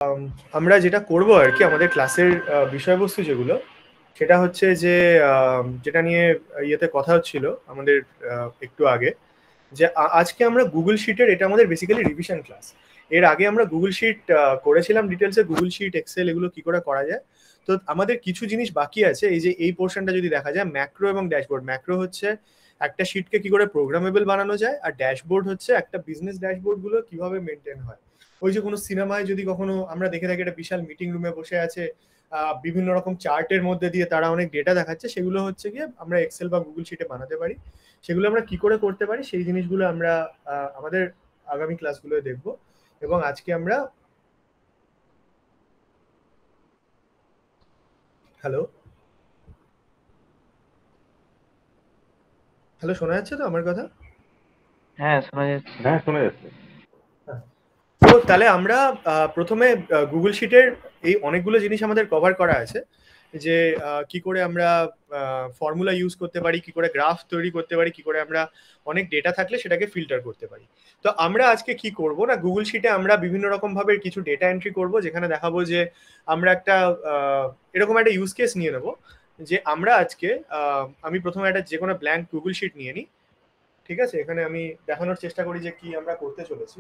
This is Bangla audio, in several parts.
আমরা যেটা করব আর কি, আমাদের ক্লাসের বিষয়বস্তু যেগুলো, সেটা হচ্ছে যে যেটা নিয়ে ইয়েতে কথা হচ্ছিল আমাদের একটু আগে, যে আজকে আমরা গুগল শিটের, এটা আমাদের বেসিক্যালি রিভিশন ক্লাস। এর আগে আমরা গুগল শিট করেছিলাম ডিটেলসে, গুগল শিট, এক্সেল এগুলো কি করে করা যায়। তো আমাদের কিছু জিনিস বাকি আছে। এই যে এই পোর্শনটা যদি দেখা যায়, ম্যাক্রো এবং ড্যাশবোর্ড। ম্যাক্রো হচ্ছে একটা শিটকে কি করে প্রোগ্রামেবল বানানো যায়, আর ড্যাশবোর্ড হচ্ছে একটা বিজনেস ড্যাশবোর্ড গুলো কিভাবে মেনটেন হয়। ওই যে কোনো সিনেমায় যদি কখনো আমরা দেখে থাকি, একটা বিশাল মিটিং রুমে বসে আছে, বিভিন্ন রকম চার্টের মধ্যে দিয়ে তারা অনেক ডেটা দেখাচ্ছে, সেগুলো হচ্ছে গিয়ে আমরা এক্সেল বা গুগল শিটে বানাতে পারি। সেগুলো আমরা কি করে করতে পারি, সেই জিনিসগুলো আমরা আমাদের আগামী ক্লাসগুলোয় দেখব। এবং আজকে আমরা, হ্যালো হ্যালো, শোনা যাচ্ছে তো আমার কথা? হ্যাঁ, শোনা যাচ্ছে। হ্যাঁ, শোনা যাচ্ছে। তো তাহলে আমরা প্রথমে গুগল শিটের এই অনেকগুলো জিনিস আমাদের কভার করা আছে, যে কি করে আমরা ফর্মুলা ইউজ করতে পারি, কি করে গ্রাফ তৈরি করতে পারি, কি করে আমরা অনেক ডেটা থাকলে সেটাকে ফিল্টার করতে পারি। তো আমরা আজকে কি করব না, গুগল শিটে আমরা বিভিন্ন রকম ভাবে কিছু ডেটা এন্ট্রি করব, যেখানে দেখাবো যে আমরা একটা এরকম একটা ইউজ কেস নিয়ে নেব, যে আমরা আজকে আমি প্রথমে একটা যে কোনো ব্ল্যাঙ্ক গুগল শিট নিয়ে নিই। ঠিক আছে, এখানে আমি দেখানোর চেষ্টা করি যে কি আমরা করতে চলেছি।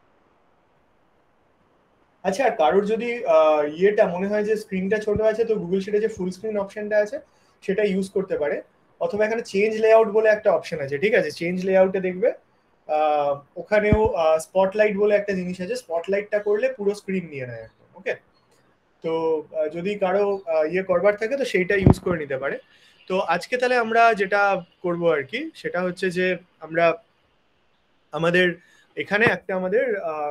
আচ্ছা, আর কারোর যদি ইয়েটা মনে হয় যে স্ক্রিনটা ছোট আছে, তো গুগল শিটে যে ফুল স্ক্রিন অপশনটা আছে সেটা ইউজ করতে পারে। অথবা এখানে চেঞ্জ লেআউট বলে একটা অপশন আছে, ঠিক আছে, চেঞ্জ লেআউটে দেখবে ওখানেও স্পটলাইট বলে একটা জিনিস আছে, স্পটলাইটটা করলে পুরো স্ক্রিন নিয়ে নেয় একদম। ওকে, তো যদি কারো ইয়ে করবার থাকে তো সেইটা ইউজ করে নিতে পারে। তো আজকে তাহলে আমরা যেটা করব আর কি, সেটা হচ্ছে যে আমরা আমাদের এখানে একটা আমাদের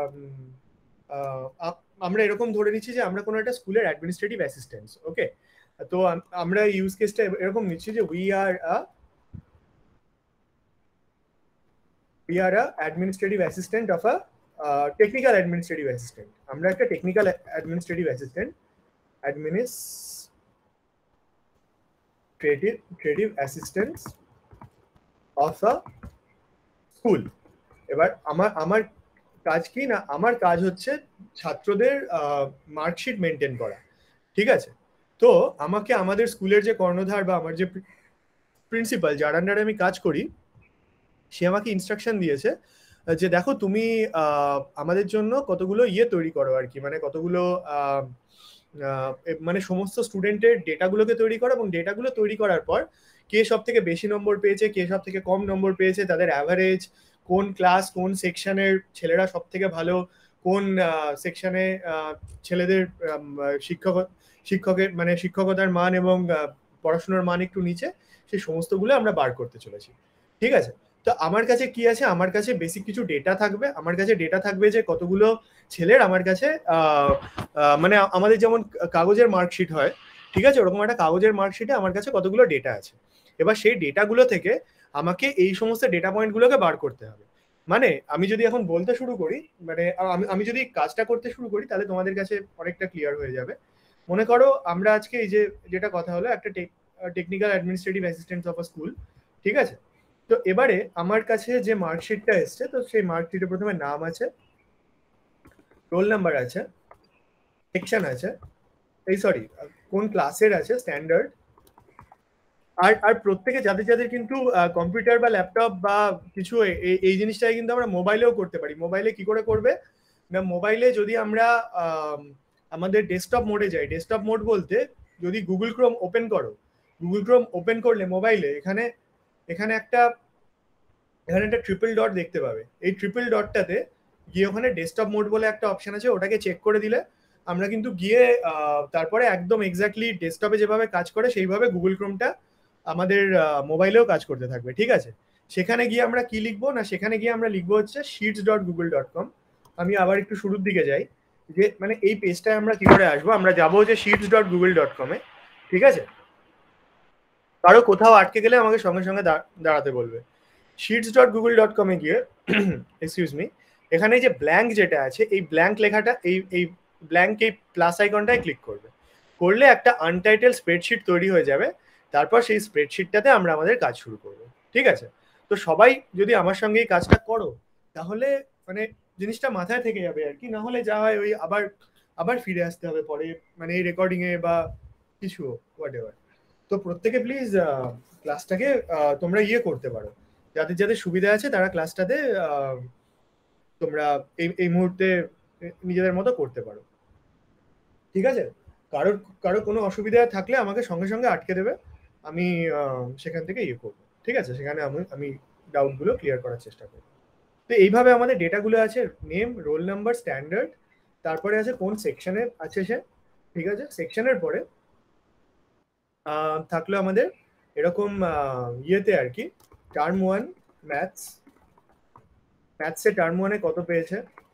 আমরা এরকম ধরে নিচ্ছি যে আমরা কোনো একটা স্কুলের অ্যাডমিনিস্ট্রেটিভ অ্যাসিস্ট্যান্ট। ওকে, তো আমরা ইউজ কেসটা এরকম নিচ্ছি যে we are administrative assistant of technical administrative assistant. আমরা একটা technical administrative assistant, administrative assistant of a school. এবার আমার আমার কাজ কি না, আমার কাজ হচ্ছে ছাত্রদের মার্কশিট মেনটেন করা। ঠিক আছে, তো আমাকে আমাদের স্কুলের যে কর্ণধার বা আমার যে প্রিন্সিপাল, যার আন্ডারে আমি কাজ করি, সে আমাকে ইনস্ট্রাকশন দিয়েছে যে দেখো তুমি আমাদের জন্য কতগুলো ইয়ে তৈরি করো আর কি, মানে কতগুলো মানে সমস্ত স্টুডেন্টের ডেটাগুলোকে তৈরি করো, এবং ডেটাগুলো তৈরি করার পর কে সব থেকে বেশি নম্বর পেয়েছে, কে সব থেকে কম নম্বর পেয়েছে, তাদের অ্যাভারেজ, কোন ক্লাস কোন সেকশনের ছেলেরা সব থেকে ভালো, কোন সেকশনে ছেলেদের শিক্ষক শিক্ষকের মানে শিক্ষকতার মান এবং পড়াশোনার মান একটু নিচে, সেই সমস্তগুলো আমরা বার করতে চলেছি। ঠিক আছে, তো আমার কাছে কি আছে, আমার কাছে বেসিক কিছু ডেটা থাকবে। আমার কাছে ডেটা থাকবে যে কতগুলো ছেলের আমার কাছে মানে আমাদের যেমন কাগজের মার্কশিট হয়, ঠিক আছে, ওরকম একটা কাগজের মার্কশিটে আমার কাছে কতগুলো ডেটা আছে। এবার সেই ডেটাগুলো থেকে আমাকে এই সমস্ত ডেটা পয়েন্টগুলোকে বার করতে হবে। মানে আমি যদি এখন বলতে শুরু করি, মানে আমি যদি কাজটা করতে শুরু করি, তাহলে তোমাদের কাছে অনেকটা ক্লিয়ার হয়ে যাবে। মনে করো আমরা আজকে এই যে যেটা কথা হলো, একটা technical administrative assistant of a school. ঠিক আছে, তো এবারে আমার কাছে যে মার্কশিটটা এসছে, তো সেই মার্কশিটে প্রথমে নাম আছে, রোল নাম্বার আছে, সেকশন আছে, এই সরি কোন ক্লাসের আছে, স্ট্যান্ডার্ড। আর আর প্রত্যেকে যাদের যাদের কিন্তু কম্পিউটার বা ল্যাপটপ বা কিছু এই জিনিসটাই কিন্তু আমরা মোবাইলেও করতে পারি। মোবাইলে কি করে করবে না, মোবাইলে যদি আমরা আমাদের ডেস্কটপ মোডে যাই, ডেস্কটপ মোড বলতে যদি গুগল ক্রোম ওপেন করো, গুগল ক্রোম ওপেন করলে মোবাইলে এখানে এখানে একটা এখানে একটা ট্রিপল ডট দেখতে পাবে। এই ট্রিপল ডটটাতে গিয়ে ওখানে ডেস্কটপ মোড বলে একটা অপশন আছে, ওটাকে চেক করে দিলে আমরা কিন্তু গিয়ে তারপরে একদম এক্স্যাক্টলি ডেস্কটপে যেভাবে কাজ করে সেইভাবে গুগল ক্রোমটা আমাদের মোবাইলেও কাজ করতে থাকবে। ঠিক আছে, সেখানে গিয়ে আমরা কি লিখবো না, সেখানে গিয়ে আমরা লিখবো হচ্ছে sheets.google.com। আমি আবার একটু শুরুর দিকে যাই, যে মানে এই পেজটায় আমরা কি করে আসবো, আমরা যাবো যে sheets.google.com এ। ঠিক আছে, কারো কোথাও আটকে গেলে আমাকে সঙ্গে সঙ্গে দাঁড়াতে বলবে। sheets.google.com এ গিয়ে এক্সকিউজ মি, এখানে যে ব্ল্যাঙ্ক যেটা আছে, এই ব্ল্যাঙ্ক লেখাটা, এই ব্ল্যাঙ্ক এই প্লাস আইকনটায় ক্লিক করবে, করলে একটা আনটাইটেল স্প্রেডশিট তৈরি হয়ে যাবে। তারপর সেই স্প্রেডশিটটাতে আমরা আমাদের কাজ শুরু করব। ঠিক আছে, তো সবাই যদি আমার সঙ্গে এই কাজটা করো, তাহলে মানে জিনিসটা মাথায় থেকে যাবে আর কি। না হলে যা হয়, ওই আবার আবার ফিরে আসতে হবে পরে, মানে এই রেকর্ডিং এ বা কিছু হোয়াট এভার। তো প্রত্যেকে প্লিজ ক্লাসটাকে তোমরা করতে পারো, যাদের যাদের সুবিধা আছে তারা ক্লাসটাতে তোমরা এই মুহূর্তে নিজেদের মতো করতে পারো, ঠিক আছে? কারোর কারো কোনো অসুবিধা থাকলে আমাকে সঙ্গে সঙ্গে আটকে দেবে, আমি সেখান থেকে করবো, ঠিক আছে? সেখানে আমি ডাউটগুলো ক্লিয়ার করার চেষ্টা করবো। তো এইভাবে আমাদের ডেটাগুলো আছে, নেম, রোল নাম্বার, স্ট্যান্ডার্ড, তারপরে আছে কোন সেকশনে আছে সে, ঠিক আছে? সেকশনের পরে থাকলো আমাদের এরকম ইয়েতে আর কি, টার্ম 1 ম্যাথস, ম্যাথসে টার্ম 1-এ কত পেয়েছে,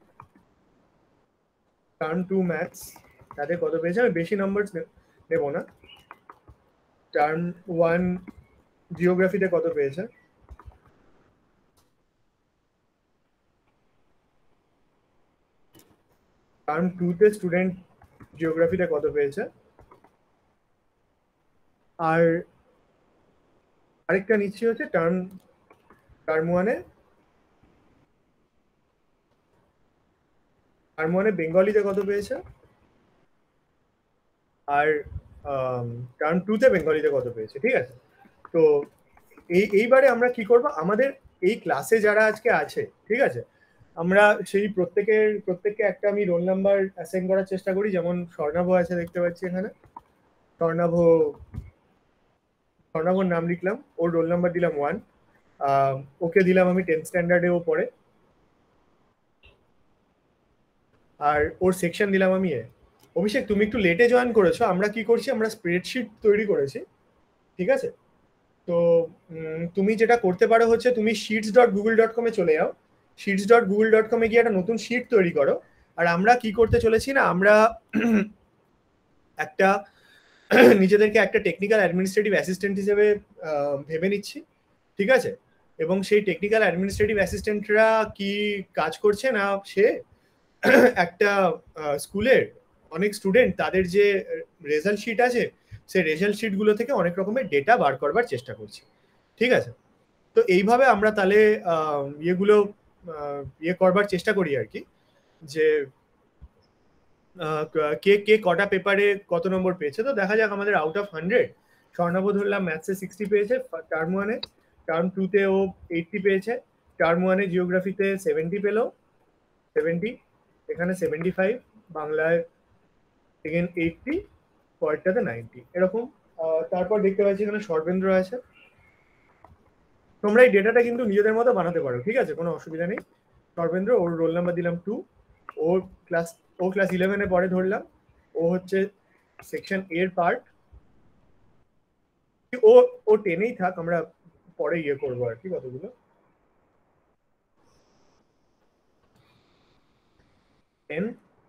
টার্ম 2 ম্যাথস তাতে কত পেয়েছে, আমি বেশি নাম্বার নেব না। টার্ম 1 জিওগ্রাফিতে কত পেয়েছে, টার্ম 2-তে স্টুডেন্ট জিওগ্রাফিতে কত পেয়েছে, আর আরেকটা নিচ্ছি হচ্ছে টার্ম 1-এ বেঙ্গলিতে কত পেয়েছে, আর টার্ম 2-তে বেঙ্গলিতে কত পেয়েছে, ঠিক আছে? তো এইবারে আমরা কি করব, আমাদের এই ক্লাসে যারা আজকে আছে, ঠিক আছে, আমরা সেই প্রত্যেককে একটা আমি রোল নাম্বার অ্যাসাইন করার চেষ্টা করি। যেমন স্বর্ণাভ আছে, দেখতে পাচ্ছি এখানে স্বর্ণাভর নাম লিখলাম, ওর রোল নাম্বার দিলাম 1, ওকে দিলাম আমি 10th স্ট্যান্ডার্ডে ও পড়ে, আর ওর সেকশন দিলাম আমি অভিষেক, তুমি একটু লেটে জয়েন করেছো, আমরা কি করছি, আমরা স্প্রেডশিট তৈরি করেছি, ঠিক আছে? তো তুমি যেটা করতে পারো হচ্ছে, তুমি sheets.google.com-এ চলে যাও, sheets.google.com-এ গিয়ে একটা নতুন শিট তৈরি করো। আর আমরা কি করতে চলেছি না, আমরা একটা নিজেদেরকে একটা টেকনিক্যাল অ্যাডমিনিস্ট্রেটিভ অ্যাসিস্ট্যান্ট হিসেবে ভেবে নিচ্ছি, ঠিক আছে? এবং সেই টেকনিক্যাল অ্যাডমিনিস্ট্রেটিভ অ্যাসিস্ট্যান্টরা কি কাজ করছে না, সে একটা স্কুলের অনেক স্টুডেন্ট তাদের যে রেজাল্ট শিট আছে, সেই রেজাল্ট শিটগুলো থেকে অনেক রকমের ডেটা বার করবার চেষ্টা করছি, ঠিক আছে? তো এইভাবে আমরা তাহলে ইয়েগুলো করবার চেষ্টা করি আর কি, যে কে কে কটা পেপারে কত নম্বর পেয়েছে। তো দেখা যাক, আমাদের আউট অফ 100 স্বর্ণাভ ধরলাম ম্যাথসে 60 পেয়েছে টার্ম 1-এ, টার্ম 2-তে ও 80 পেয়েছে, টার্ম 1-এ জিওগ্রাফিতে 70 পেল, 70, এখানে 75, বাংলায় এগেন 80, পরেরটাতে 90, এরকম। তারপর দেখতে পাচ্ছি এখানে সর্বেন্দ্র আছে। তোমরা এই ডেটাটা কিন্তু নিজেদের মতো বানাতে পারো, ঠিক আছে? কোনো অসুবিধা নেই। সর্বেন্দ্র, ওর রোল নাম্বার দিলাম 2, ও ক্লাস 11-এ পরে ধরলাম, ও হচ্ছে সেকশন এর পার্ট, ও 10-এই থাক, আমরা পরে করবো আর কি, কতগুলো 10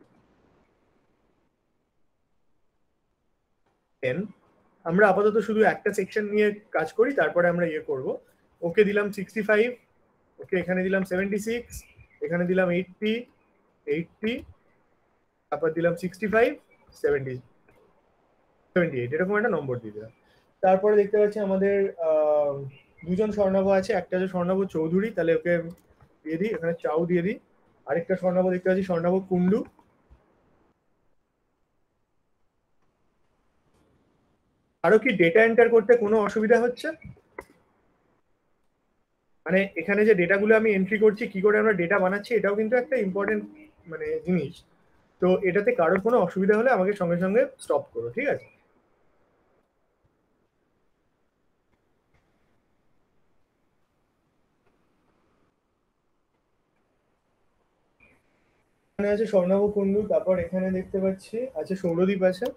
10, আমরা আপাতত শুধু একটা সেকশন নিয়ে কাজ করি, তারপরে আমরা করব। ওকে দিলাম 65, ওকে এখানে দিলাম 76, এখানে দিলাম 80, 80, তারপর দিলাম 65, 70, 78, এরকম একটা নম্বর দিয়ে দিলাম। তারপরে দেখতে পাচ্ছি আমাদের দুজন স্বর্ণাভ আছে, একটা হচ্ছে স্বর্ণাভ চৌধুরী, তাহলে ওকে দিয়ে দিই, এখানে চাউ দিয়ে দিই। আরেকটা স্বর্ণাভ দেখতে পাচ্ছি স্বর্ণাভ কুন্ডু। আরো কি ডেটা এন্টার করতে কোনো অসুবিধা হচ্ছে? মানে এখানে যে ডেটাগুলো আমি এন্ট্রি করছি, কি করে আমরা ডেটা বানাচ্ছি, এটাও কিন্তু একটা ইম্পর্টেন্ট মানে জিনিস। তো এটাতে কারোর কোনো অসুবিধা হলে আমাকে সঙ্গে সঙ্গে স্টপ করো, ঠিক আছে? এখানে আছে স্বর্ণাভ কুন্ডু, তারপর এখানে দেখতে পাচ্ছি আছে সৌরদীপ আছে,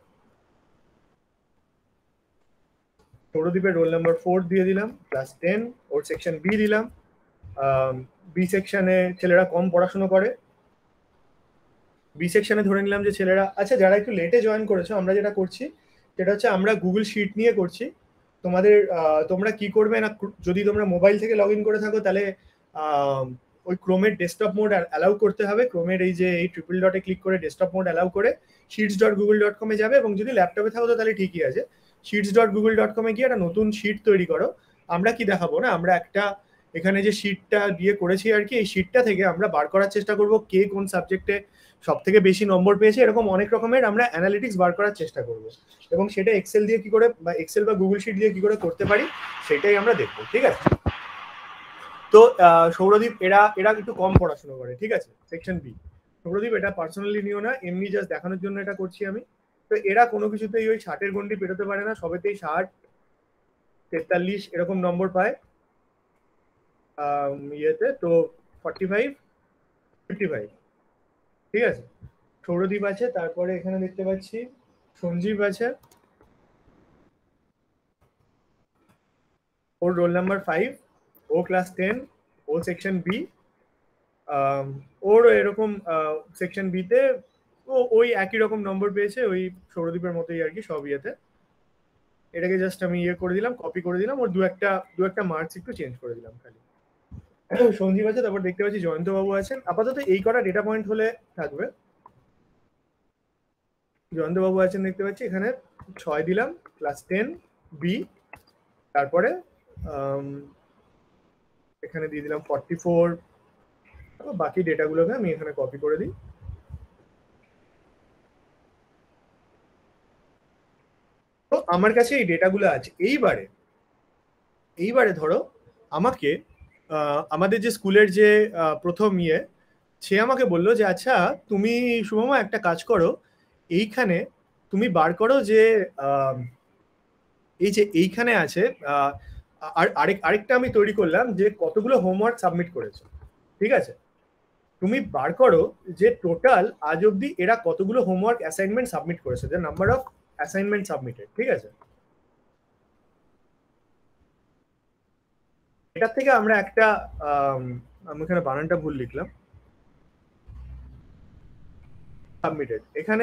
সৌরদীপের রোল নাম্বার 4 দিয়ে দিলাম, ক্লাস 10, ওর সেকশন বি দিলাম। বি সেকশনে ছেলেরা কম পড়াশুনো করে, বি সেকশনে ধরে নিলাম যে ছেলেরা, আচ্ছা যারা একটু লেটে জয়েন করেছো, আমরা যেটা করছি সেটা হচ্ছে আমরা গুগল শিট নিয়ে করছি। তোমরা কি করবে না, যদি তোমরা মোবাইল থেকে লগ ইন করে থাকো, তাহলে ওই ক্রোমের ডেস্কটপ মোড অ্যালাউ করতে হবে, ক্রোমের এই যে এই ট্রিপল ডটে ক্লিক করে ডেস্কটপ মোড অ্যালাউ করে sheets.google.com-এ যাবে, এবং যদি ল্যাপটপে থাকো তো তাহলে ঠিকই আছে, sheets.google.com-এ গিয়ে একটা নতুন শিট তৈরি করো। আমরা কি দেখাবো না, আমরা একটা এখানে যে শিটটা দিয়ে করেছি আর কি, এই শিটটা থেকে আমরা বার করার চেষ্টা করব কে কোন সাবজেক্টে সব থেকে বেশি নম্বর পেয়েছে, এরকম অনেক রকমের আমরা অ্যানালিটিক্স বার করার চেষ্টা করব, এবং সেটা এক্সেল দিয়ে কি করে বা এক্সেল বা গুগল শিট দিয়ে কি করে করতে পারি সেটাই আমরা দেখবো। ঠিক আছে, তো সৌরদীপ এরা এরা একটু কম পড়াশোনা করে, ঠিক আছে, সেকশন বি। সৌরদীপ এটা পার্সোনালি নিও না, এমনি জাস্ট দেখানোর জন্য এটা করছি আমি। তো এরা কোনো কিছুতেই ওই 60-এর গন্ডি পেরোতে পারে না, সবেতেই 60, 43 এরকম নম্বর পায় ইয়েতে, তো 45, 55। ঠিক আছে, সৌরদীপ আছে, তারপরে এখানে দেখতে পাচ্ছি সঞ্জীব আছে, ওর রোল নাম্বার 5, ও ক্লাস 10, ও সেকশন বি। ওর এরকম সেকশন বিতে ও ওই একই রকম নম্বর পেয়েছে, ওই সৌরদীপের মতোই আর কি সব ইয়েতে। এটাকে জাস্ট আমি ইয়ে করে দিলাম, কপি করে দিলাম, ওর দু একটা মার্কস একটু চেঞ্জ করে দিলাম খালি। সঞ্জীব আছে, তারপর দেখতে পাচ্ছি জয়ন্ত বাবু আছেন। আপাতত এই কটা ডেটা পয়েন্ট হলে থাকবে। জয়ন্ত বাবু আছেন দেখতে পাচ্ছি এখানে, 6 দিলাম, ক্লাস 10 বি। তারপরে এখানে দিয়ে দিলাম 44। বাকি ডেটাগুলোকে আমি এখানে কপি করে দিই। তো আমার কাছে এই ডেটাগুলো আছে। এইবারে ধরো আমাকে আমাদের যে স্কুলের যে প্রথম ইয়ে, সে আমাকে বললো যে আচ্ছা তুমি শুভমা একটা কাজ করো, এইখানে তুমি বার করো যে এই যে এইখানে আছে আর আরেকটা আমি তৈরি করলাম যে কতগুলো হোমওয়ার্ক সাবমিট করেছে। ঠিক আছে, তুমি বার করো যে টোটাল আজ অব্দি এরা কতগুলো হোমওয়ার্ক অ্যাসাইনমেন্ট সাবমিট করেছে, the number of assignment submitted. ঠিক আছে, এটার থেকে আমরা একটা আমি এখানে বানানটা ভুল লিখলাম, সাবমিটেড। এখানে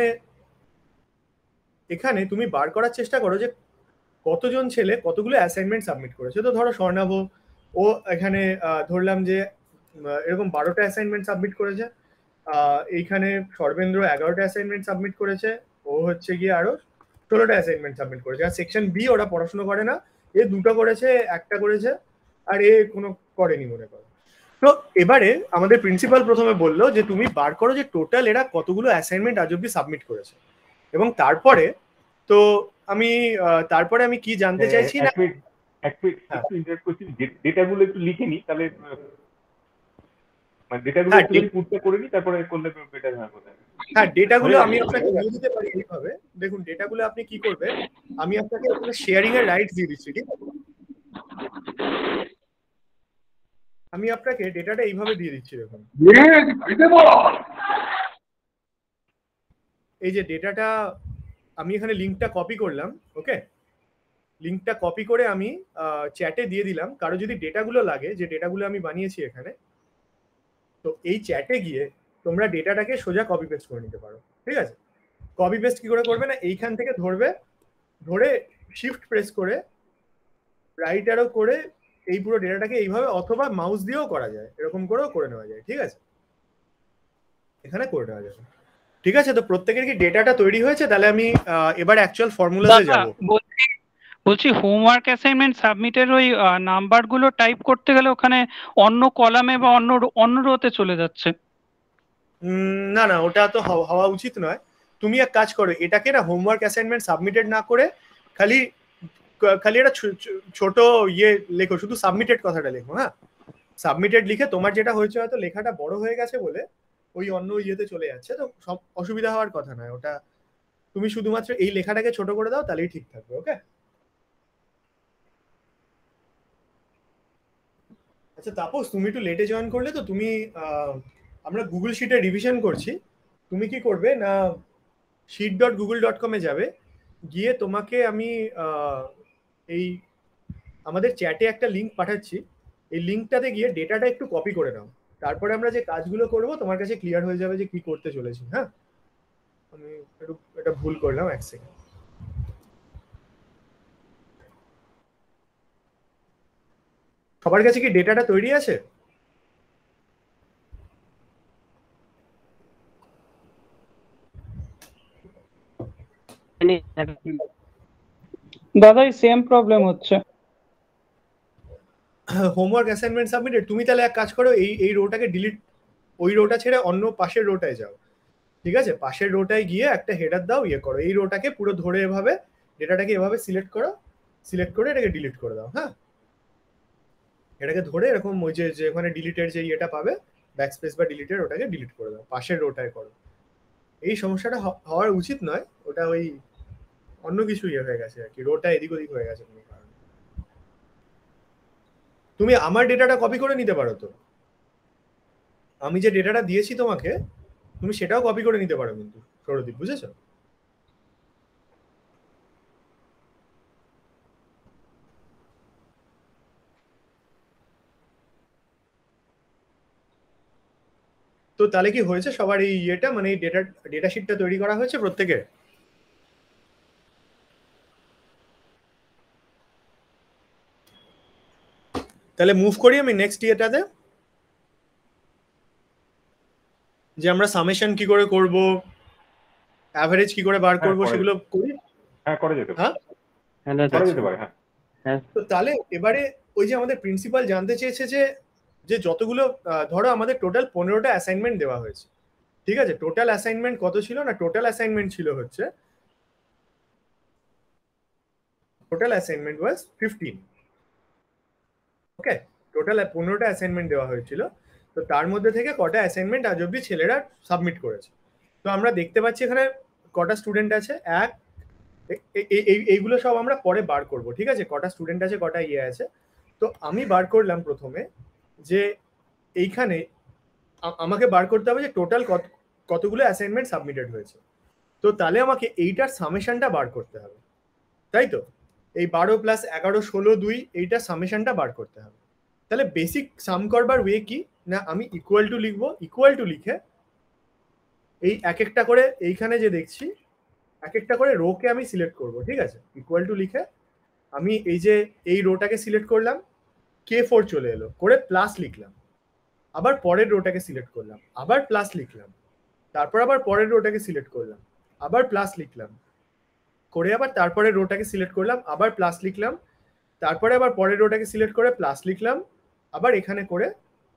এখানে তুমি বার করার চেষ্টা করো যে কতজন ছেলে কতগুলো অ্যাসাইনমেন্ট সাবমিট করেছে। তো ধরো স্বর্ণাভ, ও এখানে ধরলাম যে এরকম 12টা অ্যাসাইনমেন্ট সাবমিট করেছে। এইখানে সর্বেন্দ্র 11টা অ্যাসাইনমেন্ট সাবমিট করেছে, ও হচ্ছে গিয়ে আরো 16টা অ্যাসাইনমেন্ট সাবমিট করেছে। আর সেকশন বি ওরা পড়াশোনা করে না, এ 2টা করেছে, একটা করেছে, আর এ কোনো করেনি মনে করো। তো এবারে আমাদের প্রিন্সিপাল প্রথমে বললো যে তুমি বার করো যে টোটাল এরা কতগুলো অ্যাসাইনমেন্ট আজ অব্দি সাবমিট করেছে। এবং তারপরে তো আমি তারপরে আমি কি জানতে চাইছি না, একটু ইন্টারেস্ট করছি, ডেটাগুলো একটু লিখে নি, তাহলে মানে ডেটাগুলো একটু পুটটা করে নি, তারপরে করলে বেটার হয় বোধহয়। হ্যাঁ, ডেটাগুলো আমি আপনাকে দিয়ে দিতে পারি এইভাবে। দেখুন ডেটাগুলো আপনি কি করবেন, আমি আপনাকে শেয়ারিং এর রাইটস দিয়ে দিচ্ছি। ঠিক আছে, আমি আপনাকে ডেটাটা এইভাবে দিয়ে দিচ্ছি। দেখুন এই যে ডেটাটা আমি এখানে লিঙ্কটা কপি করলাম, ওকে, লিঙ্কটা কপি করে আমি চ্যাটে দিয়ে দিলাম। কারো যদি ডেটাগুলো লাগে, যে ডেটাগুলো আমি বানিয়েছি এখানে, তো এই চ্যাটে গিয়ে তোমরা ডেটাটাকে সোজা কপি পেস্ট করে নিতে পারো। ঠিক আছে, কপি পেস্ট কি করে করবে না, এইখান থেকে ধরবে, ধরে শিফট প্রেস করে রাইট অ্যারো করে এই পুরো ডেটাটাকে এইভাবে, অথবা মাউস দিয়েও করা যায়, এরকম করেও করে নেওয়া যায়। ঠিক আছে, এখানে করে নেওয়া যাবে। ঠিক আছে, তো প্রত্যেকের কি ডেটাটা তৈরি হয়েছে? তাহলে আমি এবার অ্যাকচুয়াল ফর্মুলাতে যাব। বলছি হোমওয়ার্ক অ্যাসাইনমেন্ট সাবমিটের ওই নাম্বারগুলো টাইপ করতে গেলে ওখানে অন্য কলামে বা অন্য রোতে চলে যাচ্ছে। না না, ওটা তো হওয়া উচিত নয়। তুমি এক কাজ করো, এটাকে না হোমওয়ার্ক অ্যাসাইনমেন্ট সাবমিটেড না করে খালি খালি একটা ছোট ইয়ে লেখো, শুধু সাবমিটেড কথাটা লেখো। হ্যাঁ, সাবমিটেড লিখে তোমার যেটা হয়েছে হয়তো লেখাটা বড় হয়ে গেছে বলে ওই অন্য ইয়েতে চলে যাচ্ছে, তো সব অসুবিধা হওয়ার কথা নয়। ওটা তুমি শুধুমাত্র এই লেখাটাকে ছোট করে দাও, তাহলেই ঠিক থাকবে। ওকে, আচ্ছা তাপস, তুমি একটু লেটে জয়েন করলে, তো তুমি আমরা গুগল শিটে রিভিশন করছি। তুমি কি করবে না, sheet.google.com-এ যাবে, গিয়ে তোমাকে আমি এই আমাদের চ্যাটে একটা লিঙ্ক পাঠাচ্ছি, এই লিঙ্কটাতে গিয়ে ডেটাটা একটু কপি করে নাও। তারপরে আমরা যে কাজগুলো করব তোমার কাছে ক্লিয়ার হয়ে যাবে যে কি করতে চলেছি। হ্যাঁ, আমি একটু এটা ভুল করলাম, এক সেকেন্ড। সবার কাছে কি ডেটাটা তৈরি আছে? দাদাই সেম প্রবলেম হচ্ছে। Homework assignment submitted. তুমি তাহলে এক কাজ করো, এই রোটাকে ডিলিট, ওই রোটা ছেড়ে অন্য পাশের রোটায় যাও, ঠিক আছে, পাশের রোটায় গিয়ে একটা হেডার দাও, ইয়ে করো, এই রোটাকে পুরো ধরে এভাবে ডেটাটাকে এভাবে সিলেক্ট করো, সিলেক্ট করে এটাকে ডিলিট করে দাও। হ্যাঁ, এটাকে ধরে এরকম ওই যে ওখানে ডিলিটের যে ইয়েটা পাবে ব্যাকস্পেস বা ডিলিটের, ওটাকে ডিলিট করে দাও, পাশের রোটায় করো। এই সমস্যাটা হওয়ার উচিত নয়, ওটা ওই অন্য কিছু ইয়ে হয়ে গেছে আর কি, রোটা এদিক ওদিক হয়ে গেছে কোনো কারণে। তুমি আমার ডেটাটা কপি করে নিতে পারো তো, আমি যে ডেটাটা দিয়েছি তোমাকে তুমি সেটাও কপি করে নিতে পারো কিন্তু সৌরদীপ, বুঝেছো? তো তাহলে কি হয়েছে সবার এই ইয়েটা, মানে এই ডেটা শিটটা তৈরি করা হয়েছে প্রত্যেকের? তাহলে মুভ করি আমি নেক্সট ইয়েটাতে, যে আমরা সামেশন কি করে করব, অ্যাভারেজ কি করে বার করব, সেগুলো করি। হ্যাঁ, করা যেতে পারে। হ্যাঁ, করা যেতে পারে। হ্যাঁ, তো তাহলে এবারে ওই যে আমাদের প্রিন্সিপাল জানতে চেয়েছে যে যতগুলো ধরো আমাদের টোটাল 15টা অ্যাসাইনমেন্ট দেওয়া হয়েছে, ঠিক আছে? টোটাল অ্যাসাইনমেন্ট কত ছিল না, টোটাল অ্যাসাইনমেন্ট ছিল হচ্ছে, total assignment was 15। Okay, total 15টা অ্যাসাইনমেন্ট দেওয়া হয়েছিল। তো তার মধ্যে থেকে কটা অ্যাসাইনমেন্ট আজ অব্দি ছেলেরা সাবমিট করেছে। তো আমরা দেখতে পাচ্ছি এখানে কটা স্টুডেন্ট আছে, এক, এইগুলো সব আমরা পরে বার করব, ঠিক আছে? কটা স্টুডেন্ট আছে, কটা ইয়ে আছে। তো আমি বার করলাম প্রথমে যে এইখানে আমাকে বার করতে হবে যে টোটাল কতগুলো অ্যাসাইনমেন্ট সাবমিটেড হয়েছে। তো তাহলে আমাকে এইটার সামেশনটা বার করতে হবে, তাই তো? এই 12 + 11 16 2 এইটার সামেশনটা বার করতে হবে। তাহলে বেসিক সাম করবার ওয়ে কি না, আমি ইকুয়াল টু লিখবো, ইকুয়াল টু লিখে এই এক একটা করে এইখানে যে দেখছি এক একটা করে রোকে আমি সিলেক্ট করব, ঠিক আছে? ইকুয়াল টু লিখে আমি এই যে এই রোটাকে সিলেক্ট করলাম, K4 চলে এলো, করে প্লাস লিখলাম, আবার পরের রোটাকে সিলেক্ট করলাম, আবার প্লাস লিখলাম, তারপর আবার পরের রোটাকে সিলেক্ট করলাম, আবার প্লাস লিখলাম, করে আবার তারপরে রোটাকে সিলেক্ট করলাম, আবার প্লাস লিখলাম, তারপরে আবার পরের রোটাকে সিলেক্ট করে প্লাস লিখলাম, আবার এখানে করে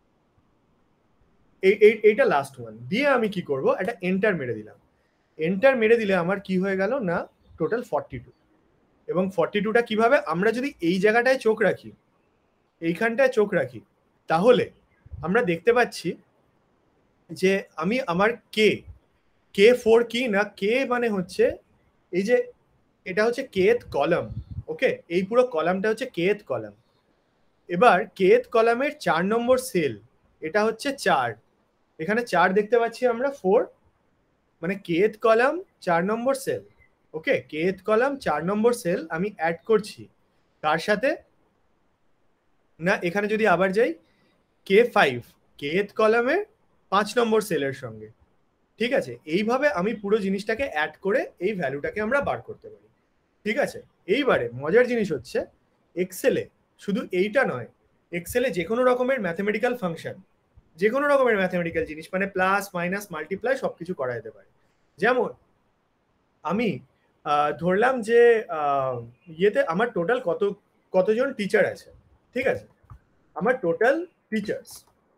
এইটা লাস্ট ওয়ান দিয়ে আমি কি করব, একটা এন্টার মেরে দিলাম। এন্টার মেরে দিলে আমার কি হয়ে গেল না, টোটাল 42। এবং 42টা কিভাবে, আমরা যদি এই জায়গাটায় চোখ রাখি, এইখানটায় চোখ রাখি, তাহলে আমরা দেখতে পাচ্ছি যে আমি আমার K4 কি না, কে মানে হচ্ছে এই যে এটা হচ্ছে kth কলাম। ওকে, এই পুরো কলামটা হচ্ছে kth কলাম। এবার kth কলামের 4 নম্বর সেল, এটা হচ্ছে 4, এখানে 4 দেখতে পাচ্ছি আমরা, 4 মানে kth কলাম 4 নম্বর সেল। ওকে, kth কলাম 4 নম্বর সেল আমি অ্যাড করছি কার সাথে না, এখানে যদি আবার যাই K5 kth কলামের 5 নম্বর সেলের সঙ্গে, ঠিক আছে? এইভাবে আমি পুরো জিনিসটাকে অ্যাড করে এই ভ্যালুটাকে আমরা বার করতে পারি, ঠিক আছে? এইবারে মজার জিনিস হচ্ছে এক্সেলে শুধু এইটা নয়, এক্সেলে যে কোনো রকমের ম্যাথমেটিক্যাল ফাংশন, যে কোনো রকমের ম্যাথমেটিক্যাল জিনিস মানে প্লাস মাইনাস মাল্টিপ্লাই সবকিছু করা যেতে পারে। যেমন আমি ধরলাম যে ইয়েতে আমার টোটাল কতজন টিচার আছে, ঠিক আছে? আমার টোটাল টিচার্স,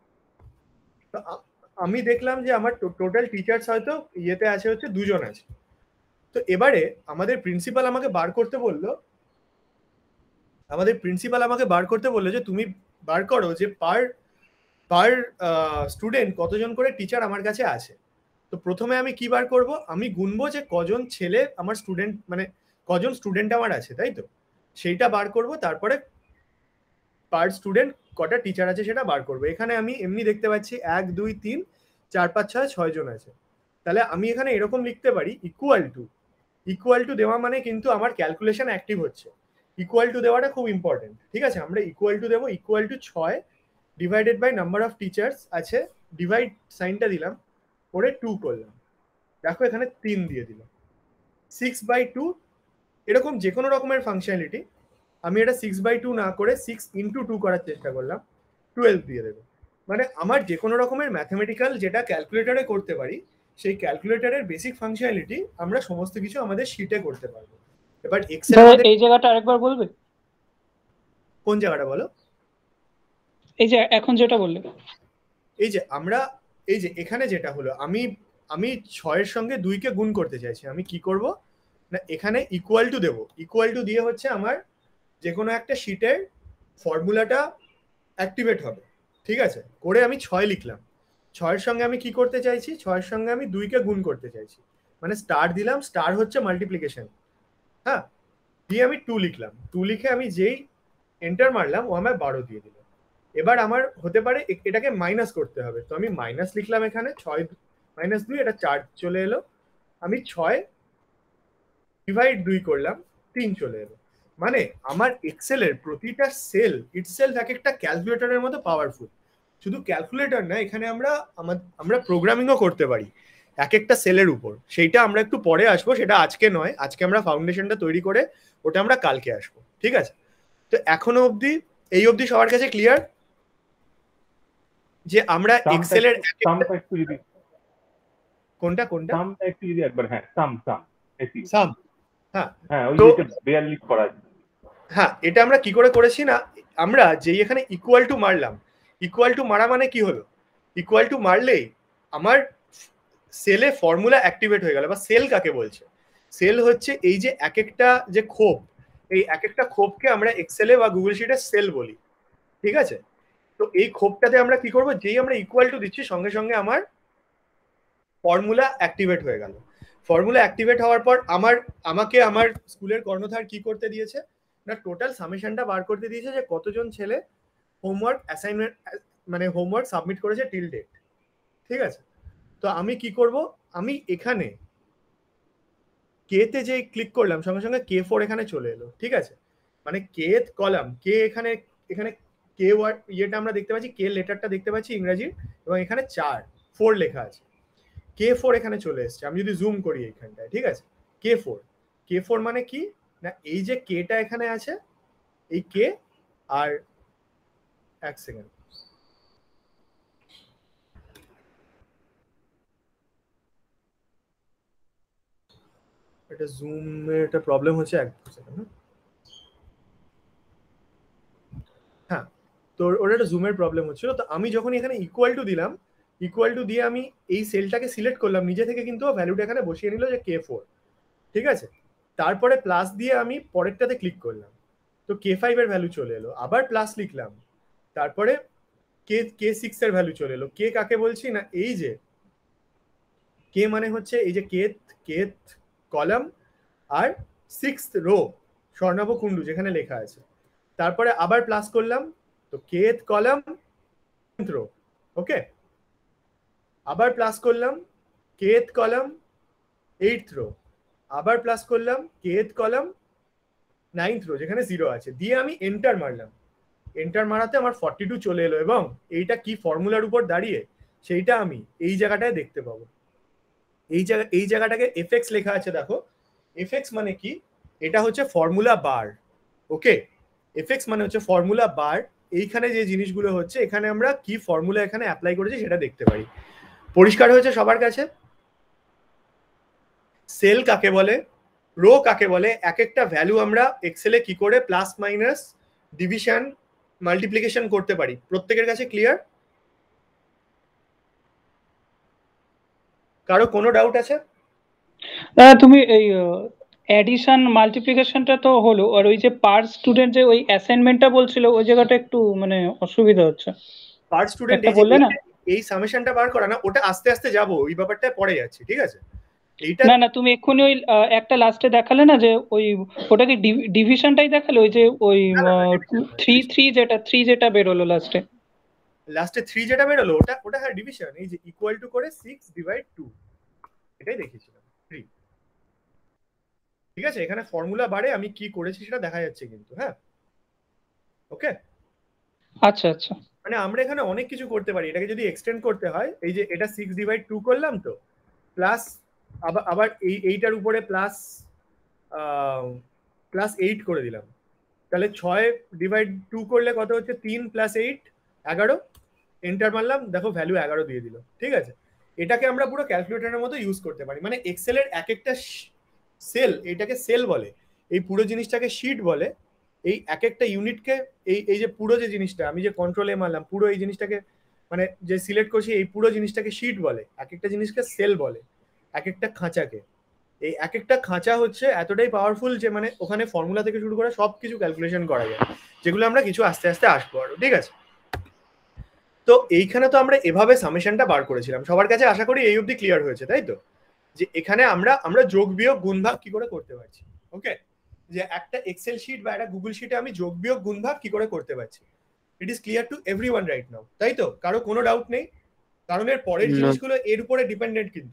আমি দেখলাম যে আমার টোটাল টিচার্স হয়তো ইয়েতে আছে হচ্ছে 2 জন আছে। তো এবারে আমাদের প্রিন্সিপাল আমাকে বার করতে বললো, যে তুমি বার করো যে পার স্টুডেন্ট কতজন করে টিচার আমার কাছে আছে। তো প্রথমে আমি কি বার করব, আমি গুনবো যে কজন ছেলে আমার স্টুডেন্ট, মানে কজন স্টুডেন্ট আমার আছে, তাই তো? সেইটা বার করব, তারপরে পার স্টুডেন্ট কটা টিচার আছে সেটা বার করবো। এখানে আমি এমনি দেখতে পাচ্ছি 1 2 3 4 5 6 6 জন আছে। তাহলে আমি এখানে এরকম লিখতে পারি ইকুয়াল টু দেওয়া মানে কিন্তু আমার ক্যালকুলেশন অ্যাক্টিভ হচ্ছে। ইকুয়াল টু দেওয়াটা খুব ইম্পর্টেন্ট, ঠিক আছে? আমরা ইকুয়াল টু দেবো, equal to 6 divided by number of teachers আছে, ডিভাইড সাইনটা দিলাম, করে 2 করলাম, দেখো এখানে 3 দিয়ে দিলাম, 6/2। এরকম যে কোনো রকমের ফাংশনালিটি আমি এটা 6/2 না করে 6 × 2 করার চেষ্টা করলাম, 12 দিয়ে দেবো। মানে আমার যে কোনো রকমের ম্যাথমেটিক্যাল যেটা ক্যালকুলেটরে করতে পারি, সেই ক্যালকুলেটরের বেসিক ফাংশনালিটি আমরা সমস্ত কিছু আমাদের শিটে করতে পারবো। এবার এক্সেল এই জায়গাটা আরেকবার বলবে, কোন জায়গাটা বলো? এই যে এখন যেটা বললে, এই যে আমরা এই যে এখানে যেটা হলো, আমি 6 এর সঙ্গে 2 কে গুণ করতে চাইছি, আমি কি করব না এখানে ইকুয়াল টু দেব, ইকুয়াল টু দিয়ে হচ্ছে আমার যে কোনো একটা শীটের ফর্মুলাটা অ্যাক্টিভেট হবে, ঠিক আছে, করে আমি 6 লিখলাম, 6 এর সঙ্গে আমি কি করতে চাইছি, 6 এর সঙ্গে আমি 2 কে গুণ করতে চাইছি, মানে স্টার দিলাম, স্টার হচ্ছে মাল্টিপ্লিকেশন, হ্যাঁ, দিয়ে আমি 2 লিখলাম, 2 লিখে আমি যেই এন্টার মারলাম ও আমায় 12 দিয়ে দিল। এবার আমার হতে পারে এটাকে মাইনাস করতে হবে, তো আমি মাইনাস লিখলাম এখানে, 6 মাইনাস 2 এটা 4 চলে এলো, আমি 6 ডিভাইড 2 করলাম, 3 চলে এলো। মানে আমার এক্সেলের প্রতিটা সেল ইটসেলফ এক একটা ক্যালকুলেটরের মতো পাওয়ারফুল। শুধু ক্যালকুলেটর না, এখানে আমরা প্রোগ্রামিংও করতে পারি এক একটা সেলের উপর, সেইটা আমরা একটু পরে আসবো, সেটা আজকে নয়, আজকে আমরা ফাউন্ডেশনটা তৈরি করে ওটা আমরা কালকে আসবো, ঠিক আছে। তো এখনো অবধি এই অবধি সবার কাছে ক্লিয়ার যে আমরা এক্সেলের কোনটা কোনটা সামটা একটু যদি একবার, হ্যাঁ সাম হ্যাঁ হ্যাঁ ওই তো যেটা 42 করা আছে, হ্যাঁ এটা আমরা কি করে করেছি না, আমরা যেই এখানে ইকুয়াল টু মারলাম, ইকুয়াল টু মারা মানে কি হলো, ইকুয়াল টু মারলেই আমার সেলে ফর্মুলা অ্যাক্টিভেট হয়ে গেল। বা সেল কাকে বলছে, সেল হচ্ছে এই যে এক একটা যে খোপ, এই এক একটা খোপকে আমরা এক্সেলে বা গুগল শিটে সেল বলি, ঠিক আছে। তো এই খোপটাতে আমরা কি করব, যেই আমরা ইকুয়াল টু দিচ্ছি সঙ্গে সঙ্গে আমার ফর্মুলা অ্যাক্টিভেট হয়ে গেল। ফর্মুলা অ্যাক্টিভেট হওয়ার পর আমাকে আমার স্কুলের কর্ণধার কি করতে দিয়েছে না, টোটাল সামেশনটা বার করতে দিয়েছে যে কতজন ছেলে হোমওয়ার্ক অ্যাসাইনমেন্ট মানে হোমওয়ার্ক সাবমিট করেছে টিল ডেট, ঠিক আছে। তো আমি কি করব, আমি এখানে কে তে যে ক্লিক করলাম সঙ্গে সঙ্গে K4 এখানে চলে এলো, ঠিক আছে। মানে Kth কলাম, কে এখানে কে ওয়ার্ড ইয়েটা আমরা দেখতে পাচ্ছি, কে লেটারটা দেখতে পাচ্ছি ইংরেজির, এবং এখানে 4 লেখা আছে, K4 এখানে চলে এসছে। আমি যদি জুম করি এইখানটায়, ঠিক আছে, K4 মানে কি না, এই যে কেটা এখানে আছে, এই কে আর এক সেকেন্ড, এটা জুমের একটা প্রবলেম হচ্ছে, এক সেকেন্ড, হ্যাঁ তো ওটা একটা জুমের প্রবলেম হচ্ছিল। তো আমি যখন এখানে ইকুয়াল টু দিলাম, ইকুয়াল টু দিয়ে আমি এই সেলটাকে সিলেক্ট করলাম নিজে থেকে, কিন্তু ভ্যালুটা এখানে বসিয়ে নিল যে K4, ঠিক আছে। তারপরে প্লাস দিয়ে আমি পরেরটাতে ক্লিক করলাম, তো K5 এর ভ্যালু চলে এলো, আবার প্লাস লিখলাম, তারপরে K6 এর ভ্যালু চলে এলো। কে কাকে বলছি না, এই যে কে মানে হচ্ছে এই যে কেথ কলাম আর 6th রো স্বর্ণাভ কুণ্ডু যেখানে লেখা আছে, তারপরে আবার প্লাস করলাম, তো কেথ কলাম রো, ওকে, আবার প্লাস করলাম কেথ কলাম 8th রো, আবার প্লাস করলাম কেথ কলাম 9th রো যেখানে 0 আছে, দিয়ে আমি এন্টার মারলাম, এন্টার মারাতে আমার 42 চলে এলো, এবং এইটা কি ফর্মুলার উপর দাঁড়িয়ে সেইটা আমি এই জায়গাটায় দেখতে পাবো। এই জায়গাটাকে এফএক্স লেখা আছে, দেখো এফএক্স মানে কি, এটা হচ্ছে ফর্মুলা বার, ওকে, এফএক্স মানে হচ্ছে ফর্মুলা বার। এইখানে যে জিনিসগুলো হচ্ছে এখানে আমরা কি ফর্মুলা এখানে অ্যাপ্লাই করেছি সেটা দেখতে পারি। পরিষ্কার হয়েছে সবার কাছে? সেল কাকে বলে, রো কাকে বলে, এক একটা ভ্যালু আমরা এক্সেলে কি করে প্লাস মাইনাস ডিভিশন মাল্টিপ্লিকেশন করতে পারি, প্রত্যেকের কাছে ক্লিয়ার? কারো কোনো ডাউট আছে? তুমি এই অ্যাডিশন মাল্টিপ্লিকেশনটা তো হলো, আর ওই যে পার স্টুডেন্ট যে ওই অ্যাসাইনমেন্টটা বলছিল ওই জায়গাটা একটু মানে অসুবিধা হচ্ছে। পার স্টুডেন্ট বললে না এই সামেশনটা বার করা না, ওটা আস্তে আস্তে যাবো, ওই ব্যাপারটা পরে যাচ্ছে, ঠিক আছে। এইটা না তুমি এক্ষুনি ওই একটা লাস্টে দেখালে না যে ওই ওটা কি ডিভিশনটাই দেখালে, ওই যে ওই 3 যেটা বেরোলো লাস্টে 3 যেটা বেরোলো ওটা হ্যাঁ ডিভিশন, এই যে ইকুয়াল টু করে 6/2 এটাই দেখিয়েছিলাম 3, ঠিক আছে। এখানে ফর্মুলা বারে আমি কি করেছি সেটা দেখা যাচ্ছে কিন্তু, হ্যাঁ ওকে। আচ্ছা মানে আমরা এখানে অনেক কিছু করতে পারি, এটাকে যদি এক্সটেন্ড করতে হয়, এই যে এটা 6/2 করলাম, তো প্লাস আবার এইটার উপরে প্লাস 8 করে দিলাম, তাহলে 6/2 করলে কত হচ্ছে, 3 + 8 11, এন্টার মারলাম, দেখো ভ্যালু 11 দিয়ে দিল, ঠিক আছে। এটাকে আমরা পুরো ক্যালকুলেটরের মতো ইউজ করতে পারি। মানে এক্সেলের এক একটা সেল, এটাকে সেল বলে, এই পুরো জিনিসটাকে শিট বলে, এই এক একটা ইউনিটকে এই যে পুরো যে জিনিসটা আমি যে কন্ট্রোলে মারলাম, পুরো এই জিনিসটাকে মানে যে সিলেক্ট করছি এই পুরো জিনিসটাকে শিট বলে, এক একটা জিনিসকে সেল বলে, এক একটা খাঁচাকে। এই এক একটা খাঁচা হচ্ছে এতটাই পাওয়ারফুল যে মানে ওখানে ফর্মুলা থেকে শুরু করে সব কিছু ক্যালকুলেশন করা যায়, যেগুলো আমরা কিছু আস্তে আস্তে আসবো আরো, ঠিক আছে? তো এইখানে তো আমরা এভাবে সামেশনটা বার করেছিলাম, সবার কাছে আশা করি এই অবধি ক্লিয়ার হয়েছে, তাই তো? যে এখানে আমরা আমরা যোগ বিয়োগ গুণভাগ কি করে করতে পারছি, ওকে? যে একটা এক্সেল শিট বা একটা গুগল শিটে আমি যোগ বিয়োগ গুণভাগ কি করে করতে পারছি, it is clear to everyone right now, তাই তো? কারো কোনো ডাউট নেই? কারণ এর পরের জিনিসগুলো এর উপরে ডিপেন্ডেন্ট কিন্তু।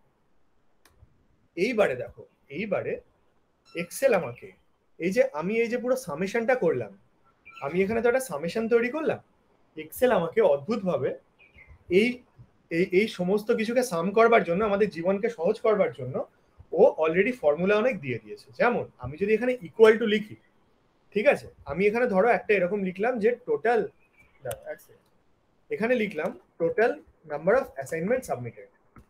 এইবারে দেখো, এইবারে এক্সেল আমাকে এই যে আমি এই যে পুরো সামেশনটা করলাম, আমি এখানে তো একটা সামেশন তৈরি করলাম, এক্সেল আমাকে অদ্ভুতভাবে এই এই এই সমস্ত কিছুকে সাম করবার জন্য, আমাদের জীবনকে সহজ করবার জন্য ও অলরেডি ফর্মুলা অনেক দিয়ে দিয়েছে। যেমন আমি যদি এখানে ইকুয়াল টু লিখি, ঠিক আছে, আমি এখানে ধরো একটা এরকম লিখলাম যে টোটাল, এখানে লিখলাম total number of assignment submitted,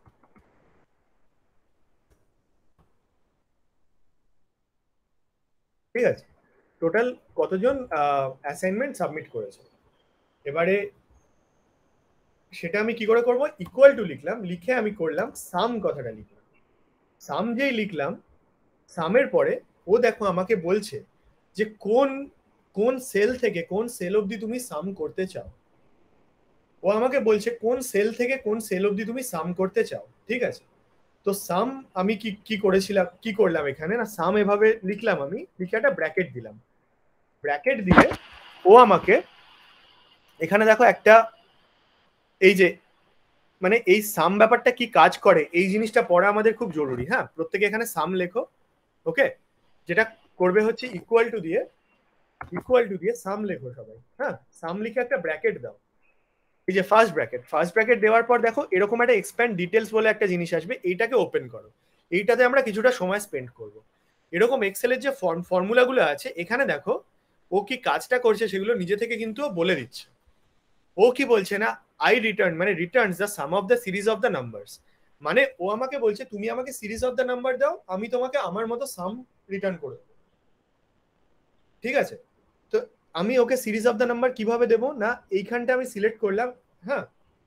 ঠিক আছে, টোটাল কতজন অ্যাসাইনমেন্ট সাবমিট করেছে। এবারে সেটা আমি কি করে করব, ইকুয়াল টু লিখলাম, লিখে আমি করলাম সাম, কথাটা লিখলাম, সাম যেই লিখলাম, সামের পরে ও দেখো আমাকে বলছে যে কোন কোন সেল থেকে কোন সেল অবধি তুমি সাম করতে চাও, ও আমাকে বলছে কোন সেল থেকে কোন সেল অবধি তুমি সাম করতে চাও, ঠিক আছে? তো সাম আমি কি কি করেছিলাম, কি করলাম এখানে না, সাম এভাবে লিখলাম, আমি লিখে একটা ব্র্যাকেট দিলাম, ব্র্যাকেট দিলে ও আমাকে এখানে দেখো একটা এই যে মানে এই সাম ব্যাপারটা কি কাজ করে এই জিনিসটা পড়া আমাদের খুব জরুরি। হ্যাঁ, প্রত্যেকে এখানে সাম লেখো, ওকে? যেটা করবে হচ্ছে ইকুয়াল টু দিয়ে সাম লেখো সবাই। হ্যাঁ, সাম লিখে একটা ব্র্যাকেট দাও, এই যে ফার্স্ট ব্র্যাকেট দেওয়ার পর দেখো এরকম একটা এক্সপ্যান্ড ডিটেলস বলে একটা জিনিস আসবে, এইটাকে ওপেন করো, এইটাতে আমরা কিছুটা সময় স্পেন্ড করব। এরকম এক্সেলের যে ফর্মুলাগুলো আছে এখানে দেখো ও কি কাজটা করছে সেগুলো নিজে থেকে কিন্তু বলে দিচ্ছে। ও কি বলছে না, আই রিটার্ন মানে returns the sum of the series of the numbers, মানে ও আমাকে বলছে তুমি আমাকে সিরিজ অফ দ্য নাম্বার দাও, আমি তোমাকে আমার মতো সাম রিটার্ন করে দেবো, ঠিক আছে? তো আমি ওকে সিরিজ অফ দ্য নাম্বার কিভাবে দেবো না, এইখানটা আমি সিলেক্ট করলাম, হ্যাঁ,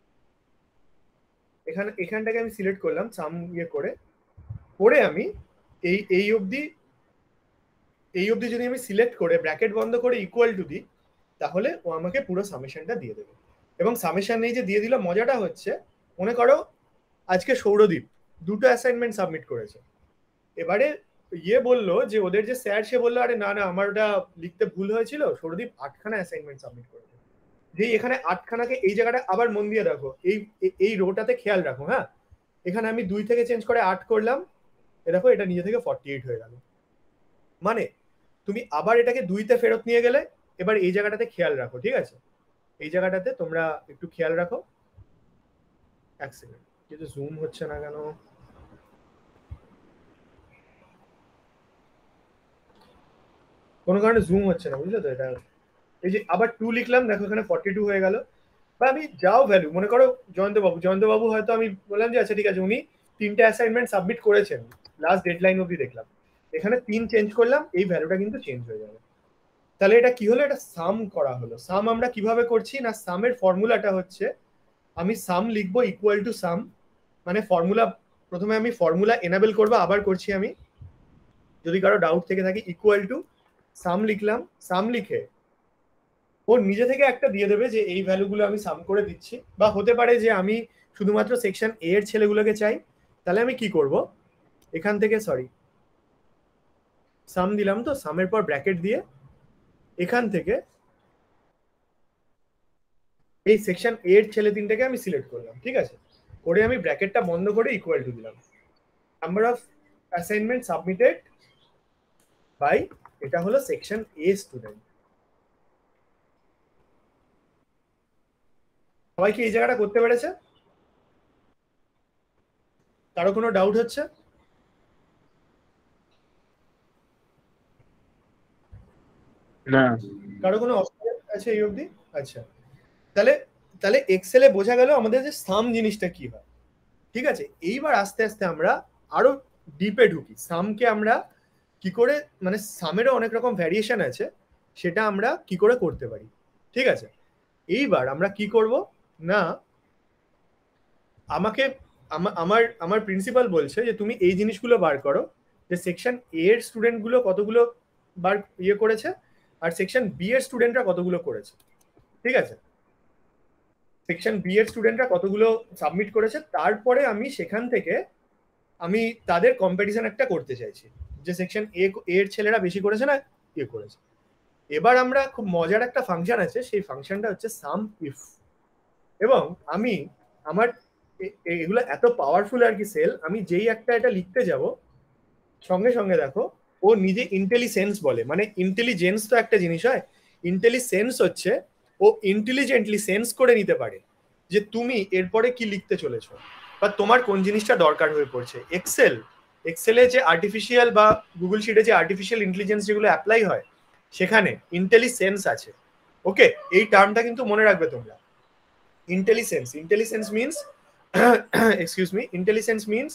এখানটাকে আমি সিলেক্ট করলাম সাম ইয়ে করে আমি এই অবধি যদি আমি সিলেক্ট করে ব্র্যাকেট বন্ধ করে ইকুয়াল টু দিই, তাহলে ও আমাকে পুরো সামেশনটা দিয়ে দেবে। এবং সামেশন এই যে দিয়ে দিল, মজাটা হচ্ছে মনে করো আজকে সৌরদীপ দুটো অ্যাসাইনমেন্ট সাবমিট করেছে, এবারে ইয়ে বললো যে ওদের যে স্যার, সে বললো আরে না না আমার ওটা লিখতে ভুল হয়েছিল, সৌরদীপ 8খানা অ্যাসাইনমেন্ট সাবমিট করেছে। যে এখানে 8খানাকে এই জায়গাটা আবার মন দিয়ে রাখো, এই রোটাতে খেয়াল রাখো, হ্যাঁ, এখানে আমি 2 থেকে চেঞ্জ করে 8 করলাম, এ দেখো এটা নিজে থেকে 48 হয়ে গেল। মানে তুমি আবার এটাকে 2-তে ফেরত নিয়ে গেলে, এবার এই জায়গাটাতে খেয়াল রাখো, ঠিক আছে? এই জায়গাটাতে তোমরা একটু খেয়াল রাখো, এক সেকেন্ড, কিন্তু জুম হচ্ছে না কেন, কোনো কারণে জুম হচ্ছে না, বুঝলে তো? এটা এই যে আবার 2 লিখলাম, দেখো এখানে 42 হয়ে গেল। বা আমি যাও ভ্যালু, মনে করো জয়ন্তবাবু হয়তো আমি বললাম যে আচ্ছা ঠিক আছে উনি 3টে অ্যাসাইনমেন্ট সাবমিট করেছেন, লাস্ট ডেডলাইন অবধি দেখলাম, এখানে 3 চেঞ্জ করলাম, এই ভ্যালুটা কিন্তু চেঞ্জ হয়ে যাবে। তাহলে এটা কি হলো, এটা সাম করা হলো। সাম আমরা কিভাবে করছি না, সামের ফর্মুলাটা হচ্ছে আমি সাম লিখবো ইকুয়াল টু সাম, মানে ফর্মুলা, প্রথমে আমি ফর্মুলা এনাবেল করবো, আবার করছি আমি, যদি কারো ডাউট থেকে থাকে, ইকুয়াল টু সাম লিখলাম, সাম লিখে ও নিজে থেকে একটা দিয়ে দেবে যে এই ভ্যালুগুলো আমি সাম করে দিচ্ছি। বা হতে পারে যে আমি শুধুমাত্র সেকশন এ এর ছেলেগুলোকে চাই, তাহলে আমি কি করব, এখান থেকে সাম দিলাম, তো সামের পর ব্র্যাকেট দিয়ে এখান থেকে এই সেকশন এ এর ছেলে 3টাকে আমি সিলেক্ট করলাম, ঠিক আছে? করে আমি ব্র্যাকেটটা বন্ধ করে ইকুয়াল টু দিলাম number of assignment submitted by, এটা হলো সেকশন এ স্টুডেন্ট। সবাই কি এই জায়গাটা করতে পেরেছে? কারো কোনো ডাউট হচ্ছে? না, কারো কোনো অসুবিধা আছে এই অবধি? আচ্ছা, তাহলে তাহলে এক্সেলে বোঝা গেল আমাদের যে সাম জিনিসটা কি হয়, ঠিক আছে? এইবার আস্তে আস্তে আমরা আরো ডিপে ঢুকি, সামকে আমরা কি করে, মানে সামেরও অনেক রকম ভ্যারিয়েশন আছে, সেটা আমরা কি করে করতে পারি, ঠিক আছে? এইবার আমরা কি করব, না, আমাকে আমার আমার প্রিন্সিপাল বলছে যে তুমি এই জিনিসগুলো বার করো, যে সেকশন এ এর স্টুডেন্টগুলো কতগুলো বার করেছে আর সেকশন বি এর স্টুডেন্টরা কতগুলো করেছে, ঠিক আছে? সেকশন বি এর স্টুডেন্টরা কতগুলো সাবমিট করেছে, তারপরে আমি সেখান থেকে আমি তাদের কম্পারিজন একটা করতে চাইছি যে সেকশন এ এর ছেলেরা বেশি করেছে না করেছে। এবার আমরা খুব মজার একটা ফাংশন আছে, সেই ফাংশনটা হচ্ছে সাম ইফ। এবং আমি আমার এগুলো এত পাওয়ারফুল আর কি সেল, আমি যেই একটা এটা লিখতে যাব সঙ্গে সঙ্গে দেখো ও নিজে ইন্টেলিজেন্স বলে, মানে ইন্টেলিজেন্স তো একটা জিনিস হয়, ইন্টেলিজেন্স হচ্ছে ও ইন্টেলিজেন্টলি সেন্স করে নিতে পারে যে তুমি এরপরে কি লিখতে চলেছো বা তোমার কোন জিনিসটা দরকার হয়ে পড়ছে। এক্সেলে যে আর্টিফিশিয়াল বা গুগল শিটে যে আর্টিফিশিয়াল ইন্টেলিজেন্স যেগুলো অ্যাপ্লাই হয় সেখানে ইন্টেলিজেন্স আছে। ওকে, এই টার্মটা কিন্তু মনে রাখবে তোমরা। Intelligence means excuse me, intelligence means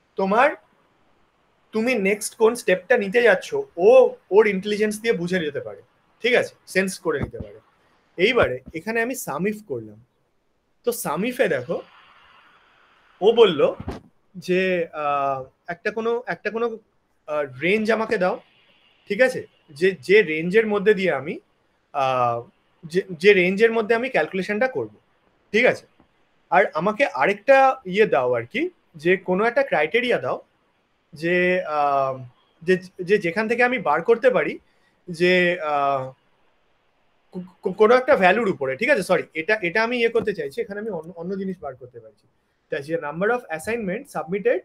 তুমি নেক্সট কোন স্টেপটা নিতে যাচ্ছ ওর ইন্টেলিজেন্স দিয়ে বুঝে যেতে পারে, ঠিক আছে, সেন্স করে নিতে পারে। এইবারে এখানে আমি সামিফ করলাম, তো সামিফে দেখো ও বলল যে একটা কোনো রেঞ্জ আমাকে দাও, ঠিক আছে, যে রেঞ্জের মধ্যে দিয়ে আমি যে রেঞ্জের মধ্যে আমি ক্যালকুলেশনটা করব, ঠিক আছে। আর আমাকে আরেকটা ইয়ে দাও আর কি, যে কোনো একটা ক্রাইটেরিয়া দাও যে যেখান থেকে আমি বার করতে পারি যে কোনো একটা ভ্যালুর উপরে, ঠিক আছে। সরি, এটা আমি ইয়ে করতে চাইছি, এখানে আমি অন্য জিনিস বার করতে পারছি। যে number of assignment submitted,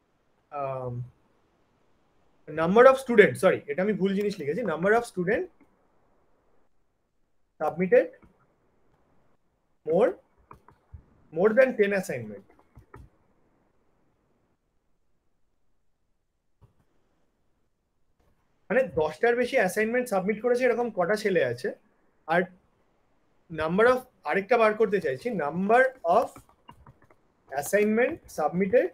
number of student, sorry এটা আমি ভুল জিনিস লিখেছি, number of student submitted more than 10 assignment. মানে 10টার বেশি অ্যাসাইনমেন্ট সাবমিট করেছে এরকম কটা ছেলে আছে। আর নাম্বার অফ, আরেকটা বার করতে চাইছি, নাম্বার অফ অ্যাসাইনমেন্ট সাবমিটেড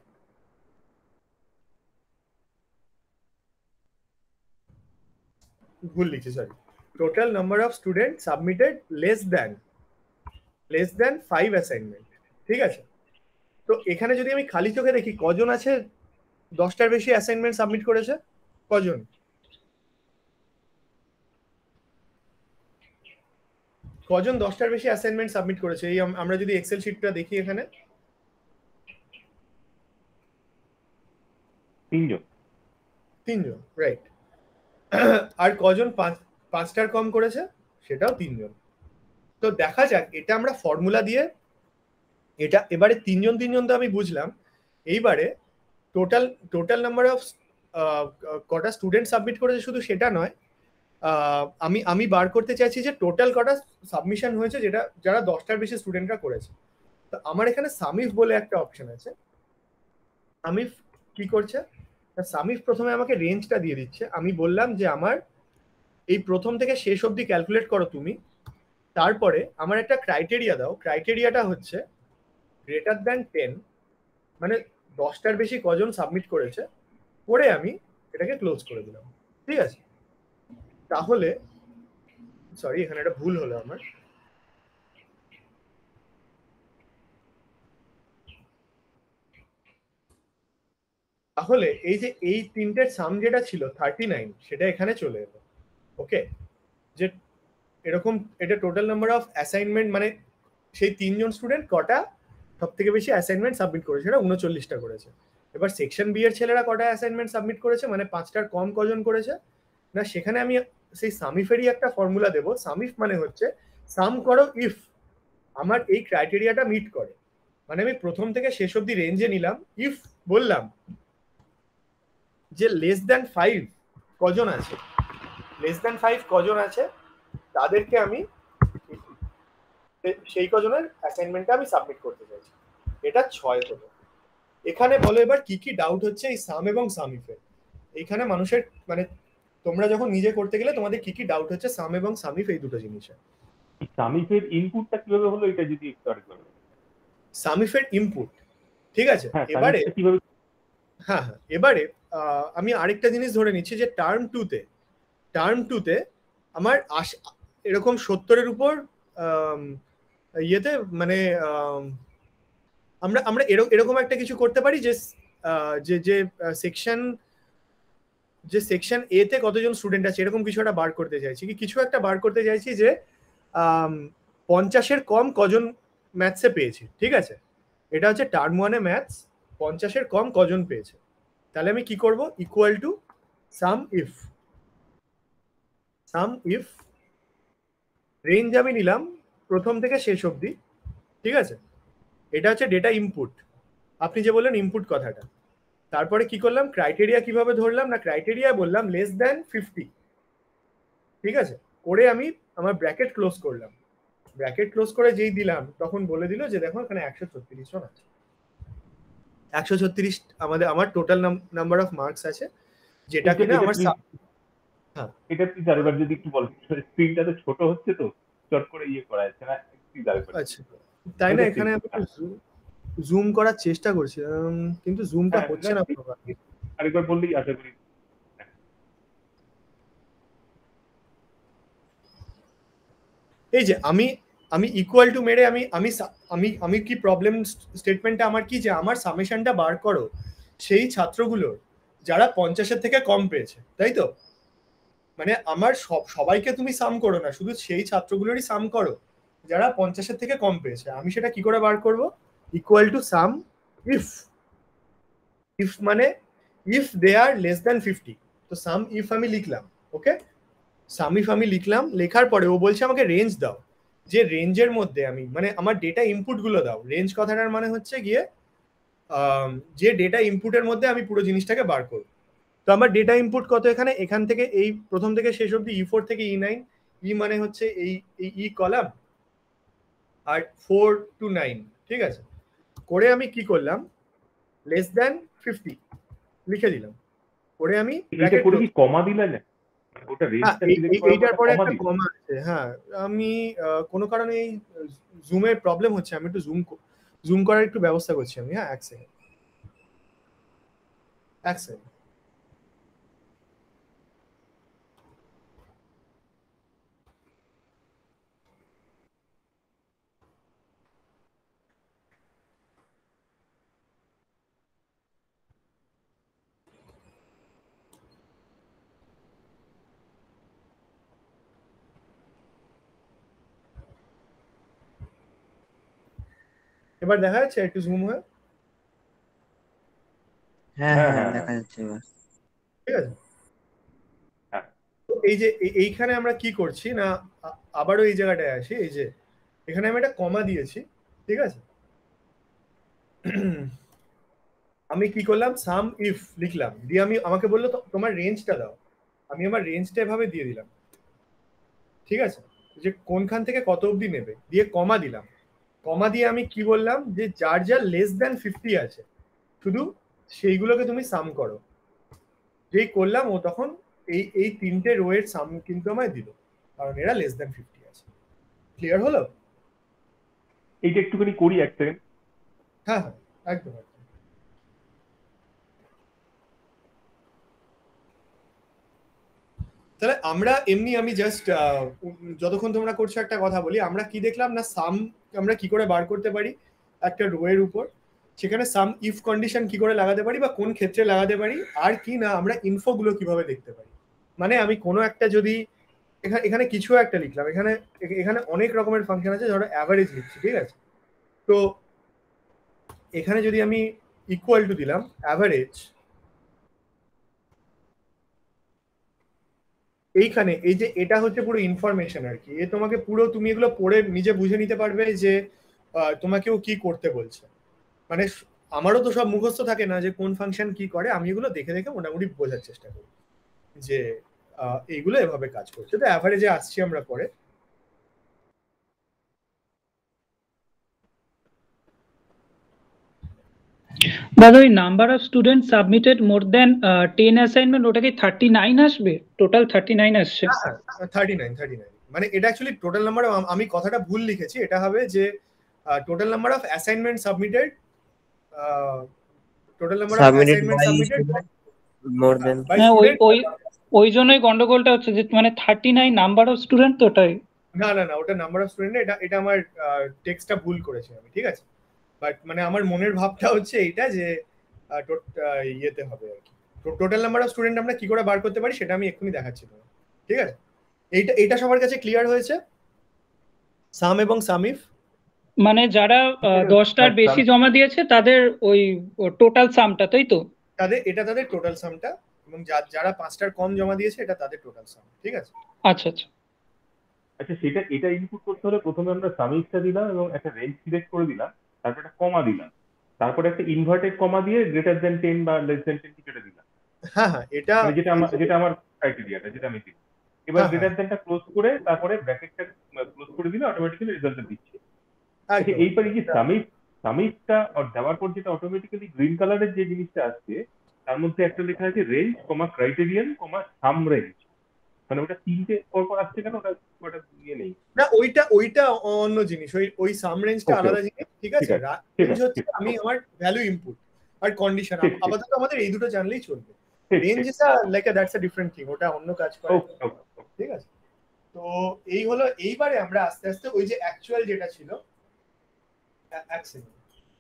ভুল লিখছি, sorry, total number of student submitted less than 5 assignment, ঠিক আছে। তো এখানে যদি আমি খালি চোখে দেখি কজন আছে 10টার বেশি অ্যাসাইনমেন্ট সাবমিট করেছে, কজন? কজন 10টার বেশি অ্যাসাইনমেন্ট সাবমিট করেছে? এই আমরা যদি এক্সেল শিটটা দেখি এখানে, 3জন, রাইট। আর কজন 5টার কম করেছে? সেটাও 3জন। তো দেখা যাক, এটা আমরা ফর্মুলা দিয়ে এটা এবারে 3জন তো আমি বুঝলাম। এইবারে টোটাল নাম্বার অফ কটা স্টুডেন্ট সাবমিট করেছে শুধু সেটা নয়, আমি বার করতে চাইছি যে টোটাল কটা সাবমিশন হয়েছে যারা 10টার বেশি স্টুডেন্টরা করেছে। তো আমার এখানে সামিফ বলে একটা অপশন আছে। সামিফ কি করছে, সামিফ প্রথমে আমাকে রেঞ্জটা দিয়ে দিচ্ছে। আমি বললাম যে আমার এই প্রথম থেকে শেষ অবধি ক্যালকুলেট করো তুমি, তারপরে আমার একটা ক্রাইটেরিয়া দাও। ক্রাইটেরিয়াটা হচ্ছে গ্রেটার দ্যান 10, মানে 10টার বেশি কজন সাবমিট করেছে, করে আমি এটাকে ক্লোজ করে দিলাম, ঠিক আছে। তাহলে সরি, এখানে একটা ভুল হলো আমার, তাহলে এই যে এই তিনটের সাম যেটা ছিল 39 সেটা এখানে চলে এলো। ওকে, যে এরকম এটা টোটাল নাম্বার অফ অ্যাসাইনমেন্ট, মানে সেই 3জন স্টুডেন্ট কটা সব থেকে বেশি অ্যাসাইনমেন্ট সাবমিট করেছে, সেটা 39টা করেছে। এবার সেকশন বি এর ছেলেরা কটা অ্যাসাইনমেন্ট সাবমিট করেছে, মানে 5টার কম কজন করেছে না, সেখানে আমি সেই সামিফেরই একটা ফর্মুলা দেব। সামিফ মানে হচ্ছে সাম করো ইফ আমার এই ক্রাইটেরিয়াটা মিট করে, মানে আমি প্রথম থেকে শেষ অবধি রেঞ্জে নিলাম, ইফ বললাম যে লেস দ্যান 5 কজন আছে, লেস দ্যান 5 কজন আছে তাদেরকে আমি সেই কজনের অ্যাসাইনমেন্টটা আমি সাবমিট করতে চাইছি। এটা 6 হলো। এখানে বলো এবার কি কি ডাউট হচ্ছে এই সাম এবং সামিফে। এইখানে মানুষের মানে তোমরা যখন নিজে করতে গেলে তোমাদের কি কি ডাউট হচ্ছে সাম এবং সামিফ এই দুটো জিনিসে। সামিফের ইনপুটটা কিভাবে হলো এটা যদি একটু আরেকবার বলো। সামিফের ইনপুট, ঠিক আছে। এবারে হ্যাঁ, এবারে আমি আরেকটা জিনিস ধরে নিচ্ছি যে টার্ম 2তে আমার এরকম 70-এর উপর ইয়েতে মানে আমরা আমরা এরকম একটা কিছু করতে পারি যে যে যে সেকশন এ তে কতজন স্টুডেন্ট আছে এরকম কিছু একটা বার করতে চাইছি, কি কিছু একটা বার করতে চাইছি যে 50-এর কম কজন ম্যাথসে পেয়েছে, ঠিক আছে? এটা হচ্ছে টার্ম 1-এ ম্যাথস, 50-এর কম কজন পেয়েছে। তাহলে আমি কি করব, equal to sum if range আমি নিলাম প্রথম থেকে শেষ অবধি, ঠিক আছে? এটা হচ্ছে ডেটা ইনপুট, আপনি যে বললেন ইনপুট কথাটা। তারপরে কি করলাম, ক্রাইটেরিয়া কিভাবে ধরলাম না, ক্রাইটেরিয়া বললাম লেস দ্যান 50, ঠিক আছে? করে আমি আমার ব্র্যাকেট ক্লোজ করলাম, ব্র্যাকেট ক্লোজ করে যেই দিলাম তখন বলে দিল যে দেখো এখানে 136 জন আছে, 136 আমার টোটাল নাম্বার অফ মার্কস আছে, যেটা কিনা আমার এটা প্লিজ আরেকবার যদি একটু বলেন, স্ক্রিনটা তো ছোট হচ্ছে তো চট করে ইয়ে করা যাচ্ছে না, প্লিজ আরেকবার। আচ্ছা তাই না, এখানে আমি জুম করার চেষ্টা করছি কিন্তু জুমটা হচ্ছে না, আরেকবার বললেই আশা করি। এই যে আমি ইকুয়াল টু মেরে আমি আমি আমি আমি কি প্রবলেম স্টেটমেন্টটা আমার কি, যে আমার সামেশনটা বার করো সেই ছাত্রগুলোর যারা 50-এর থেকে কম পেয়েছে, তাই তো? মানে আমার সবাইকে তুমি সাম করো না, শুধু সেই ছাত্রগুলোরই সাম করো যারা 50-এর থেকে কম পেয়েছে। আমি সেটা কি করে বার করব, ইকুয়াল টু সাম ইফ মানে if they are less than 50, তো সাম ইফ আমি লিখলাম, ওকে? সাম ইফ আমি লিখলাম, লেখার পরে ও বলছে আমাকে রেঞ্জ দাও, যে রেঞ্জের মধ্যে আমি মানে আমার ডেটা ইনপুট গুলো দাও। রেঞ্জ কথাটার মানে হচ্ছে গিয়ে যে ডেটা ইনপুটের মধ্যে আমি পুরো জিনিসটাকে বার করব। তো আমার ডেটা ইনপুট কত, এখান থেকে এই প্রথম থেকে শেষ অবধি E4 থেকে E9, মানে হচ্ছে এই ই কলাম, আর 4 to 9, ঠিক আছে? করে আমি কি করলাম, লেস দ্যান 50 লিখে দিলাম, করে আমি এটা করে কি কমা দিলা না, ওটা রেঞ্জটা সিলেক্ট করার এইটার পরে কমা একটা দিই। কমা আছে। হ্যাঁ আমি কোনো কারণে এই জুমের প্রবলেম হচ্ছে, আমি একটু জুম করার একটু ব্যবস্থা করছি আমি। হ্যাঁ এক সেকেন্ড। এবার দেখা যাচ্ছে একটু জুম হয়ে? হ্যাঁ হ্যাঁ দেখা যাচ্ছে এবার, ঠিক আছে। তো এই যে এইখানে আমরা কি করছি না, আবারও এই জায়গাটায় আসি, এই যে এখানে আমি একটা কমা দিয়েছি, ঠিক আছে? আমি কি করলাম, সাম ইফ লিখলাম, দিয়ে আমি আমাকে বললো তোমার রেঞ্জটা দাও, আমি আমার রেঞ্জটা এভাবে দিয়ে দিলাম, ঠিক আছে? যে কোনখান থেকে কত অবধি নেবে, দিয়ে কমা দিলাম। কমা দিয়ে আমি কি বললাম, যে যার যার লেস দ্যান 50 আছে শুধু সেইগুলোকে তুমি সাম করো। যেই করলাম ও তখন এই তিনটে রো এর সাম কিন্তু আমায় দিল, কারণ এরা লেস দ্যান 50 আছে। ক্লিয়ার হলো? এইটা একটুখানি করি এক সেকেন্ড। হ্যাঁ হ্যাঁ একদম। তাহলে আমরা এমনি আমি জাস্ট যতক্ষণ তোমরা করছো একটা কথা বলি, আমরা কি দেখলাম না, সাম আমরা কি করে বার করতে পারি একটা রো এর উপর, সেখানে সাম ইফ কন্ডিশন কি করে লাগাতে পারি বা কোন ক্ষেত্রে লাগাতে পারি, আর কি না আমরা ইনফো গুলো কিভাবে দেখতে পারি। মানে আমি কোনো একটা যদি এখানে কিছু একটা লিখলাম, এখানে অনেক রকমের ফাংশন আছে, ধরো অ্যাভারেজ লিখছি, ঠিক আছে? তো এখানে যদি আমি ইকুয়াল টু দিলাম অ্যাভারেজ, এইখানে এই যে এটা হচ্ছে পুরো ইনফরমেশন আর কি, এ তোমাকে পুরো তুমি এগুলো পড়ে নিজে বুঝে নিতে পারবে যে তোমাকেও কি করতে বলছে। মানে আমারও তো সব মুখস্থ থাকে না যে কোন ফাংশন কি করে, আমি এগুলো দেখে দেখে মোটামুটি বোঝার চেষ্টা করি যে এইগুলো এভাবে কাজ করছে। তো অ্যাভারেজে আসছি আমরা পরে। দাদা ওই number of student submitted more than 10 assignment, ওটা কি 39 আসবে? টোটাল 39 আসছে? 39 মানে এটা অ্যাকচুয়ালি টোটাল নাম্বার, আমি কথাটা ভুল লিখেছি, এটা হবে যে total number of assignment submitted, total number of assignment submitted more than. হ্যাঁ ওই জন্যই গন্ডগোলটা হচ্ছে, যে মানে 39 নাম্বার অফ স্টুডেন্ট, তো ওটাই না না না, ওটা নাম্বার অফ স্টুডেন্ট, এটা এটা আমার টেক্সটটা ভুল করেছি আমি, ঠিক আছে। বাট মানে আমার মনের ভাবটা হচ্ছে এইটা যে ইয়েতে হবে আর কি, টোটাল নাম্বার অফ স্টুডেন্ট আমরা কি করে বার করতে পারি সেটা আমি এক্ষুনি দেখাচ্ছি তোমার, ঠিক আছে। এইটা এটা সবার কাছে ক্লিয়ার হয়েছে, সাম এবং সামিফ? মানে যারা 10টার বেশি জমা দিয়েছে তাদের ওই টোটাল সামটা, তাই তো? এটা তাদের টোটাল সামটা, এবং যারা 5টার কম জমা দিয়েছে এটা তাদের টোটাল সাম, ঠিক আছে। আচ্ছা আচ্ছা আচ্ছা, এটা ইনপুট করতে হলে প্রথমে আমরা সামিংসটা দিলাম এবং একটা রেঞ্জ সিলেক্ট করে দিলাম, তারপর একটা কমা দিলাম, তারপরে একটা ইনভার্টেড কমা দিয়ে গ্রেটার দেন 10 বা লেস দেন 10 কি কেটে দিলাম। হ্যাঁ হ্যাঁ, এটা যেটা আমার ক্রাইটেরিয়াটা, যেটা আমি দিই। এবার গ্রেটার দেনটা ক্লোজ করে তারপরে ব্র্যাকেটটা ক্লোজ করে দিলে অটোমেটিক্যালি রেজাল্টটা দিচ্ছে। আচ্ছা, এইবার এই যে সামিংসটা দেওয়ার পর যেটা অটোমেটিক্যালি গ্রিন কালারের যে জিনিসটা আসছে তার মধ্যে একটা লেখা আছে range comma criterion comma sum range, মানে ওটা তিনটে পর আসছে কেন? ওটা ইয়ে নেই না, ওইটা অন্য জিনিস, ওই সাম রেঞ্জটা আলাদা জিনিস, ঠিক আছে। রেঞ্জ হচ্ছে আমি আমার ভ্যালু ইনপুট আর কন্ডিশন, আপাতত আমাদের এই দুটো জানলেই চলবে। Range is like that's a different thing, ওটা অন্য কাজ করে, ঠিক আছে। তো এই হলো, এইবারে আমরা আস্তে আস্তে ওই যে অ্যাকচুয়াল যেটা ছিল, এক সেকেন্ড,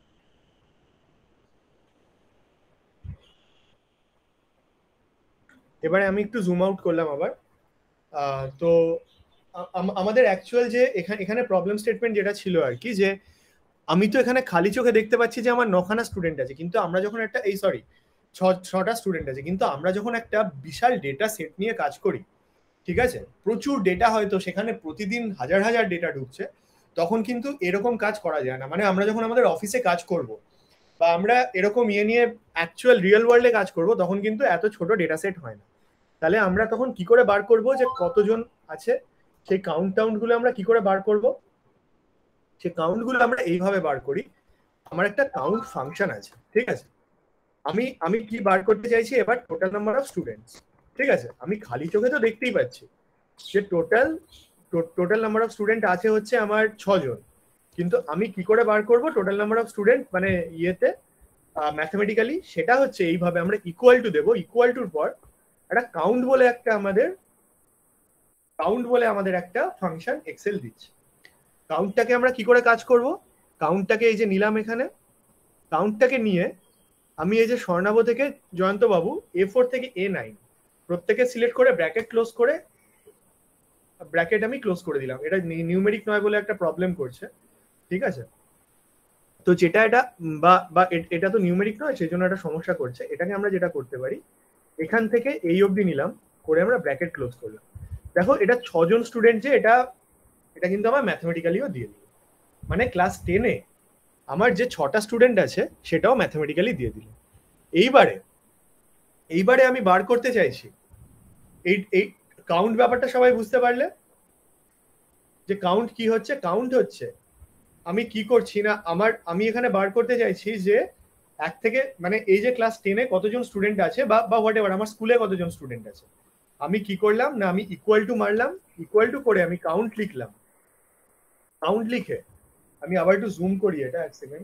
এবারে আমি একটু জুম আউট করলাম আবার। তো আমাদের অ্যাকচুয়াল যে এখানে প্রবলেম স্টেটমেন্ট যেটা ছিল আর কি, যে আমি তো এখানে খালি চোখে দেখতে পাচ্ছি যে আমার 9খানা স্টুডেন্ট আছে, কিন্তু আমরা যখন একটা 6টা স্টুডেন্ট আছে, কিন্তু আমরা যখন একটা বিশাল ডেটা সেট নিয়ে কাজ করি, ঠিক আছে, প্রচুর ডেটা, হয়তো সেখানে প্রতিদিন হাজার হাজার ডেটা ঢুকছে, তখন কিন্তু এরকম কাজ করা যায় না। মানে আমরা যখন আমাদের অফিসে কাজ করব বা আমরা এরকম নিয়ে অ্যাকচুয়াল রিয়েল ওয়ার্ল্ডে কাজ করব, তখন কিন্তু এত ছোট ডেটা সেট হয় না। তাহলে আমরা তখন কি করে বার করব যে কতজন আছে, সেই কাউন্ট গুলো আমরা কি করে বার করব? সেই কাউন্ট গুলো আমরা এইভাবে বার করি, আমার একটা কাউন্ট ফাংশন আছে, ঠিক আছে। আমি কি বার করতে চাইছি এবার? টোটাল নাম্বার অফ স্টুডেন্টস, ঠিক আছে। আমি খালি চোখে তো দেখতেই পাচ্ছি যে টোটাল নাম্বার অফ স্টুডেন্ট আছে হচ্ছে আমার 6 জন, কিন্তু আমি কি করে বার করব টোটাল নাম্বার অফ স্টুডেন্ট মানে ইয়েতে ম্যাথমেটিক্যালি? সেটা হচ্ছে এইভাবে, আমরা ইকুয়াল টু দেবো, ইকুয়াল টুর পর একটা কাউন্ট বলে আমাদের একটা ফাংশন এক্সেল দিচ্ছে। কাউন্টটাকে আমরা কি করে কাজ করব? কাউন্টটাকে এই যে নিলাম, এখানে কাউন্টটাকে নিয়ে আমি এই যে স্বর্ণাভ থেকে জয়ন্ত বাবু, A4 থেকে A9 প্রত্যেকে সিলেক্ট করে ব্র্যাকেট ক্লোজ করে, ব্র্যাকেট আমি ক্লোজ করে দিলাম। এটা নিউমেরিক নয় বলে একটা প্রবলেম করছে, ঠিক আছে। তো যেটা এটা বা এটা তো নিউমেরিক নয়, সেই জন্য একটা সমস্যা করছে। এটাকে আমরা যেটা করতে পারি, এখান থেকে এই অবধি নিলাম, করে আমরা ব্র্যাকেট ক্লোজ করলাম। দেখো, এটা 6 জন স্টুডেন্ট, যে এটা কিন্তু আমার ম্যাথমেটিক্যালিও দিয়ে দিল, মানে ক্লাস 10-এ আমার যে 6টা স্টুডেন্ট আছে সেটাও ম্যাথমেটিক্যালি দিয়ে দিল। এইবারে আমি বার করতে চাইছি এই কাউন্ট ব্যাপারটা, সবাই বুঝতে পারলে যে কাউন্ট কি হচ্ছে? কাউন্ট হচ্ছে আমি কি করছি না, আমি এখানে বার করতে চাইছি যে এক থেকে, মানে এই যে ক্লাস 10-এ কতজন স্টুডেন্ট আছে বা হোয়াট এভার, আমার স্কুলে কতজন স্টুডেন্ট আছে, আমি কি করলাম না, আমি ইকুয়াল টু মারলাম, ইকুয়াল টু করে আমি কাউন্ট লিখলাম। কাউন্ট লিখে আমি আবার একটু জুম করি, এটা এক সেকেন্ড,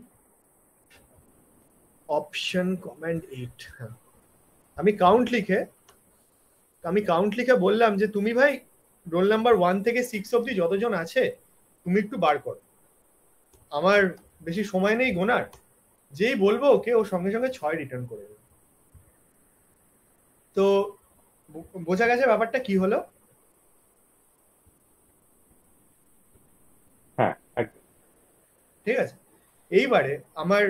অপশন কমান্ড 8, হ্যাঁ, আমি কাউন্ট লিখে বললাম যে তুমি ভাই রোল নাম্বার 1 থেকে 6 অব্দি যতজন আছে তুমি একটু বার করো, আমার বেশি সময় নেই গোনার। যেই বলবো ওকে, ও সঙ্গে সঙ্গে 6 রিটার্ন করে দেবে। তো বোঝা গেছে ব্যাপারটা কি হলো? হ্যাঁ, ঠিক আছে। এইবারে আমার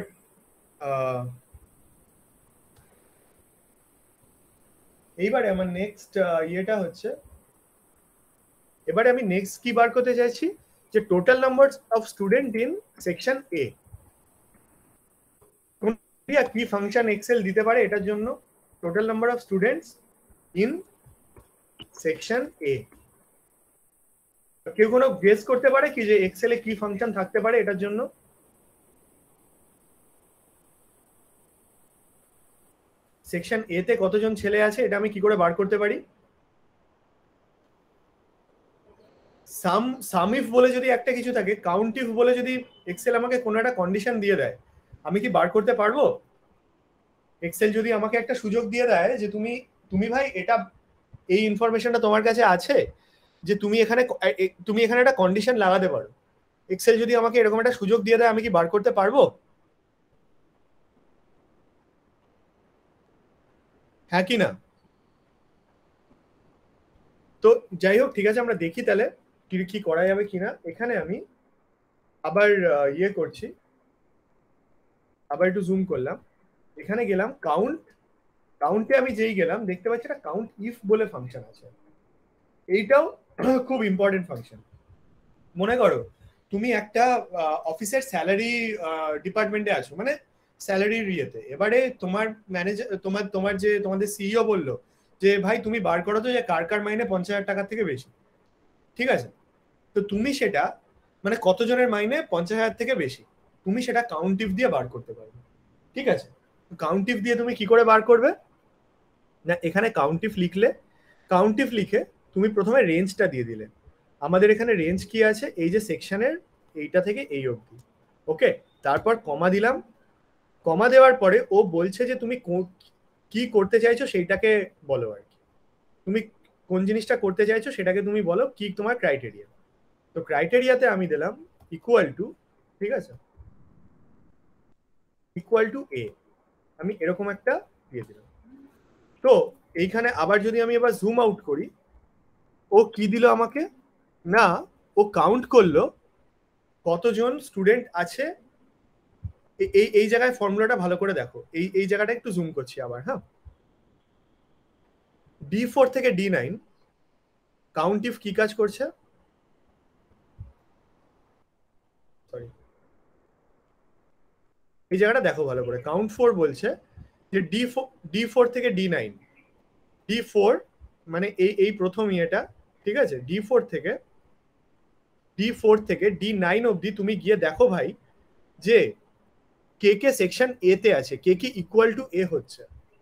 নেক্সট ইয়েটা হচ্ছে, এবারে আমি নেক্সট কি বার করতে চাইছি, যে total number of student in section A. কি ফাংশন এক্সেল দিতে পারে এটার জন্য? Total number of students in section A. কেউ কোনো গেস করতে পারে কি যে এক্সেলে কি ফাংশন থাকতে পারে এটার জন্য? সেকশন এ তে কতজন ছেলে আছে এটা আমি কি করে বার করতে পারি? সাম ইফ বলে যদি একটা কিছু থাকে, কাউন্ট ইফ বলে যদি এক্সেল আমাকে কোনো একটা কন্ডিশন দিয়ে দেয়, আমি কি বার করতে পারবো? এক্সেল যদি আমাকে একটা সুযোগ দিয়ে দেয় যে তুমি ভাই এটা, এই ইনফরমেশনটা তোমার কাছে আছে, যে তুমি এখানে একটা কন্ডিশন লাগাতে পারো। এক্সেল যদি আমাকে এরকম একটা সুযোগ দিয়ে দেয়, আমি কি বার করতে পারবো? হ্যাঁ কি না? তো যাই হোক, ঠিক আছে, আমরা দেখি তাহলে কি করা যাবে কিনা। এখানে আমি আবার ইয়ে করছি, আবার একটু জুম করলাম, এখানে গেলাম কাউন্টে আমি যেই গেলাম দেখতে পাচ্ছি একটা কাউন্ট ইফ বলে ফাংশন আছে। এইটাও খুব ইম্পর্টেন্ট ফাংশন। মনে করো তুমি একটা অফিসের স্যালারি ডিপার্টমেন্টে আছো, মানে স্যালারির ইয়েতে। এবারে তোমার ম্যানেজার, তোমাদের সিইও বললো যে ভাই তুমি বার করো তো যে কার কার মাইনে 50,000 টাকার থেকে বেশি, ঠিক আছে? তো তুমি সেটা মানে কতজনের মাইনে 50,000 থেকে বেশি, তুমি সেটা কাউন্ট ইফ দিয়ে বার করতে পারবে, ঠিক আছে? কাউন্ট ইফ দিয়ে তুমি কি করে বার করবে না, এখানে কাউন্ট ইফ লিখে তুমি প্রথমে রেঞ্জটা দিয়ে দিলে। আমাদের এখানে রেঞ্জ কি আছে, এই যে সেকশনের এইটা থেকে এই অবধি, ওকে। তারপর কমা দিলাম, কমা দেওয়ার পরে ও বলছে যে তুমি কি করতে চাইছো সেইটাকে বলো আর কি। তুমি কোন জিনিসটা করতে চাইছো সেটাকে তুমি বলো, কি তোমার ক্রাইটেরিয়া। তো ক্রাইটেরিয়াতে আমি দিলাম ইকুয়াল টু, ঠিক আছে, ইকুয়াল টু এ, আমি এরকম একটা দিয়ে দিলাম। তো এইখানে আবার যদি আমি এবার জুম আউট করি, ও কি দিল আমাকে না, ও কাউন্ট করলো কতজন স্টুডেন্ট আছে। এই জায়গায় ফর্মুলাটা ভালো করে দেখো, এই জায়গাটা একটু জুম করছি আবার, হ্যাঁ। D4 থেকে D9 কাউন্ট ইফ কি কাজ করছে, সরি, এই জায়গাটা দেখো ভালো করে। কাউন্ট 4 বলছে যে D4 থেকে D9, D4 মানে এই প্রথম ইয়েটা, ঠিক আছে? D4 থেকে D9 অবধি তুমি গিয়ে দেখো ভাই যে কে সেকশন এ তে আছে, কে কি ইকুয়াল টু এ হচ্ছে,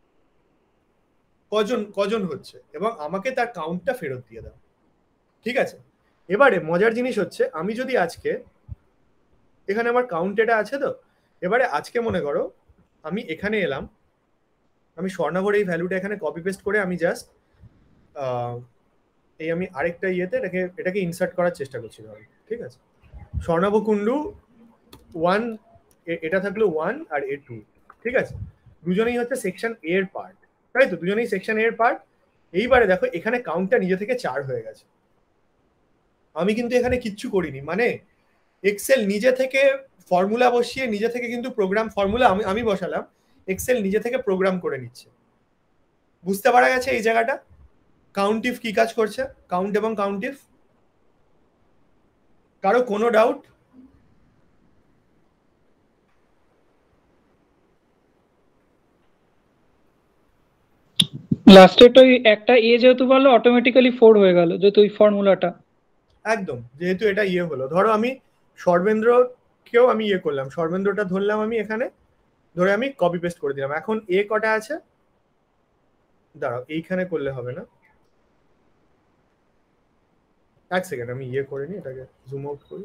কজন হচ্ছে, এবং আমাকে তার কাউন্টটা ফেরত দিয়ে দাও, ঠিক আছে? এবারে মজার জিনিস হচ্ছে, আমি যদি আজকে এখানে আমার কাউন্ট এটা আছে, তো এবারে আজকে মনে করো আমি এখানে এলাম, আমি স্বর্ণাভর এই ভ্যালুটা এখানে কপি পেস্ট করে আমি জাস্ট এই আমি আরেকটা ইয়েতে এটাকে ইনসার্ট করার চেষ্টা করছি, ঠিক আছে? স্বর্ণাভ কুন্ডু 1, এটা থাকলো 1 আর এ 2, ঠিক আছে? দুজনেই হচ্ছে সেকশন এ এর পার্ট, তাই তো? দুজনেই সেকশন এ এর পার্ট। এইবারে দেখো এখানে কাউন্টটা নিজে থেকে 4 হয়ে গেছে, আমি কিন্তু এখানে কিচ্ছু করিনি। মানে এক্সেল নিজে থেকে ফর্মুলা বসিয়ে নিজে থেকে কিন্তু প্রোগ্রাম ফর্মুলা আমি বসালাম, এক্সেল নিজে থেকে প্রোগ্রাম করে নিচ্ছে। বুঝতে পারা গেছে এই জায়গাটা কাউন্ট ইফ কি কাজ করছে, কাউন্ট এবং কাউন্ট ইফ? কারো কোনো ডাউট? লাস্টেরটা একটা এ যেহেতু বললো অটোমেটিক্যালি 4 হয়ে গেল যেহেতু ওই ফর্মুলাটা। একদম, যেহেতু এটা ইয়ে হলো, ধরো আমি সর্বেন্দ্রকেও আমি ইয়ে করলাম, সর্বেন্দ্রটা ধরলাম আমি এখানে, ধরে আমি কপি পেস্ট করে দিলাম। এখন এ কটা আছে, দাঁড়াও এইখানে করলে হবে না, এক সেকেন্ড আমি ইয়ে করে নিই, এটাকে জুম আউট করি।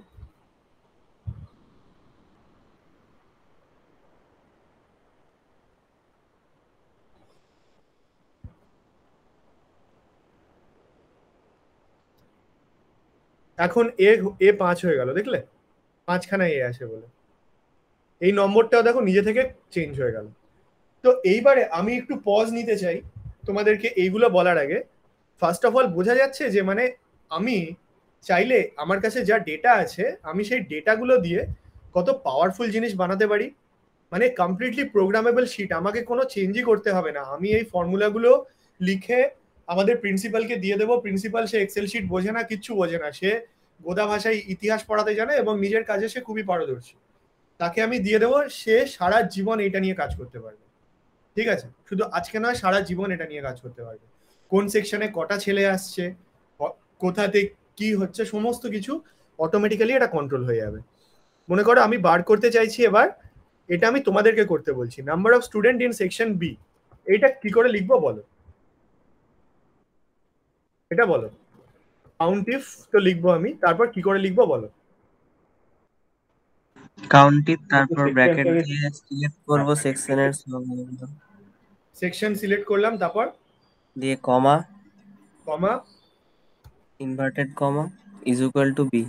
এখন এ 5 হয়ে গেল, দেখলে 5খানা এ আছে বলে। এই নম্বরটাও দেখো নিজে থেকে চেঞ্জ হয়ে গেল। তো এইবারে আমি একটু পজ নিতে চাই তোমাদেরকে এইগুলো বলার আগে। ফার্স্ট অফ অল বোঝা যাচ্ছে যে মানে আমি চাইলে আমার কাছে যা ডেটা আছে আমি সেই ডেটাগুলো দিয়ে কত পাওয়ারফুল জিনিস বানাতে পারি। মানে কমপ্লিটলি প্রোগ্রামেবল শিট, আমাকে কোনো চেঞ্জই করতে হবে না। আমি এই ফর্মুলাগুলো লিখে আমাদের প্রিন্সিপালকে দিয়ে দেবো, প্রিন্সিপাল সে এক্সেল শিট বোঝে না, কিচ্ছু বোঝে না, সে গোদা ভাষায় ইতিহাস পড়াতে জানে এবং নিজের কাজে সে খুবই পারদর্শী। তাকে আমি দিয়ে দেবো, সে সারা জীবন এটা নিয়ে কাজ করতে পারবে, ঠিক আছে? শুধু আজকে নয়, সারা জীবন এটা নিয়ে কাজ করতে পারবে। কোন সেকশনে কটা ছেলে আসছে, কোথাতে কি হচ্ছে, সমস্ত কিছু অটোমেটিক্যালি এটা কন্ট্রোল হয়ে যাবে। মনে করো আমি বার করতে চাইছি এবার, এটা আমি তোমাদেরকে করতে বলছি, number of student in section B. এটা কি করে লিখবো বলো, এটা বলো। কাউন্ট ইফ তো লিখবো আমি, তারপর কি করে লিখবো বলো? কাউন্ট ইফ, তারপর ব্র্যাকেট দিয়ে সিলেক্ট করব সেকশনের সেকশন সিলেক্ট করলাম, তারপর দিয়ে comma, comma, inverted comma is equal to B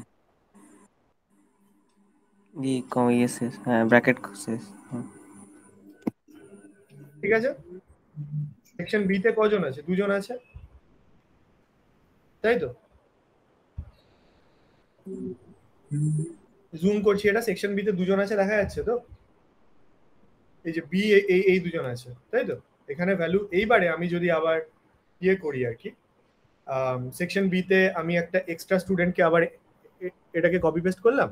B comma শেষ, হ্যাঁ ব্র্যাকেট শেষ। ঠিক আছে, সেকশন বি তে কজন আছে? দুজন আছে, তাই তো? জুম করছি, এটা সেকশন বি তে দুজন আছে, দেখা যাচ্ছে তো? এই যে বি, এই দুজন আছে, তাই তো? এখানে ভ্যালু, এইবারে আমি যদি আবার ইয়ে করি আর কি, সেকশন বি তে আমি একটা এক্সট্রা স্টুডেন্টকে আবার এটাকে কপি পেস্ট করলাম,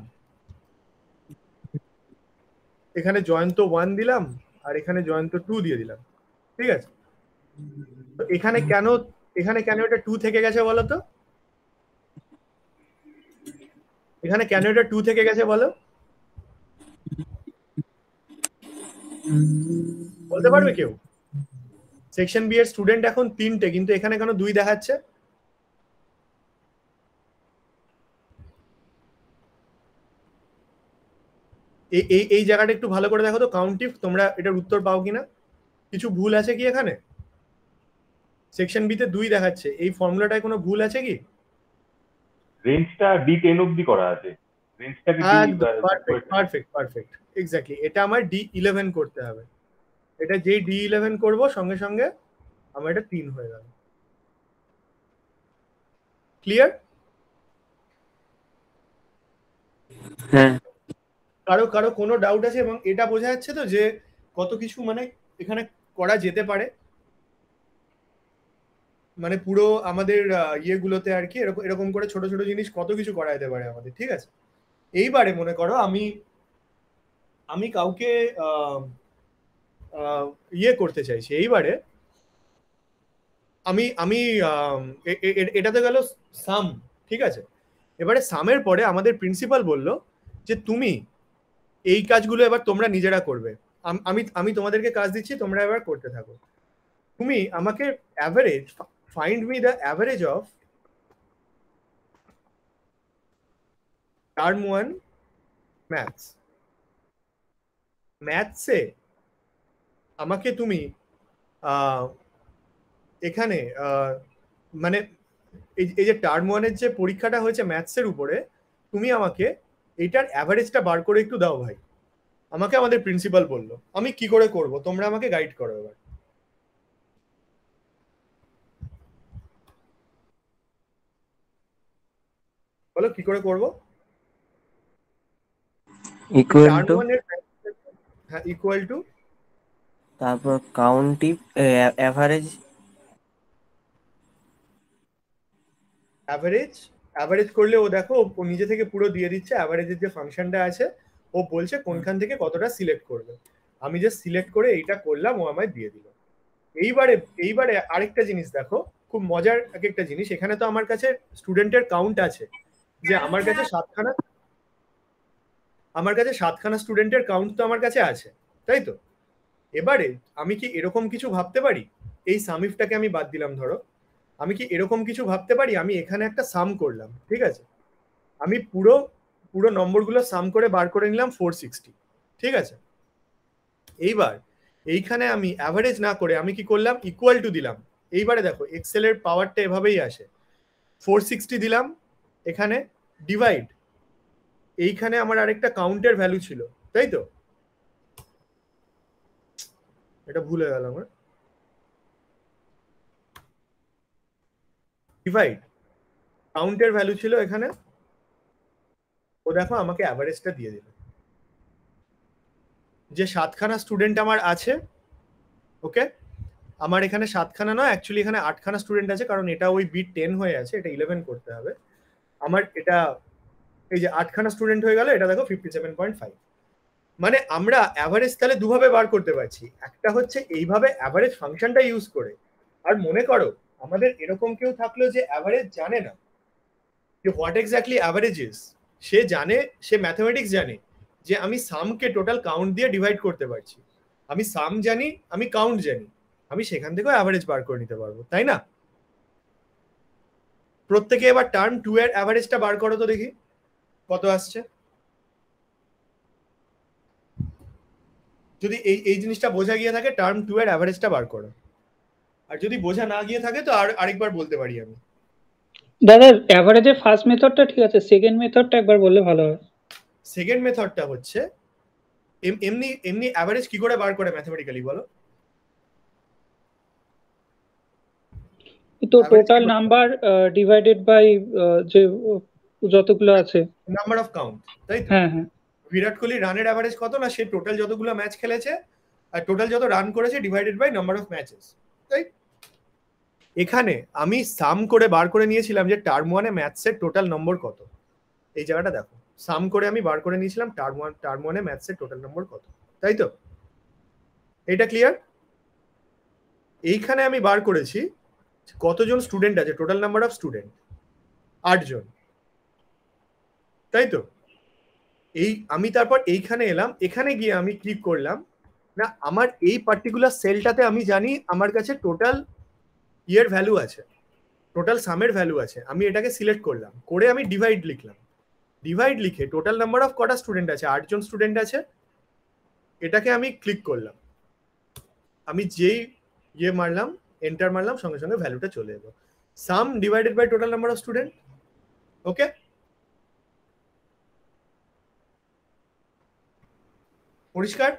এখানে জয়ন্ত 1 দিলাম আর এখানে জয়ন্ত 2 দিয়ে দিলাম, ঠিক আছে? তো এখানে কেন এটা 2 থেকে গেছে বলো তো? এখানে কেন এটা 2 থেকে গেছে বলো? বলতে পারবে কেউ? সেকশন বি এর স্টুডেন্ট এখন 3টে, কিন্তু এখানে কেন 2 দেখাচ্ছে? এই জায়গাটা একটু ভালো করে দেখো তো কাউন্টিভ, তোমরা এটার উত্তর পাও কিনা, কিছু ভুল আছে কি এখানে? সেকশন বি তে 2 দেখাচ্ছে, এই ফর্মুলাটায় কোনো ভুল আছে কি? রেঞ্জটা D10 অবধি করা আছে, রেঞ্জটাকে পারফেক্ট এক্স্যাক্টলি, এটা আমার D11 করতে হবে, এটা যেই D11 করব সঙ্গে সঙ্গে আমার এটা 3 হয়ে গেল। ক্লিয়ার? হ্যাঁ কারো কোনো ডাউট আছে? এবং এটা বোঝা যাচ্ছে তো যে কত কিছু মানে এখানে করা যেতে পারে, মানে পুরো আমাদের ইয়েগুলোতে আর কি এরকম এরকম করে ছোট ছোট জিনিস কত কিছু করা যেতে পারে আমাদের, ঠিক আছে? এইবারে মনে করো আমি কাউকে ইয়ে করতে চাইছি, এইবারে আমি আমি এটাতে গেল সাম, ঠিক আছে? এবারে সামের পরে আমাদের প্রিন্সিপাল বলল যে তুমি এই কাজগুলো এবার তোমরা নিজেরা করবে, আমি আমি তোমাদেরকে কাজ দিচ্ছি, তোমরা এবার করতে থাকো। তুমি আমাকে average, find me the average of term 1 maths. ম্যাথসে আমাকে তুমি এখানে মানে এই যে টার্ম 1-এর যে পরীক্ষাটা হয়েছে ম্যাথসের উপরে, তুমি আমাকে এইটার অ্যাভারেজটা বার করে একটু দাও ভাই, আমাকে আমাদের প্রিন্সিপাল বললো। আমি কি করে করব, তোমরা আমাকে গাইড করো এবার, বলো কি করে করব? ইকুয়াল টার্ম টু, 1-এর, হ্যাঁ ইকুয়াল টু, তারপর কাউন্টিভ অ্যাভারেজ, অ্যাভারেজ করলে ও দেখো ও নিজে থেকে পুরো দিয়ে দিচ্ছে, অ্যাভারেজের যে ফাংশনটা আছে ও বলছে কোনখান থেকে কতটা সিলেক্ট করবে, আমি যে সিলেক্ট করে এইটা করলাম ও আমায় দিয়ে দিল। এইবারে আরেকটা জিনিস দেখো, খুব মজার এক একটা জিনিস, এখানে তো আমার কাছে স্টুডেন্টের কাউন্ট আছে, যে আমার কাছে সাতখানা স্টুডেন্টের কাউন্ট তো আমার কাছে আছে, তাই তো? এবারে আমি কি এরকম কিছু ভাবতে পারি, এই সামিফটাকে আমি বাদ দিলাম ধরো, আমি কি এরকম কিছু ভাবতে পারি, আমি এখানে একটা সাম করলাম, ঠিক আছে? আমি পুরো পুরো নম্বরগুলো সাম করে বার করে নিলাম 460, ঠিক আছে? এইবার এইখানে আমি অ্যাভারেজ না করে আমি কি করলাম, ইকুয়াল টু দিলাম। এইবারে দেখো এক্সেল এর পাওয়ারটা এভাবেই আসে, 460 দিলাম, এখানে ডিভাইড, এইখানে আমার আরেকটা কাউন্টের ভ্যালু ছিল, তাই তো? এটা ভুলে গেল আমার, ডিভাইড, কাউন্টের ভ্যালু ছিল এখানে, ও দেখো আমাকে অ্যাভারেজটা দিয়ে দিল, যে 7খানা স্টুডেন্ট আমার আছে, ওকে? আমার এখানে 7খানা নয়, অ্যাকচুয়ালি এখানে 8খানা স্টুডেন্ট আছে, কারণ এটা ওই বিট 10 হয়ে আছে, এটা 11 করতে হবে আমার, এটা এই যে 8খানা স্টুডেন্ট হয়ে গেল, এটা দেখো 57.5। মানে আমরা অ্যাভারেজ তাহলে দুভাবে বার করতে পারছি, একটা হচ্ছে এইভাবে অ্যাভারেজ ফাংশনটা ইউজ করে, আর মনে করো আমাদের এরকম কেউ থাকলো যে অ্যাভারেজ জানে না যে হোয়াট এক্স্যাক্টলি অ্যাভারেজ ইজ, সে জানে, সে ম্যাথমেটিক্স জানে যে আমি সামকে টোটাল কাউন্ট দিয়ে ডিভাইড করতে পারছি, আমি সাম জানি, আমি কাউন্ট জানি, আমি সেখান থেকেও অ্যাভারেজ বার করে নিতে পারবো, তাই না? প্রত্যেকে এবার টার্ম 2 এর অ্যাভারেজটা বার করো তো দেখি কত আসছে। যদি এই জিনিসটা বোঝা গিয়ে থাকে, টার্ম 2 এর অ্যাভারেজটা বার করো, আর যদি বোঝা না গিয়ে থাকে তো আরেকবার বলতে পারি আমি। দাদা অ্যাভারেজের ফার্স্ট মেথডটা ঠিক আছে, সেকেন্ড মেথডটা একবার বললে ভালো হয়। সেকেন্ড মেথডটা হচ্ছে এমনি এমনি অ্যাভারেজ কি করে বার করে ম্যাথমেটিক্যালি বলো? তো টোটাল নাম্বার ডিভাইডেড বাই যে যতগুলো আছে, নাম্বার অফ কাউন্ট, তাই তো? হ্যাঁ হ্যাঁ। বিরাট কোহলি রানের অ্যাভারেজ কত না, সে টোটাল যতগুলো ম্যাচ খেলেছে আর টোটাল যত রান করেছে divided by number of matches, তাই? এখানে আমি সাম করে বার করে নিয়েছিলাম যে টার্ম ওয়ানে ম্যাথসের টোটাল নম্বর কত। এই জায়গাটা দেখো, সাম করে আমি বার করে নিয়েছিলাম টার্ম ওয়ানে ম্যাথসের টোটাল নম্বর কত, তাই তো? এটা ক্লিয়ার? এইখানে আমি বার করেছি কতজন স্টুডেন্ট আছে, টোটাল নাম্বার অফ স্টুডেন্ট 8 জন, তাই তো? এই আমি তারপর এইখানে এলাম, এখানে গিয়ে আমি ক্লিক করলাম না, আমার এই পার্টিকুলার সেলটাতে আমি জানি আমার কাছে টোটাল ইয়ের ভ্যালু আছে, টোটাল সামের ভ্যালু আছে, আমি এটাকে সিলেক্ট করলাম, করে আমি ডিভাইড লিখলাম, ডিভাইড লিখে টোটাল নাম্বার অফ কটা স্টুডেন্ট আছে, 8 জন স্টুডেন্ট আছে, এটাকে আমি ক্লিক করলাম, আমি যেই ইয়ে মারলাম এন্টার মারলাম সঙ্গে সঙ্গে ভ্যালুটা চলে এলো, sum divided by total number of student. Okay, পরিষ্কার?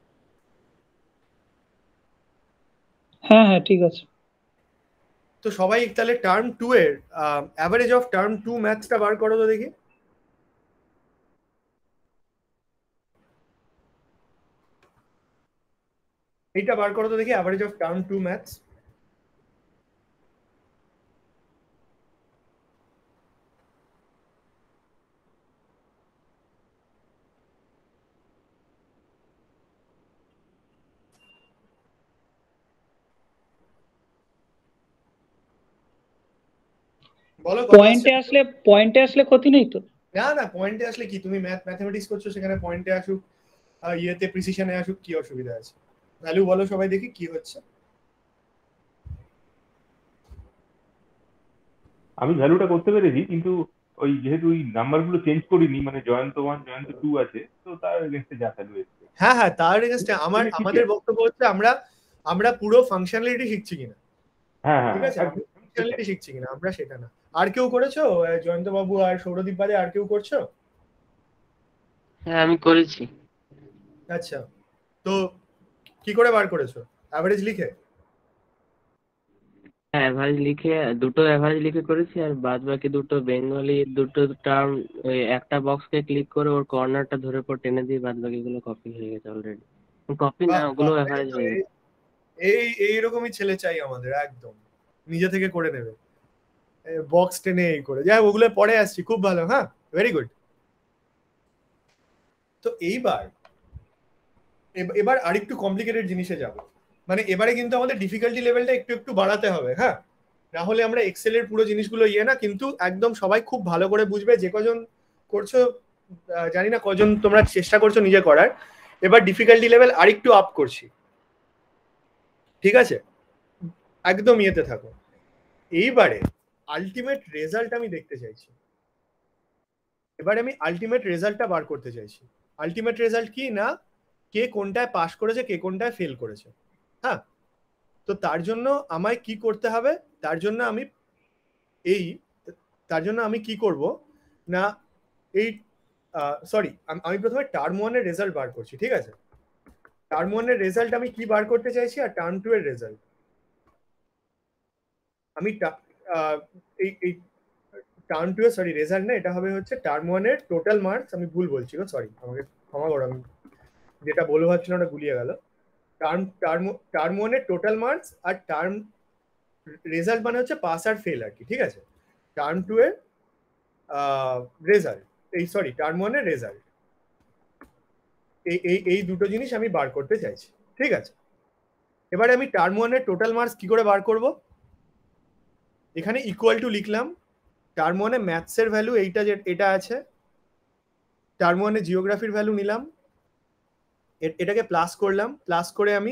হ্যাঁ হ্যাঁ ঠিক আছে। তো সবাই তাহলে টার্ম 2 এর অ্যাভারেজ অফ টার্ম 2 ম্যাথসটা বার করো তো দেখি। এইটা বার করো তো দেখি, অ্যাভারেজ অফ টার্ম 2 ম্যাথস। বলো পয়েন্টে আসলে ক্ষতি নেই তো? না না, পয়েন্টে আসলে কি, তুমি ম্যাথমেটিক্স করছো, সেখানে পয়েন্টে আসুক ইয়েতে প্রিসিশনে আসুক, কি অসুবিধা আছে? ভ্যালু বলো সবাই দেখি কি হচ্ছে। আমি ভ্যালুটা করতে পেরেছি, কিন্তু ওই যেহেতু ওই নাম্বারগুলো চেঞ্জ করিনি, মানে জয়ন্ত 1 জয়ন্ত 2 আছে, তো তার এগেইনস্টে যা ভ্যালু এসেছে। হ্যাঁ হ্যাঁ, তার এগেইনস্টে আমাদের বক্তব্য হচ্ছে আমরা পুরো ফাংশনালিটি শিখছি কিনা, হ্যাঁ ঠিক হ্যাঁ আছে? ফাংশনালিটি শিখছি কিনা আমরা, সেটা না। আর কেউ করেছো? জয়ন্ত বাবু আর সৌরদীপ বাদে আর কেউ করছো? হ্যাঁ আমি করেছি। আচ্ছা, তো কি করে বার করেছো? অ্যাভারেজ লিখে? হ্যাঁ অ্যাভারেজ লিখে, দুটো অ্যাভারেজ লিখে করেছি, আর বাদ বাকি দুটো বেঙ্গলি দুটো টার্ম ওই একটা বক্সকে ক্লিক করে ওর কর্নারটা ধরে পর টেনে দিয়ে বাদ বাকিগুলো কপি হয়ে গেছে অলরেডি। কপি না, ওগুলো অ্যাভারেজ হয়ে গেছে। এইরকমই ছেলে চাই আমাদের, একদম নিজে থেকে করে নেবে, বক্স টেনে এই করে। যাই ওগুলো পরে আসছি, খুব ভালো, হ্যাঁ ভেরি গুড। তো এবার আরেকটু কমপ্লিকেটেড জিনিসে যাব, মানে এবারে কিন্তু আমাদের ডিফিকাল্টি লেভেলটা একটু একটু বাড়াতে হবে, হ্যাঁ, না হলে আমরা এক্সেলের পুরো জিনিসগুলো ইয়ে না, কিন্তু একদম সবাই খুব ভালো করে বুঝবে, যে কজন করছো জানি না কজন তোমরা চেষ্টা করছো নিজে করার। এবার ডিফিকাল্টি লেভেল আরেকটু আপ করছি, ঠিক আছে? একদম ইয়েতে থাকো। এইবারে আলটিমেট রেজাল্ট আমি দেখতে চাইছি, এবারে আমি আলটিমেট রেজাল্টটা বার করতে চাইছি। আলটিমেট রেজাল্ট কি না, কে কোনটায় পাস করেছে কে কোনটায় ফেল করেছে, হ্যাঁ। তো তার জন্য আমায় কি করতে হবে, তার জন্য আমি কি করব না, এই সরি, আমি প্রথমে টার্ম 1 এর রেজাল্ট বার করছি, ঠিক আছে? টার্ম 1 এর রেজাল্ট আমি কি বার করতে চাইছি, আর টার্ম 2 এর রেজাল্ট আমি এই টার্ম 2 এর, সরি রেজাল্ট না, এটা হবে হচ্ছে টার্ম 1 এর টোটাল মার্কস। আমি ভুল বলছি গো, সরি, আমাকে ক্ষমা করো, আমি যেটা বলবো ভাবছিলাম ওটা গুলিয়ে গেল। টার্ম 1 এর টোটাল মার্কস, আর টার্ম রেজাল্ট মানে হচ্ছে পাস আর ফেল আর কি, ঠিক আছে? টার্ম 2 এর রেজাল্ট, সরি টার্ম 1 এর রেজাল্ট, এই দুটো জিনিস আমি বার করতে চাইছি, ঠিক আছে? এবারে আমি টার্ম 1 এর টোটাল মার্কস কি করে বার করব? এখানে ইকুয়াল টু লিখলাম, টার্ম 1 এ ম্যাথসের ভ্যালু এটা আছে, টার্ম 1 এ জিওগ্রাফির ভ্যালু নিলাম, এটাকে প্লাস করলাম, প্লাস করে আমি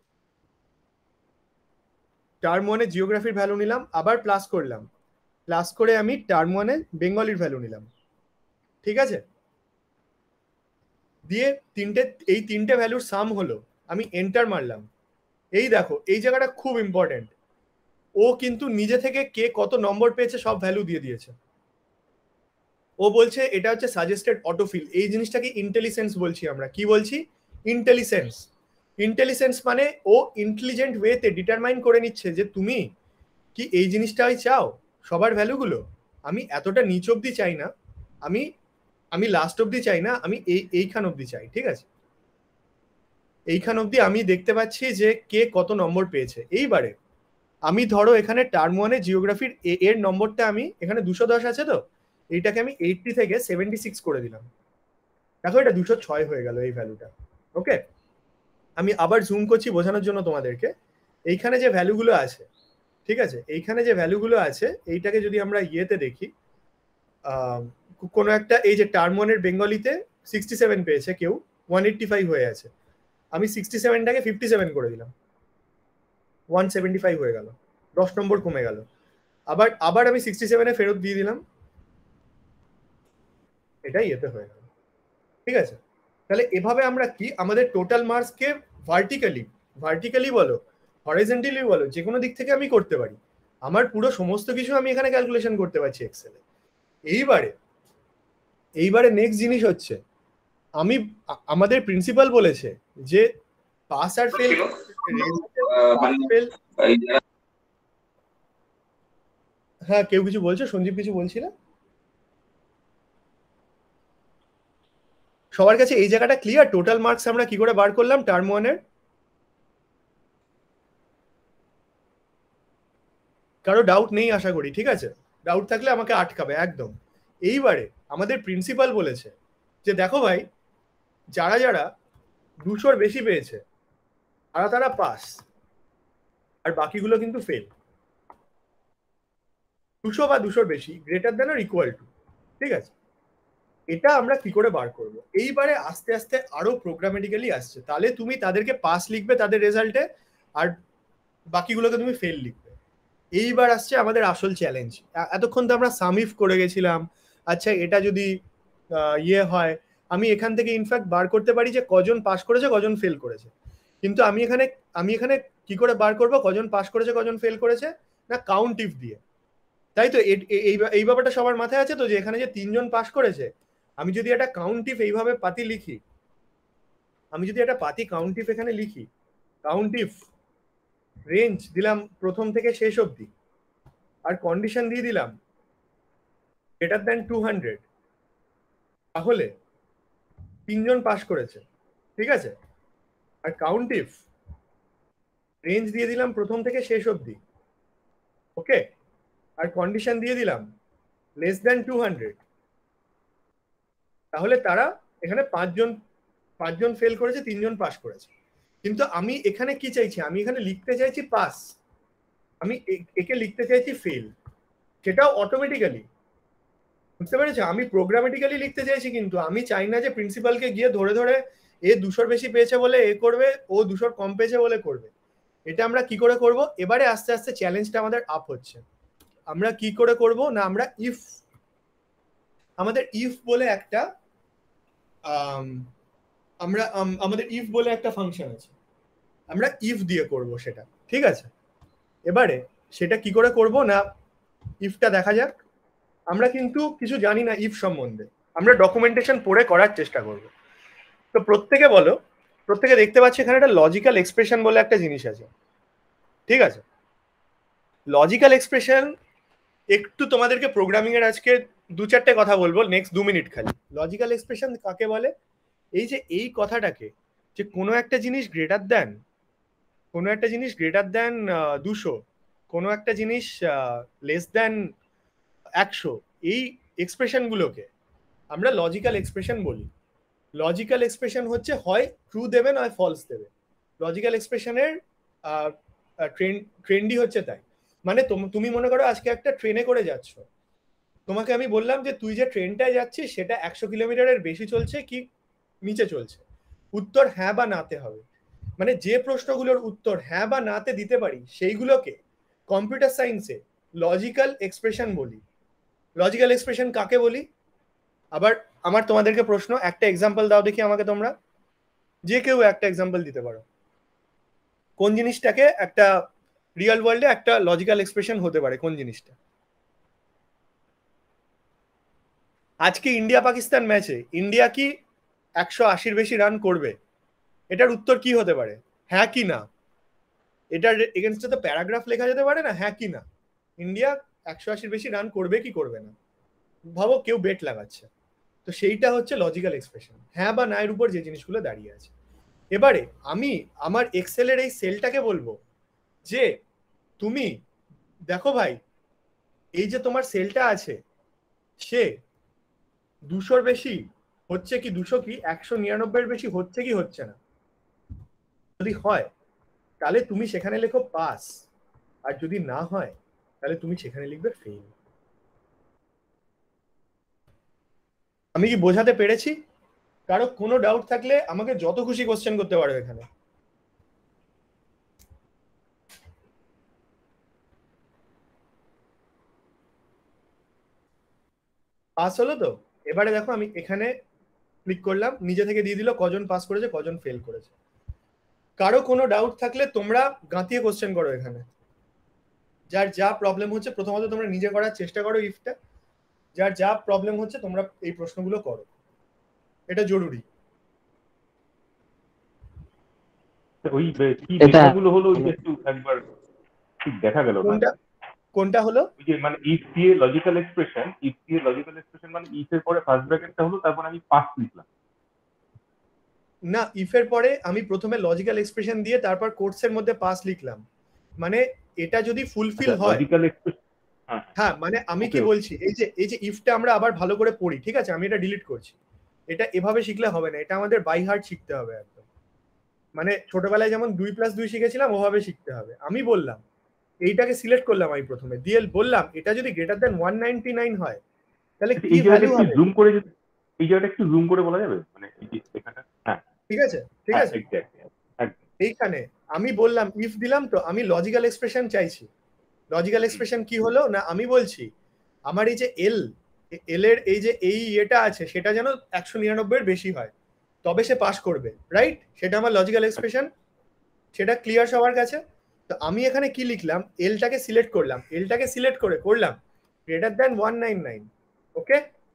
টার্ম 1 এ জিওগ্রাফির ভ্যালু নিলাম, আবার প্লাস করলাম, প্লাস করে আমি টার্ম 1 এ বেঙ্গলির ভ্যালু নিলাম, ঠিক আছে? দিয়ে এই তিনটে ভ্যালুর সাম হলো, আমি এন্টার মারলাম। এই দেখো, এই জায়গাটা খুব ইম্পর্টেন্ট, ও কিন্তু নিজে থেকে কে কত নম্বর পেয়েছে সব ভ্যালু দিয়ে দিয়েছে। ও বলছে এটা হচ্ছে সাজেস্টেড অটোফিল। এই জিনিসটাকে ইন্টেলিজেন্স বলছি আমরা। কি বলছি? ইন্টেলিজেন্স। ইন্টেলিজেন্স মানে ও ইন্টেলিজেন্ট ওয়েতে ডিটারমাইন করে নিচ্ছে যে তুমি কি এই জিনিসটাই চাও, সবার ভ্যালুগুলো। আমি এতটা নিচ অব্দি চাই না, আমি লাস্ট অব্দি চাই না, আমি এইখান অব্দি চাই। ঠিক আছে, এইখান অব্দি আমি দেখতে পাচ্ছি যে কে কত নম্বর পেয়েছে। এইবারে আমি ধরো এখানে টার্ম 1-এ জিওগ্রাফির এর নম্বরটা আমি এখানে 210 আছে, তো এইটাকে আমি 80 থেকে 76 করে দিলাম। দেখো এটা 206 হয়ে গেল এই ভ্যালুটা। ওকে, আমি আবার জুম করছি বোঝানোর জন্য তোমাদেরকে। এইখানে যে ভ্যালুগুলো আছে, ঠিক আছে, এইখানে যে ভ্যালুগুলো আছে এইটাকে যদি আমরা ইয়েতে দেখি, কোনো একটা এই যে টার্ম 1-এর বেঙ্গলিতে 67 পেয়েছে কেউ, 185 হয়ে আছে। আমি 67টাকে 57 করে দিলাম, 175 হয়ে গেল, 10 নম্বর কমে গেল। আবার আমি 67-এ ফেরত দিয়ে দিলাম, এটাই এতে হয়ে গেল। ঠিক আছে, তাহলে এভাবে আমরা কি আমাদের টোটাল মার্কসকে ভার্টিক্যালি বলো, হরাইজন্টালি বলো, যে কোনো দিক থেকে আমি করতে পারি। আমার পুরো সমস্ত কিছু আমি এখানে ক্যালকুলেশন করতে পারছি এক্সেলে। এইবারে নেক্সট জিনিস হচ্ছে, আমাদের প্রিন্সিপাল বলেছে যে পাস আর ফেল, হ্যাঁ কেউ কিছু বলছো? সঞ্জীব কিছু বলছিল? সবার কাছে এই জায়গাটা ক্লিয়ার? টোটাল মার্কস আমরা কি করে বার করলাম টার্ম 1-এর? কারো ডাউট নেই আশা করি। ঠিক আছে, ডাউট থাকলে আমাকে আটকাবে একদম। এইবারে আমাদের প্রিন্সিপাল বলেছে যে দেখো ভাই, যারা 200-র বেশি পেয়েছে তারা পাস, আর বাকিগুলো কিন্তু ফেল। 200 বা 200-র বেশি, greater than or equal to. ঠিক আছে, এটা আমরা কি করে বার করব? এইবারে আস্তে আস্তে আরো প্রোগ্রামেটিক্যালি আসছে। তাহলে তুমি তাদেরকে পাস লিখবে তাদের রেজাল্টে, আর বাকিগুলোকে তুমি ফেল লিখবে। এইবার আসছে আমাদের আসল চ্যালেঞ্জ। এতক্ষণ তো আমরা সামিফ করে গেছিলাম। আচ্ছা, এটা যদি ইয়ে হয়, আমি এখান থেকে ইনফ্যাক্ট বার করতে পারি যে কজন পাস করেছে কজন ফেল করেছে। কিন্তু আমি এখানে কি করে বার করব কজন পাস করেছে কজন ফেল করেছে? না, কাউন্ট ইফ দিয়ে। তাই তো এই ব্যাপারটা সবার মাথায় আছে তো, যে এখানে যে 3 জন পাস করেছে, আমি যদি একটা কাউন্ট ইফ এইভাবে পাতি লিখি, আমি যদি একটা পাতি কাউন্ট ইফ এখানে লিখি, কাউন্ট ইফ রেঞ্জ দিলাম প্রথম থেকে শেষ অবধি, আর কন্ডিশন দিয়ে দিলাম গ্রেটার দ্যান 200, তাহলে 3 জন পাস করেছে। ঠিক আছে, আর কাউন্ট ইফ রেঞ্জ দিয়ে দিলাম প্রথম থেকে শেষ অবধি, ওকে, আর কন্ডিশন দিয়ে দিলাম লেস দ্যান 200, তাহলে তারা এখানে 5 জন ফেল করেছে, 3 জন পাস করেছে। কিন্তু আমি এখানে কি চাইছি? আমি এখানে লিখতে চাইছি পাস, আমি একে লিখতে চাইছি ফেল। সেটাও অটোমেটিক্যালি, বুঝতে পেরেছো? আমি প্রোগ্রামেটিক্যালি লিখতে চাইছি, কিন্তু আমি চাই না যে প্রিন্সিপালকে গিয়ে ধরে ধরে এ 200-র বেশি পেয়েছে বলে এ করবে, ও 200-র কম পেয়েছে বলে করবে। এটা আমরা কি করে করব? এবারে আস্তে আস্তে চ্যালেঞ্জটা আমাদের আপ হচ্ছে। আমরা কি করে করব না, আমাদের ইফ বলে একটা আমাদের ইফ বলে একটা ফাংশন আছে, আমরা ইফ দিয়ে করব সেটা। ঠিক আছে, এবারে সেটা কি করে করব না, ইফটা দেখা যাক। আমরা কিন্তু কিছু জানি না ইফ সম্বন্ধে, আমরা ডকুমেন্টেশন পড়ে করার চেষ্টা করব। তো প্রত্যেকে দেখতে পাচ্ছি এখানে একটা লজিক্যাল এক্সপ্রেশন বলে একটা জিনিস আছে। ঠিক আছে, লজিক্যাল এক্সপ্রেশন একটু তোমাদেরকে প্রোগ্রামিং এর আজকে 2-4টে কথা বলবো নেক্সট 2 মিনিট খালি। লজিক্যাল এক্সপ্রেশন কাকে বলে? এই যে এই কথাটাকে, যে কোনো একটা জিনিস গ্রেটার দ্যান 200, কোনো একটা জিনিস লেস দ্যান 100, এই এক্সপ্রেশনগুলোকে আমরা লজিক্যাল এক্সপ্রেশন বলি। লজিক্যাল এক্সপ্রেশন হচ্ছে হয় ট্রু দেবে নয় ফলস দেবে। লজিক্যাল এক্সপ্রেশনের ট্রেন্ডই হচ্ছে তাই। মানে তুমি মনে করো আজকে একটা ট্রেনে করে যাচ্ছ, তোমাকে আমি বললাম যে তুই যে ট্রেনটায় যাচ্ছিস সেটা 100 কিলোমিটারের বেশি চলছে কি নিচে চলছে, উত্তর হ্যাঁ বা নাতে হবে। মানে যে প্রশ্নগুলোর উত্তর হ্যাঁ বা নাতে দিতে পারি সেইগুলোকে কম্পিউটার সায়েন্সে লজিক্যাল এক্সপ্রেশন বলি। লজিক্যাল এক্সপ্রেশন কাকে বলি? আবার আমার তোমাদেরকে প্রশ্ন, একটা এক্সাম্পল দাও দেখি আমাকে তোমরা, যে কেউ একটা এক্সাম্পল দিতে পারো। কোন জিনিসটাকে একটা রিয়েল ওয়ার্ল্ডে একটা লজিক্যাল এক্সপ্রেশন হতে পারে কোন জিনিসটা? আজকে ইন্ডিয়া পাকিস্তান ম্যাচে ইন্ডিয়া কি 180-র বেশি রান করবে? এটার উত্তর কি হতে পারে? হ্যাঁ কি না? এটার এগেনস্টে তো প্যারাগ্রাফ লেখা যেতে পারে না, হ্যাঁ কি না। ইন্ডিয়া 180-র বেশি রান করবে কি করবে না, ভাবো কেউ বেট লাগাচ্ছে। তো সেইটা হচ্ছে লজিক্যাল এক্সপ্রেশন, হ্যাঁ বা না এর উপর যে জিনিসগুলো দাঁড়িয়ে আছে। এবারে আমি আমার এক্সেলের এই সেলটাকে বলবো যে তুমি দেখো ভাই, এই যে তোমার সেলটা আছে সে 200-র বেশি হচ্ছে কি, 200 কি 199-এর বেশি হচ্ছে কি হচ্ছে না। যদি হয় তাহলে তুমি সেখানে লেখো পাস, আর যদি না হয় তাহলে তুমি সেখানে লিখবে ফেল। আমি কি বোঝাতে পেরেছি? কারো কোনো ডাউট থাকলে আমাকে যত খুশি কোশ্চেন করতে পারো এখানে। পাস হলো তো? এবারে দেখো আমি এখানে ক্লিক করলাম, নিজে থেকে দিয়ে দিল কজন পাস করেছে কজন ফেল করেছে। কারো কোনো ডাউট থাকলে তোমরা গাঁতিয়ে কোশ্চেন করো এখানে। যার যা প্রবলেম হচ্ছে প্রথমত তোমরা নিজে করার চেষ্টা করো ইফটা, যার যা প্রবলেম হচ্ছে তোমরা এই প্রশ্নগুলো করো, এটা জরুরি। ওই কি লেখাগুলো হলো ওই একটু একবার ঠিক দেখা গেল না। কোনটা হলো? ওই যে মানে ইফ দিয়ে লজিক্যাল এক্সপ্রেশন, ইফ দিয়ে লজিক্যাল এক্সপ্রেশন মানে ইফ এর পরে ফার্স্ট ব্র্যাকেটটা হলো, তারপর আমি পাস লিখলাম। না, ইফের পরে আমি প্রথমে লজিক্যাল এক্সপ্রেশন দিয়ে তারপর কোর্সের মধ্যে পাস লিখলাম, মানে এটা যদি ফুলফিল হয়। লজিক্যাল এক্সপ্রেশন, হ্যাঁ মানে আমি কি বলছি, এই যে ইফটা আমরা আবার ভালো করে পড়ি, ঠিক আছে আমি এটা ডিলিট করছি। এটা এভাবে শিখলে হবে না, এটা আমাদের বাই হার্ট শিখতে হবে একদম। মানে ছোটবেলায় যেমন 2+2 শিখেছিলাম ওভাবে শিখতে হবে। আমি বললাম এইটাকে সিলেক্ট করলাম আমি প্রথমে, দিয়ে বললাম এটা যদি গ্রেটার দেন 199 হয় তাহলে কি ভ্যালু হবে। জুম করে, এই জায়গাটা একটু জুম করে বলা যাবে, মানে এই যে লেখাটা। হ্যাঁ ঠিক আছে ঠিক আছে। এইখানে আমি বললাম ইফ দিলাম, তো আমি লজিক্যাল এক্সপ্রেশন চাইছি। লজিক্যাল এক্সপ্রেশন কি হলো না, আমি বলছি আমার এই যে এল এর এই যে এই এটা আছে সেটা যেন 199-এর বেশি হয়, তবে সে পাস করবে, রাইট? সেটা আমার লজিক্যাল এক্সপ্রেশন, সেটা ক্লিয়ার সবার কাছে। তো আমি এখানে কি লিখলাম, এলটাকে সিলেক্ট করলাম, এলটাকে সিলেক্ট করে করলাম গ্রেটার দ্যান 199, ওকে?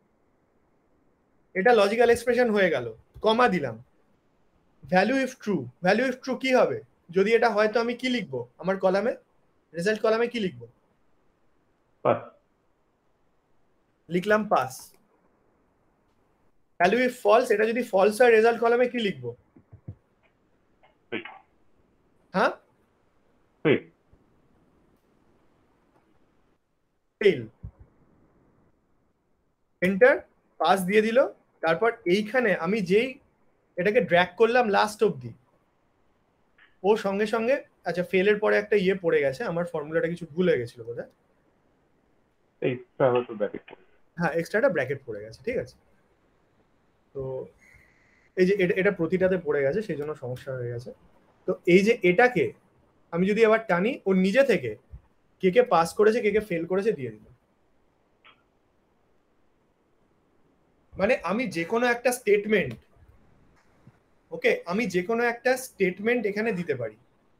এটা লজিক্যাল এক্সপ্রেশন হয়ে গেল, কমা দিলাম। Value if true, value if true কি হবে? যদি এটা হয় তো আমি কি লিখবো আমার কলামে, রেজাল্ট কলামে কি লিখবো? লিখলাম পাস। ভ্যালু ইফ ফলস, এটা যদি ফলস হয় রেজাল্ট কলামে কি লিখবো? হ্যাঁ ফেল। এন্টার, পাস দিয়ে দিল। তারপর এইখানে আমি যেই এটাকে ড্র্যাগ করলাম লাস্ট অবধি, ও সঙ্গে সঙ্গে, আচ্ছা ফেলের পরে একটা ইয়ে পড়ে গেছে, আমার ফর্মুলাটা কিছু ভুল হয়ে গেছিল বোধহয়। হ্যাঁ এক্সট্রাটা ব্র্যাকেট পড়ে গেছে, ঠিক আছে। তো এই যে এটা প্রতিটাতে পড়ে গেছে সেই জন্য সমস্যা হয়ে গেছে। তো এই যে এটাকে আমি যদি আবার টানি, ও নিজে থেকে কে কে পাস করেছে কে কে ফেল করেছে দিয়ে দিল। মানে আমি যে কোনো একটা স্টেটমেন্ট, ওকে, আমি যে কোনো একটা স্টেটমেন্ট এখানে দিতে পারি,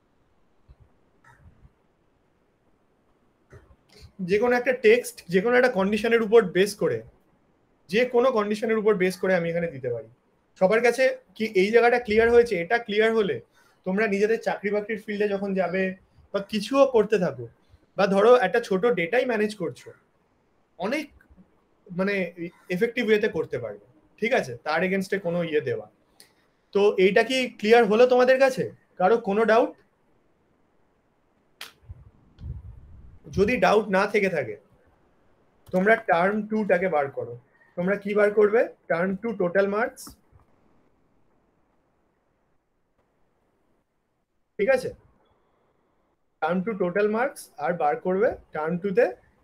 যে কোনো একটা টেক্সট যে কোনো একটা কন্ডিশনের উপর বেস করে, যে কোনো কন্ডিশনের উপর বেস করে আমি এখানে দিতে পারি। সবার কাছে কি এই জায়গাটা ক্লিয়ার হয়েছে? এটা ক্লিয়ার হলে তোমরা নিজেদের চাকরি বাকরির ফিল্ডে যখন যাবে বা কিছুও করতে থাকো, বা ধরো একটা ছোট ডেটাই ম্যানেজ করছো, অনেক মানে এফেক্টিভ ওয়েতে করতে পারবে, ঠিক আছে? তার এগেনস্টে কোনো ইয়ে দেওয়া। তো এইটা কি ক্লিয়ার হলো তোমাদের কাছে? কারো কোনো ডাউট? যদি ডাউট না থেকে থাকে তোমরা টার্ম 2টাকে বার করো। তোমরা কি বার করবে? টার্ম 2 টোটাল মার্কস, ঠিক আছে? টার্ম 2 টোটাল মার্কস, আর বার করবে টার্ম 2তে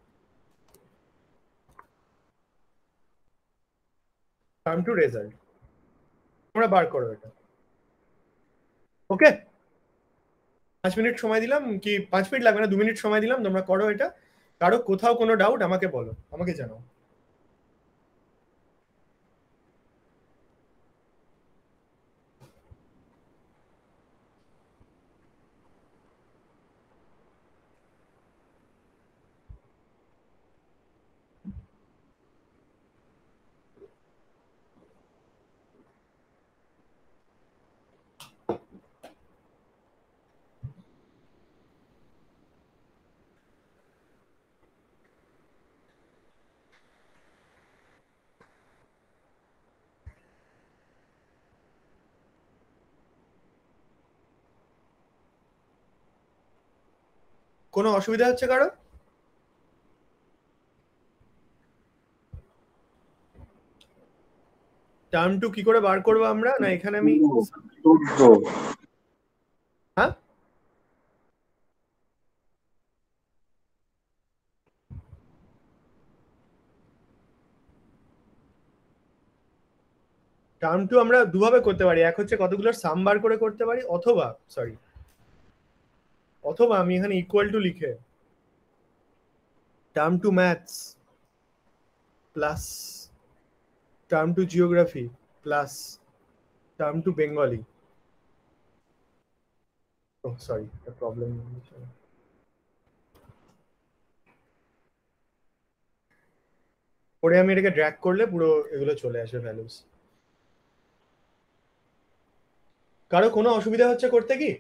টার্ম 2 রেজাল্ট। তোমরা বার করো এটা, ওকে? 5 মিনিট সময় দিলাম, কি 5 মিনিট লাগবে না, 2 মিনিট সময় দিলাম, তোমরা করো এটা। কারো কোথাও কোনো ডাউট আমাকে বলো, আমাকে জানাও। কোনো অসুবিধা হচ্ছে কারো? টার্ম টু কি করে বার করবো আমরা? না এখানে আমি হ্যাঁ টার্ম টু আমরা দুভাবে করতে পারি। এক হচ্ছে কতগুলোর সাম বার করে করতে পারি, অথবা আমি এখানে ইকুয়াল টু লিখে term two maths plus term two geography plus term two Bengali, sorry problem, পরে আমি এটাকে ড্র্যাগ করলে পুরো এগুলো চলে আসবে ভ্যালুস। কারো কোনো অসুবিধা হচ্ছে করতে কি?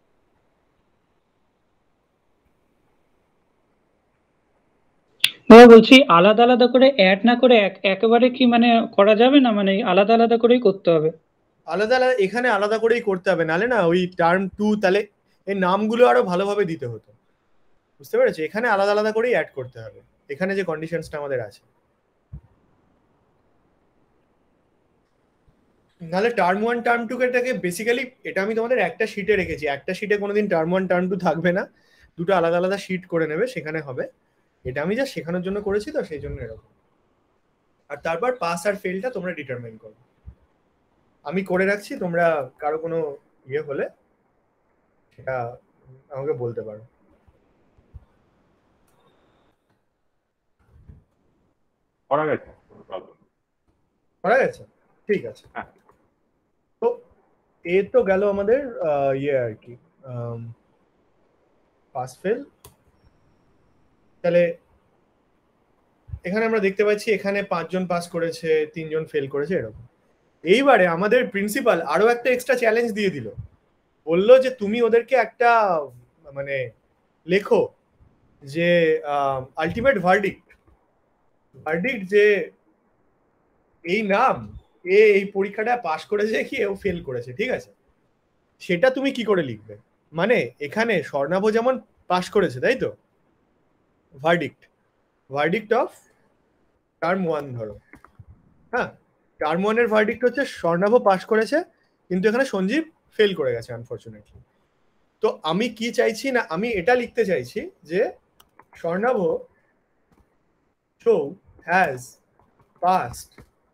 বলছি আলাদা আলাদা করে অ্যাড না করে একেবারে কি মানে করা যাবে না, মানে আলাদা আলাদা করেই করতে হবে? আলাদা আলাদা এখানে আলাদা করেই করতে হবে, নালে না ওই টার্ম টু তাহলে এই নামগুলো আরো ভালোভাবে দিতে হতো, বুঝতে পেরেছো? এখানে আলাদা আলাদা করেই অ্যাড করতে হবে এখানে যে কন্ডিশনসটা আমাদের আছে। নাহলে টার্ম ওয়ান টার্ম টু এটাকে বেসিক্যালি এটা আমি তোমাদের একটা শিটে রেখেছি, একটা শিটে কোনোদিন টার্ম ওয়ান টার্ম টু থাকবে না, দুটো আলাদা আলাদা শিট করে নেবে, সেখানে হবে। এটা আমি যা শেখানোর জন্য করেছি তো সেই জন্য এরকম। আর তারপর পাস আর ফেলটা তোমরা ডিটারমাইন করো, আমি করে রাখছি, তোমরা কারো কোনো ইয়ে হলে সেটা আমাকে বলতে পারো। করা গেছে, করা গেছে, ঠিক আছে। তো এ তো গেল আমাদের ইয়ে আর কি পাস ফেল। তাহলে এখানে আমরা দেখতে পাচ্ছি এখানে 5 জন পাস করেছে, 3 জন ফেল করেছে, এরকম। এইবারে আমাদের প্রিন্সিপাল আরো একটা এক্সট্রা চ্যালেঞ্জ দিয়ে দিল, বললো যে তুমি ওদেরকে একটা মানে লেখো যে আলটিমেট ভার্ডিক্ট যে এই নাম এই পরীক্ষাটা পাস করেছে কি ও ফেল করেছে, ঠিক আছে? সেটা তুমি কি করে লিখবে? মানে এখানে স্বর্ণাভ যেমন পাস করেছে, তাই তো, ভার্ডিক্ট অফ টার্ম ওয়ান ধরো, হ্যাঁ, টার্ম ওয়ানের ভার্ডিক্ট হচ্ছে স্বর্ণাভ পাস করেছে, কিন্তু এখানে সঞ্জীব ফেল করে গেছে আনফরচুনেটলি। তো আমি কি চাইছি না, আমি এটা লিখতে চাইছি যে Swarnabha Shaw has passed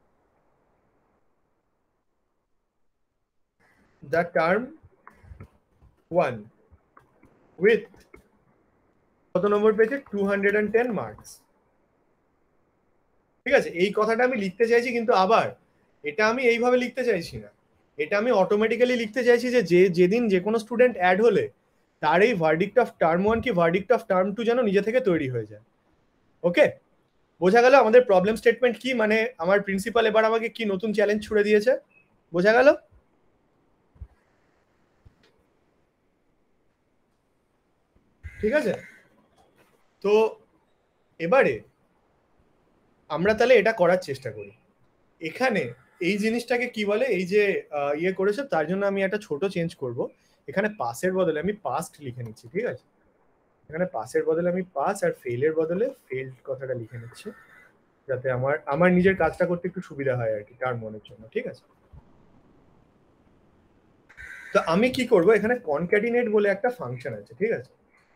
the term one with কত নম্বর পেয়েছে? 210 মার্কস, ঠিক আছে? এই কথাটা আমি লিখতে চাইছি, কিন্তু আবার এটা আমি এইভাবে লিখতে চাইছি না, এটা আমি অটোমেটিক্যালি লিখতে চাইছি যে যেদিন যে কোনো স্টুডেন্ট অ্যাড হলে তার এই ভার্ডিক্ট অফ টার্ম ওয়ান কি ভার্ডিক্ট অফ টার্ম টু যেন নিজে থেকে তৈরি হয়ে যায়। ওকে, বোঝা গেল আমাদের প্রবলেম স্টেটমেন্ট কি? মানে আমার প্রিন্সিপাল এবার আমাকে কি নতুন চ্যালেঞ্জ ছুড়ে দিয়েছে, বোঝা গেল? ঠিক আছে, তো এবারে আমরা তাহলে এটা করার চেষ্টা করি। এখানে এই জিনিসটাকে কি বলে, এই যে ইয়ে করেছে, তার জন্য আমি একটা ছোট চেঞ্জ করব। এখানে পাসের বদলে আমি পাস্ট লিখে নিচ্ছি, ঠিক আছে? এখানে পাসের বদলে আমি পাস, আর ফেলের বদলে ফেল্ড কথাটা লিখে নিচ্ছি, যাতে আমার নিজের কাজটা করতে একটু সুবিধা হয় আর কি টার্ম ওয়ানের জন্য, ঠিক আছে? তো আমি কি করব, এখানে কনক্যাটিনেট বলে একটা ফাংশন আছে, ঠিক আছে?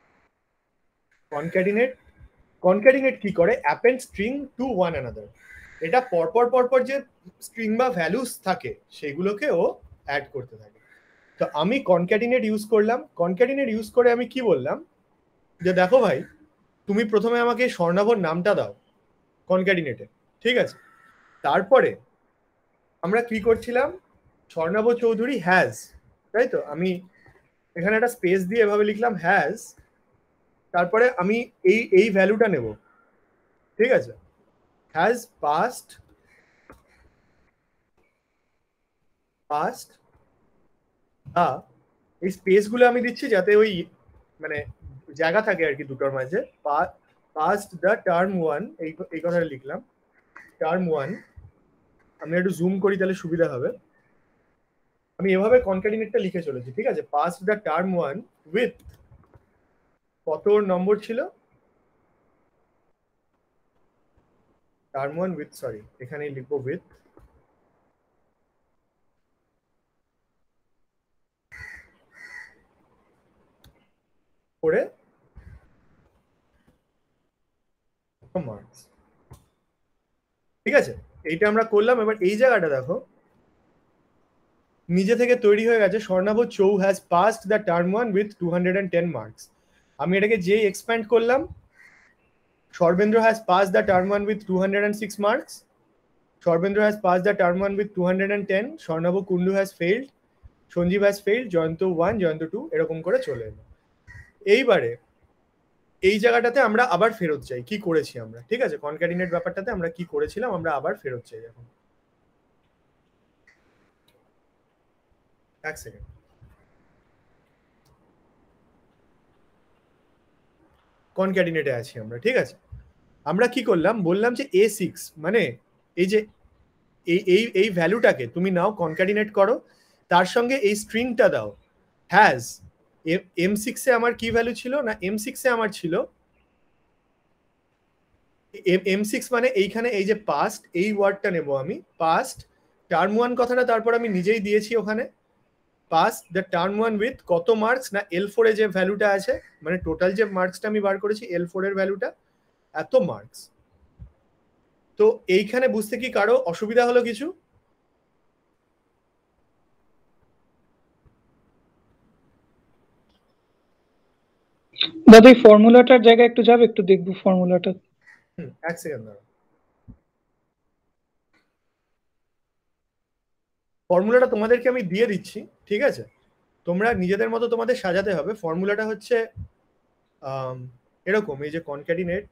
কনক্যাটিনেট কি করে? Append string to one another, এটা পরপর যে স্ট্রিং বা ভ্যালুস থাকে সেগুলোকে ও অ্যাড করতে থাকে। তো আমি কনক্যাটিনেট ইউজ করলাম, কনক্যাটিনেট ইউজ করে আমি কি বললাম যে দেখো ভাই, তুমি প্রথমে আমাকে স্বর্ণাভর নামটা দাও কনক্যাটিনেটে, ঠিক আছে? তারপরে আমরা কি করছিলাম, স্বর্ণাভ চৌধুরী হ্যাজ, তাই তো? আমি এখানে একটা স্পেস দিয়ে এভাবে লিখলাম হ্যাজ, তারপরে আমি এই ভ্যালুটা নেব, ঠিক আছে? হ্যাজ পাস্ট এই স্পেসগুলো আমি দিচ্ছি যাতে ওই মানে জায়গা থাকে আর কি দুটোর মাঝে। পাস্ট দ্য টার্ম ওয়ান, এই কথাটা লিখলাম, টার্ম ওয়ান। আমি একটু জুম করি তাহলে সুবিধা হবে। আমি এভাবে কনক্যাটিনেটটা লিখে চলেছি, ঠিক আছে? Passed the term one with কত নম্বর ছিল? টার্ম 1 উইথ, সরি এখানেই লিখবো উইথ, করে মার্কস। ঠিক আছে, এইটা আমরা করলাম। এবার এই জায়গাটা দেখো, নিজে থেকে তৈরি হয়ে গেছে Swarnabha Chow has passed the term 1 with 210 marks. আমি এটাকে যেই এক্সপ্যান্ড করলাম, Sarbendra has pass the term 1 with 206 marks, Sarbendra has pass the term 1 with 210, Swarnabha Kundu has failed, Sanjeev has failed, Jayanta 1, Jayanta 2, এরকম করে চলে এলো। এইবারে এই জায়গাটাতে আমরা আবার ফেরত যাই, কি করেছি আমরা। ঠিক আছে, কনক্যাটিনেট ব্যাপারটাতে আমরা কি করেছিলাম, আমরা আবার ফেরত যাই এখন। এক সেকেন্ড, কনক্যাটিনেটে আছি আমরা। ঠিক আছে, আমরা কি করলাম, বললাম যে A6 মানে এই যে এই ভ্যালুটাকে তুমি নাও, কনক্যাটিনেট করো, তার সঙ্গে এই স্ট্রিংটা দাও, হ্যাজ M6 এ আমার কি ভ্যালু ছিল না, M6 এ আমার ছিল M6 মানে এইখানে এই যে পাস্ট, এই ওয়ার্ডটা নেব আমি, পাস্ট টার্ম 1 কথাটা তারপর আমি নিজেই দিয়েছি ওখানে, পাস দ্য টার্ম 1 উইথ কত মার্কস না L4 এ যে ভ্যালুটা আছে, মানে টোটাল যে মার্কসটা আমি বার করেছি L4 এর ভ্যালুটা এত মার্কস। তো এইখানে বুঝতে কি কারো অসুবিধা হলো কিছু? দাদা এই ফর্মুলাটার জায়গায় একটু যাবে, একটু দেখবো ফর্মুলাটা। এক সেকেন্ড দাঁড়াও, ফর্মুলাটা তোমাদেরকে আমি দিয়ে দিচ্ছি। ঠিক আছে, তোমরা নিজেদের মতো তোমাদের সাজাতে হবে। ফর্মুলাটা হচ্ছে এরকম, এই যে কনক্যাটিনেট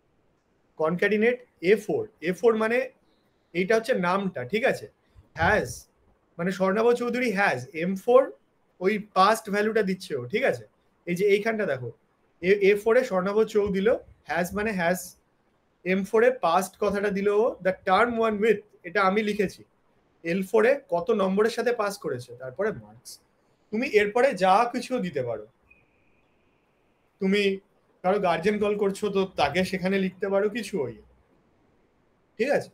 A4 মানে এইটা হচ্ছে নামটা। ঠিক আছে, হ্যাজ মানে স্বর্ণাভ চৌধুরী হ্যাজ M4, ওই পাস্ট ভ্যালুটা দিচ্ছে ও। ঠিক আছে, এই যে এইখানটা দেখো, A4 এ স্বর্ণাভ চৌ দিল, হ্যাজ মানে হ্যাজ M4 এ পাস্ট কথাটা দিল ও, দ্য টার্ম 1 উইথ এটা আমি লিখেছি, L4 এ কত নম্বরের সাথে পাস করেছে, তারপরে মার্কস। তুমি এরপরে যা কিছু দিতে পারো, তুমি কারো গার্জেন কল করছো তো তাকে সেখানে লিখতে পারো কিছু ওই। ঠিক আছে,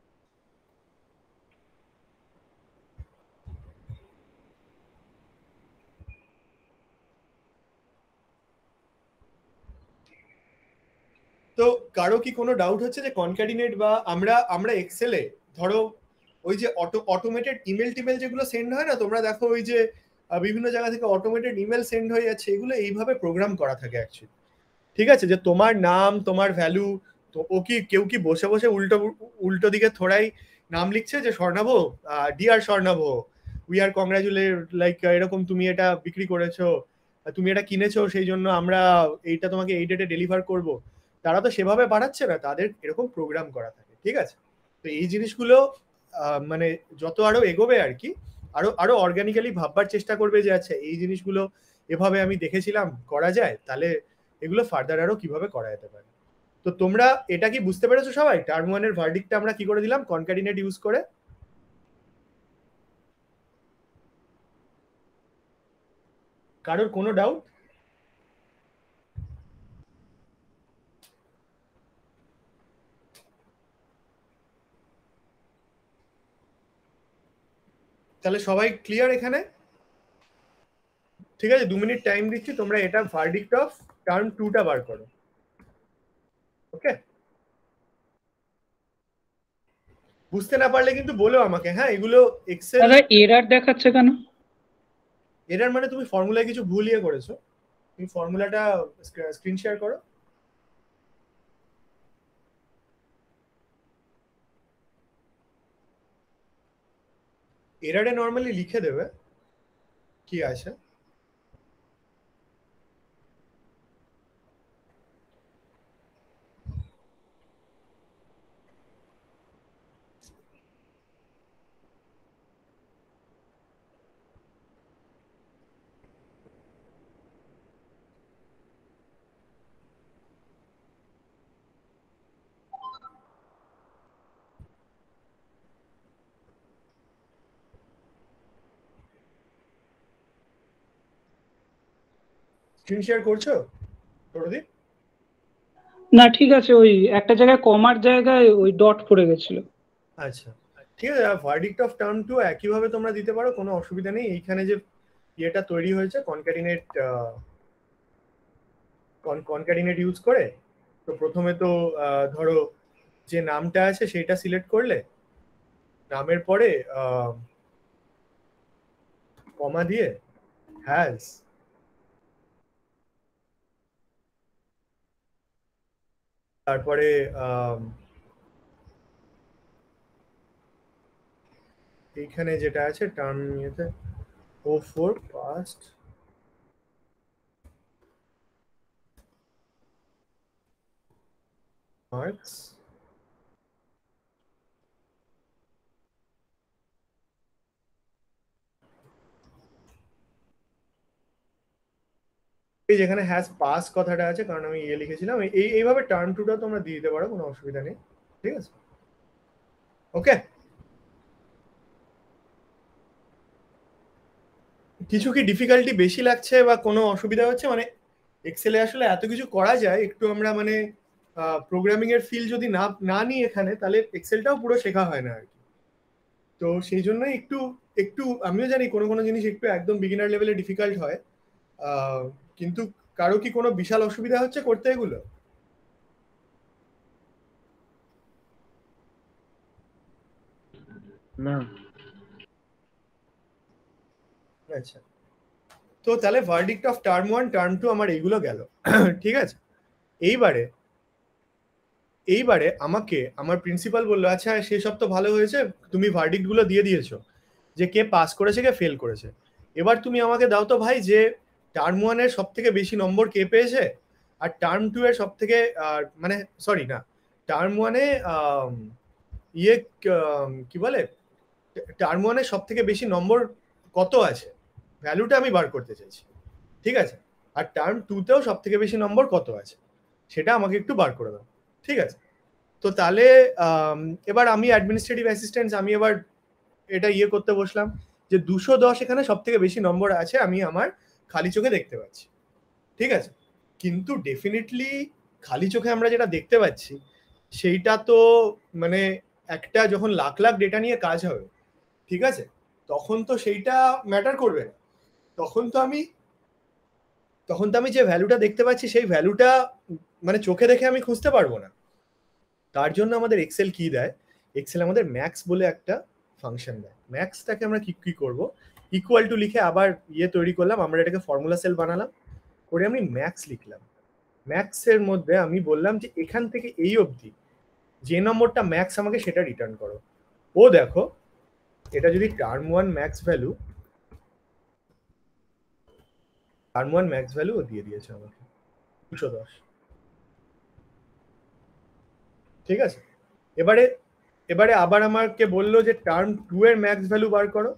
তো কারো কি কোনো ডাউট হচ্ছে যে কনক্যাটিনেট বা আমরা এক্সেলে ধরো ওই যে অটোমেটেড ইমেল টিমেল যেগুলো সেন্ড হয় না, তোমরা দেখো ওই যে বিভিন্ন জায়গা থেকে অটোমেটেড ইমেল সেন্ড হয়ে যাচ্ছে, এগুলো এইভাবে প্রোগ্রাম করা থাকে অ্যাকচুয়ালি। ঠিক আছে, যে তোমার নাম, তোমার ভ্যালু, তো ও কি কেউ কি বসে বসে উল্টো উল্টো দিকে থোড়াই নাম লিখছে যে Swarnabha, dear Swarnabha, we are congratulate, like এরকম তুমি এটা বিক্রি করেছো, তুমি এটা কিনেছো, সেই জন্য আমরা এইটা তোমাকে এই ডেটে ডেলিভার করব। তারা তো সেভাবে বাড়াচ্ছে না, তাদের এরকম প্রোগ্রাম করা থাকে। ঠিক আছে, তো এই জিনিসগুলো মানে যত আরো এগোবে আর কি, আরো আরো অর্গানিক্যালি ভাববার চেষ্টা করবে যে আচ্ছা এই জিনিসগুলো এভাবে আমি দেখেছিলাম করা যায়, তাহলে এগুলো ফার্দার আরো কিভাবে করা যেতে পারে। তো তোমরা এটা কি বুঝতে পেরেছো সবাই, টার্ম 1 এর ভার্ডিক্টটা আমরা কি করে দিলাম কনক্যাটিনেট ইউজ করে? কারোর কোনো ডাউট? তাহলে সবাই ক্লিয়ার এখানে? ঠিক আছে, 2 মিনিট টাইম দিচ্ছি, তোমরা এটা ভার্ডিক্ট অফ টার্ম 2টা বার করো। ওকে, বুঝতে না পারলে কিন্তু বলো আমাকে। হ্যাঁ, এগুলো এক্সেল। দাদা এরর দেখাচ্ছে কেন? এরর মানে তুমি ফর্মুলায় কিছু ভুল ইয়ে করেছো, তুমি ফর্মুলাটা স্ক্রিন শেয়ার করো। এররে নর্মালি লিখে দেবে কি আছে। স্ক্রিন শেয়ার করছো? প্রদীপ? না ঠিক আছে, ওই একটা জায়গায় কমার জায়গায় ওই ডট পড়ে গেছিল। আচ্ছা ঠিক আছে, ভার্ডিক্ট অফ টার্ম টু একইভাবে তোমরা দিতে পারো, কোনো অসুবিধা নেই। এইখানে যে ইয়েটা তৈরি হয়েছে কনক্যাটিনেট ইউজ করে, তো প্রথমে তো ধরো যে নামটা আছে সেটা সিলেক্ট করলে, নামের পরে কমা দিয়ে হ্যাজ, তারপরে এইখানে যেটা আছে টার্ম ইয়েতে O4 past marks এই যেখানে হ্যাজ পাস কথাটা আছে, কারণ আমি লিখেছিলাম, এইভাবে টার্ম টুটা তোমরা দিয়ে দিতে পারো, কোনো অসুবিধা নেই। ঠিক আছে, ওকে। কিছু কি ডিফিকাল্টি বেশি লাগছে বা কোনো অসুবিধা হচ্ছে? মানে এক্সেলে আসলে এত কিছু করা যায়, একটু আমরা মানে প্রোগ্রামিং এর ফিল যদি না নিই এখানে, তাহলে এক্সেলটাও পুরো শেখা হয় না আর কি। তো সেই জন্যই একটু একটু আমিও জানি কোনো কোনো জিনিস একটু একদম বিগিনার লেভেলে ডিফিকাল্ট হয়, কিন্তু কারো কি কোনো বিশাল অসুবিধা হচ্ছে করতে এগুলো? না। আচ্ছা, তো তাহলে ভার্ডিক্ট অফ টার্ম 1 টার্ম 2 আমার এইগুলো গেল। ঠিক আছে, এইবারে আমাকে আমার প্রিন্সিপাল বললো, আচ্ছা সেসব তো ভালো হয়েছে, তুমি ভার্ডিক্ট গুলো দিয়ে দিয়েছো যে কে পাস করেছে কে ফেল করেছে, এবার তুমি আমাকে দাও তো ভাই যে টার্ম 1 এর সব থেকে বেশি নম্বর কে পেয়েছে, আর টার্ম 2 এর সব থেকে মানে সরি না, টার্ম 1 এ ইয়ে কি বলে, টার্ম 1 এর সব থেকে বেশি নম্বর কত আছে, ভ্যালুটা আমি বার করতে চাইছি। ঠিক আছে, আর টার্ম 2 তেও সব থেকে বেশি নম্বর কত আছে সেটা আমাকে একটু বার করে দাও। ঠিক আছে, তো তাহলে এবার আমি অ্যাডমিনিস্ট্রেটিভ অ্যাসিস্ট্যান্ট, আমি এবার এটা ইয়ে করতে বসলাম যে 210 এখানে সব থেকে বেশি নম্বর আছে, আমি আমার খালি চোখে দেখতে পাচ্ছি। ঠিক আছে, কিন্তু ডেফিনেটলি খালি চোখে আমরা যেটা দেখতে পাচ্ছি সেইটা তো মানে একটা যখন লাখ লাখ ডেটা নিয়ে কাজ হবে, ঠিক আছে, তখন তো সেইটা ম্যাটার করবে না। তখন তো আমি যে ভ্যালুটা দেখতে পাচ্ছি সেই ভ্যালুটা মানে চোখে দেখে আমি খুঁজতে পারবো না। তার জন্য আমাদের এক্সেল কি দেয়, এক্সেল আমাদের ম্যাক্স বলে একটা ফাংশন দেয়। ম্যাক্সটাকে আমরা কি করব, ইকুয়াল টু লিখে আবার ইয়ে তৈরি করলাম, আমরা এটাকে ফর্মুলা সেল বানালাম, করে আমি ম্যাক্স লিখলাম। ম্যাক্সের মধ্যে আমি বললাম যে এখান থেকে এই অবধি যে নম্বরটা ম্যাক্স আমাকে সেটা রিটার্ন করো। ও দেখো, এটা যদি টার্ম 1 ম্যাক্স ভ্যালু ও দিয়ে দিয়েছে আমাকে 210। ঠিক আছে, এবারে আবার আমাকে বললো যে টার্ম 2 এর ম্যাক্স ভ্যালু বার করো।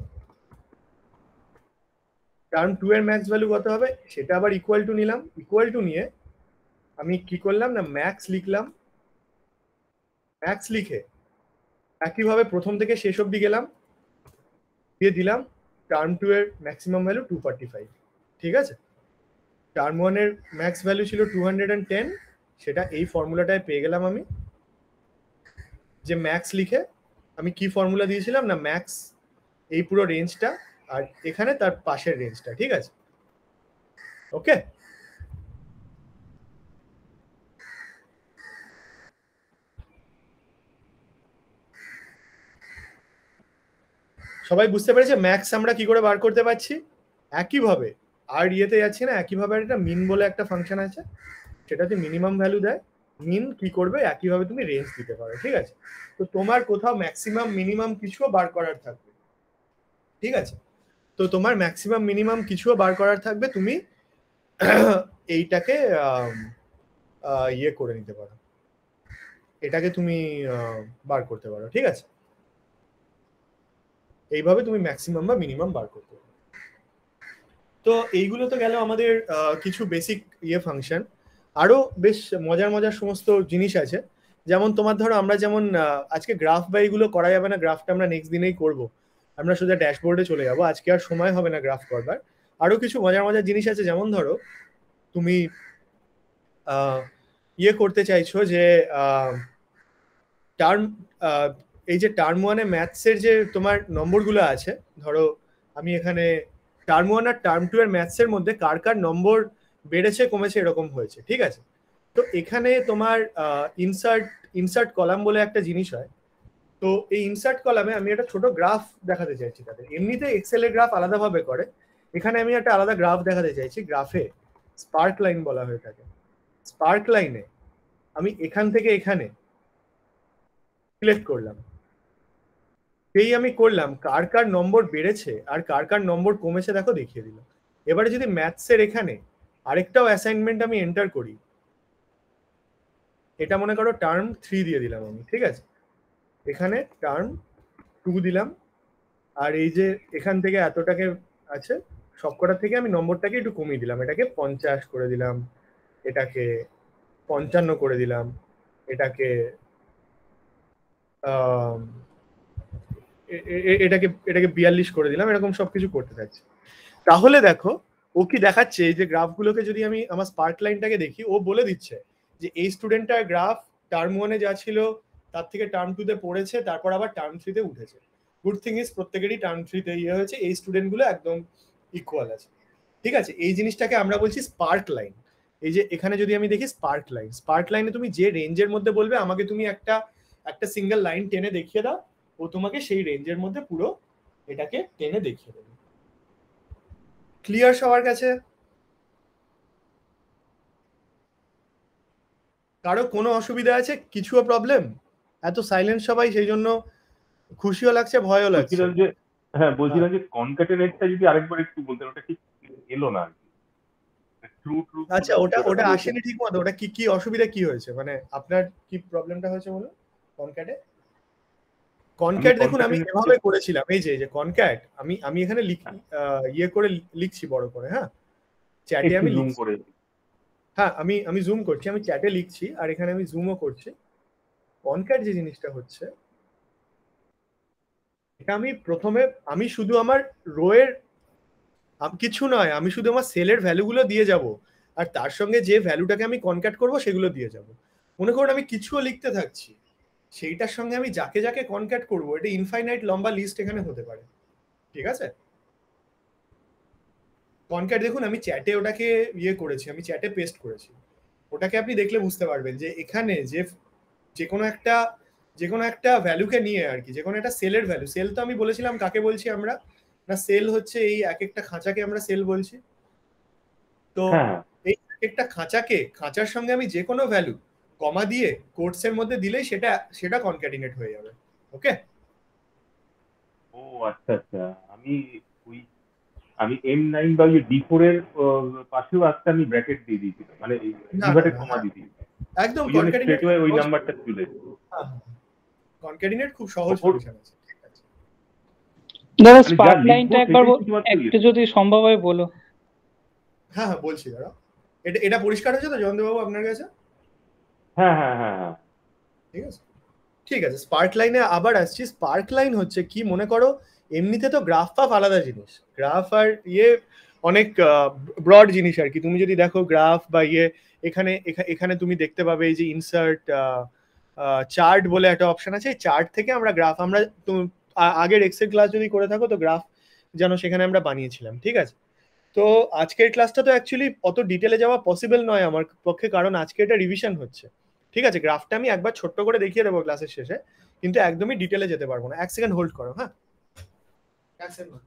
টার্ম 2 এর ম্যাক্স ভ্যালু কত হবে সেটা আবার ইকুয়াল টু নিলাম, ইকুয়াল টু নিয়ে আমি কি করলাম না ম্যাক্স লিখলাম। ম্যাক্স লিখে একইভাবে প্রথম থেকে শেষ অবধি গেলাম, দিয়ে দিলাম টার্ম 2 এর ম্যাক্সিমাম ভ্যালু 245। ঠিক আছে, টার্ম 1 এর ম্যাক্স ভ্যালু ছিল 210, সেটা এই ফর্মুলাটায় পেয়ে গেলাম আমি। যে ম্যাক্স লিখে আমি কি ফর্মুলা দিয়েছিলাম না ম্যাক্স এই পুরো রেঞ্জটা আর এখানে তার পাশের রেঞ্জটা। ঠিক আছে, ওকে। সবাই বুঝতে পেরেছে ম্যাক্স আমরা কি করে বার করতে পারছি? একইভাবে আর ইয়েতে যাচ্ছি না, একইভাবে একটা মিন বলে একটা ফাংশন আছে, সেটাতে মিনিমাম ভ্যালু দেয়। মিন কি করবে, একইভাবে তুমি রেঞ্জ দিতে পারো। ঠিক আছে, তো তোমার কোথাও ম্যাক্সিমাম মিনিমাম কিছুও বার করার থাকবে। ঠিক আছে, তো তোমার ম্যাক্সিমাম মিনিমাম কিছুও বার করার থাকবে, তুমি এইটাকে ইয়ে করে নিতে পারো, এটাকে তুমি বার করতে পারো। ঠিক আছে, এইভাবে তুমি ম্যাক্সিমাম বা মিনিমাম বার করতে পারো। তো এইগুলো তো গেল আমাদের কিছু বেসিক ইয়ে ফাংশন। আরো বেশ মজার মজার সমস্ত জিনিস আছে, যেমন তোমার ধরো আমরা যেমন আজকে গ্রাফ বা এইগুলো করা যাবে না, গ্রাফটা আমরা নেক্সট দিনেই করব, আমরা সোজা ড্যাশবোর্ডে চলে যাব, আজকে আর সময় হবে না গ্রাফ করবার। আরো কিছু মজার মজার জিনিস আছে, যেমন ধরো তুমি ইয়ে করতে চাইছো যে টার্ম এই যে টার্ম ওয়ানে ম্যাথসের যে তোমার নম্বরগুলো আছে, ধরো আমি এখানে টার্ম ওয়ান আর টার্ম টু এর ম্যাথসের মধ্যে কার কার নম্বর বেড়েছে কমেছে এরকম হয়েছে, ঠিক আছে? তো এখানে তোমার ইনসার্ট কলাম বলে একটা জিনিস হয়। তো এই ইনসার্ট কলামে আমি একটা ছোট গ্রাফ দেখাতে চাইছি তাদের। এমনিতে এক্সেল এর গ্রাফ আলাদাভাবে করে, এখানে আমি একটা আলাদা গ্রাফ দেখাতে চাইছি। গ্রাফে স্পার্ক লাইন বলা হয়ে থাকে। স্পার্ক লাইনে আমি এখান থেকে এখানে সিলেক্ট করলাম, সেই আমি করলাম কার কার নম্বর বেড়েছে আর কার কার নম্বর কমেছে দেখো দেখিয়ে দিল। এবারে যদি ম্যাথসের এখানে আরেকটাও অ্যাসাইনমেন্ট আমি এন্টার করি, এটা মনে করো টার্ম 3 দিয়ে দিলাম আমি, ঠিক আছে? এখানে টার্ম 2 দিলাম, আর এই যে এখান থেকে এতটাকে আছে সবকটা থেকে আমি নম্বরটাকে একটু কমিয়ে দিলাম, এটাকে 50 করে দিলাম, এটাকে 55 করে দিলাম, এটাকে এটাকে 42 করে দিলাম, এরকম সবকিছু করতে থাকছি। তাহলে দেখো ও কি দেখাচ্ছে, এই যে গ্রাফগুলোকে যদি আমি আমার স্পার্ক লাইনটাকে দেখি, ও বলে দিচ্ছে যে এই স্টুডেন্টটার গ্রাফ টার্ম 1-এ যা ছিল তার থেকে টার্ম 2-তে পড়েছে, তারপর আবার টার্ম 3-তে উঠেছে। গুড থিং ইজ প্রত্যেকেরই টার্ম 3-তে ইয়ে হয়েছে, এই স্টুডেন্টগুলো একদম ইকুয়াল আছে, ঠিক আছে? এই জিনিসটাকে আমরা বলছি স্পার্ক লাইন। এই যে এখানে যদি আমি দেখি স্পার্ক লাইনে তুমি যে রেঞ্জের মধ্যে বলবে আমাকে তুমি একটা সিঙ্গেল লাইন টেনে দেখিয়ে দাও, ও তোমাকে সেই রেঞ্জের মধ্যে পুরো এটাকে টেনে দেখিয়ে দেবে। ক্লিয়ার সবার কাছে? কারো কোনো অসুবিধা আছে? কিছুও প্রবলেম? এত সাইলেন্ট সবাই, সেই জন্য খুশিও লাগছে ভয়ও লাগছে। বলছিলাম যে কনক্যাটেনেটটা যদি আরেকবার একটু বলতেন, ওটা ঠিক এলো না। আচ্ছা, ওটা আসেনি ঠিক মতো। ওটা কি অসুবিধা কি হয়েছে, মানে আপনার কি প্রবলেমটা হয়েছে বলুন? কনক্যাট দেখুন আমি এভাবে করেছিলাম, এই যে কনক্যাট আমি এখানে ইয়ে করে লিখছি বড় করে, হ্যাঁ চ্যাটে আমি জুম করে, হ্যাঁ আমি জুম করছি, আমি চ্যাটে লিখছি আর এখানে আমি জুমও করছি। কনক্যাট যে জিনিসটা হচ্ছে, এটা আমি প্রথমে আমি শুধু আমার রোয়ের কিছু নয়, আমি শুধু আমার সেলের ভ্যালুগুলো দিয়ে যাব, আর তার সঙ্গে যে ভ্যালুটাকে আমি কনক্যাট করব সেগুলো দিয়ে যাব। মনে করুন আমি কিছুও লিখতে থাকছি, সেইটার সঙ্গে আমি যাকে যাকে কনক্যাট করব, এটা ইনফাইনাইট লম্বা লিস্ট এখানে হতে পারে, ঠিক আছে? কনক্যাট দেখুন আমি চ্যাটে ওটাকে ইয়ে করেছি, আমি চ্যাটে পেস্ট করেছি, ওটাকে আপনি দেখলে বুঝতে পারবেন যে এখানে যে কোনো একটা ভ্যালুকে নিয়ে আর কি, যে কোনো একটা সেলের ভ্যালু। সেল তো আমি বলেছিলাম কাকে বলছি আমরা, না সেল হচ্ছে এই এক একটা খাঁচাকে আমরা সেল বলছি। তো এই এক একটা খাঁচার সঙ্গে আমি যে কোনো ভ্যালু কমা দিয়ে কোটসের মধ্যে দিলেই সেটা কনক্যাটিনেট হয়ে যাবে। ওকে? ও আচ্ছা আচ্ছা, আমি M9 বা D4 এর পাশেও একটা আমি ব্র্যাকেট দিয়ে দিয়েছি, মানে ইনভার্টেড কমা দিয়ে দিয়েছি, একদম কনক্যাটিনেট হয়ে ওই নাম্বারটা চলে যায়। কনক্যাটিনেট খুব সহজ ফাংশন আছে, ঠিক আছে? দাদা স্পার্ক লাইনটা একবার একটু যদি সম্ভব হয় বলো। হ্যাঁ বলছি দাদা, এটা পরিষ্কার হয়েছে তো জয়ন্তবাবু আপনার কাছে? হ্যাঁ ঠিক আছে। স্পার্ক লাইনে আবার আসছি। স্পার্ক লাইন হচ্ছে কি, মনে করো এমনিতে তো গ্রাফ আলাদা জিনিস, গ্রাফ আর ইয়ে অনেক ব্রড জিনিস আর কি। তুমি যদি দেখো গ্রাফ বা ইয়ে, এখানে তুমি দেখতে পাবে এই যে ইনসার্ট চার্ট বলে একটা অপশন আছে, এই চার্ট থেকে আমরা গ্রাফ, আমরা আগের এক্সেল ক্লাস যদি করে থাকো তো গ্রাফ যেন সেখানে আমরা বানিয়েছিলাম, ঠিক আছে? তো আজকের ক্লাসটা তো অ্যাকচুয়ালি অত ডিটেলে যাওয়া পসিবল নয় আমার পক্ষে, কারণ আজকে এটা রিভিশন হচ্ছে, ঠিক আছে? গ্রাফটা আমি একবার ছোট্ট করে দেখিয়ে দেবো ক্লাসের শেষে, কিন্তু একদমই ডিটেলে যেতে পারবো না। 1 সেকেন্ড হোল্ড করো, হ্যাঁ 1 সেকেন্ড।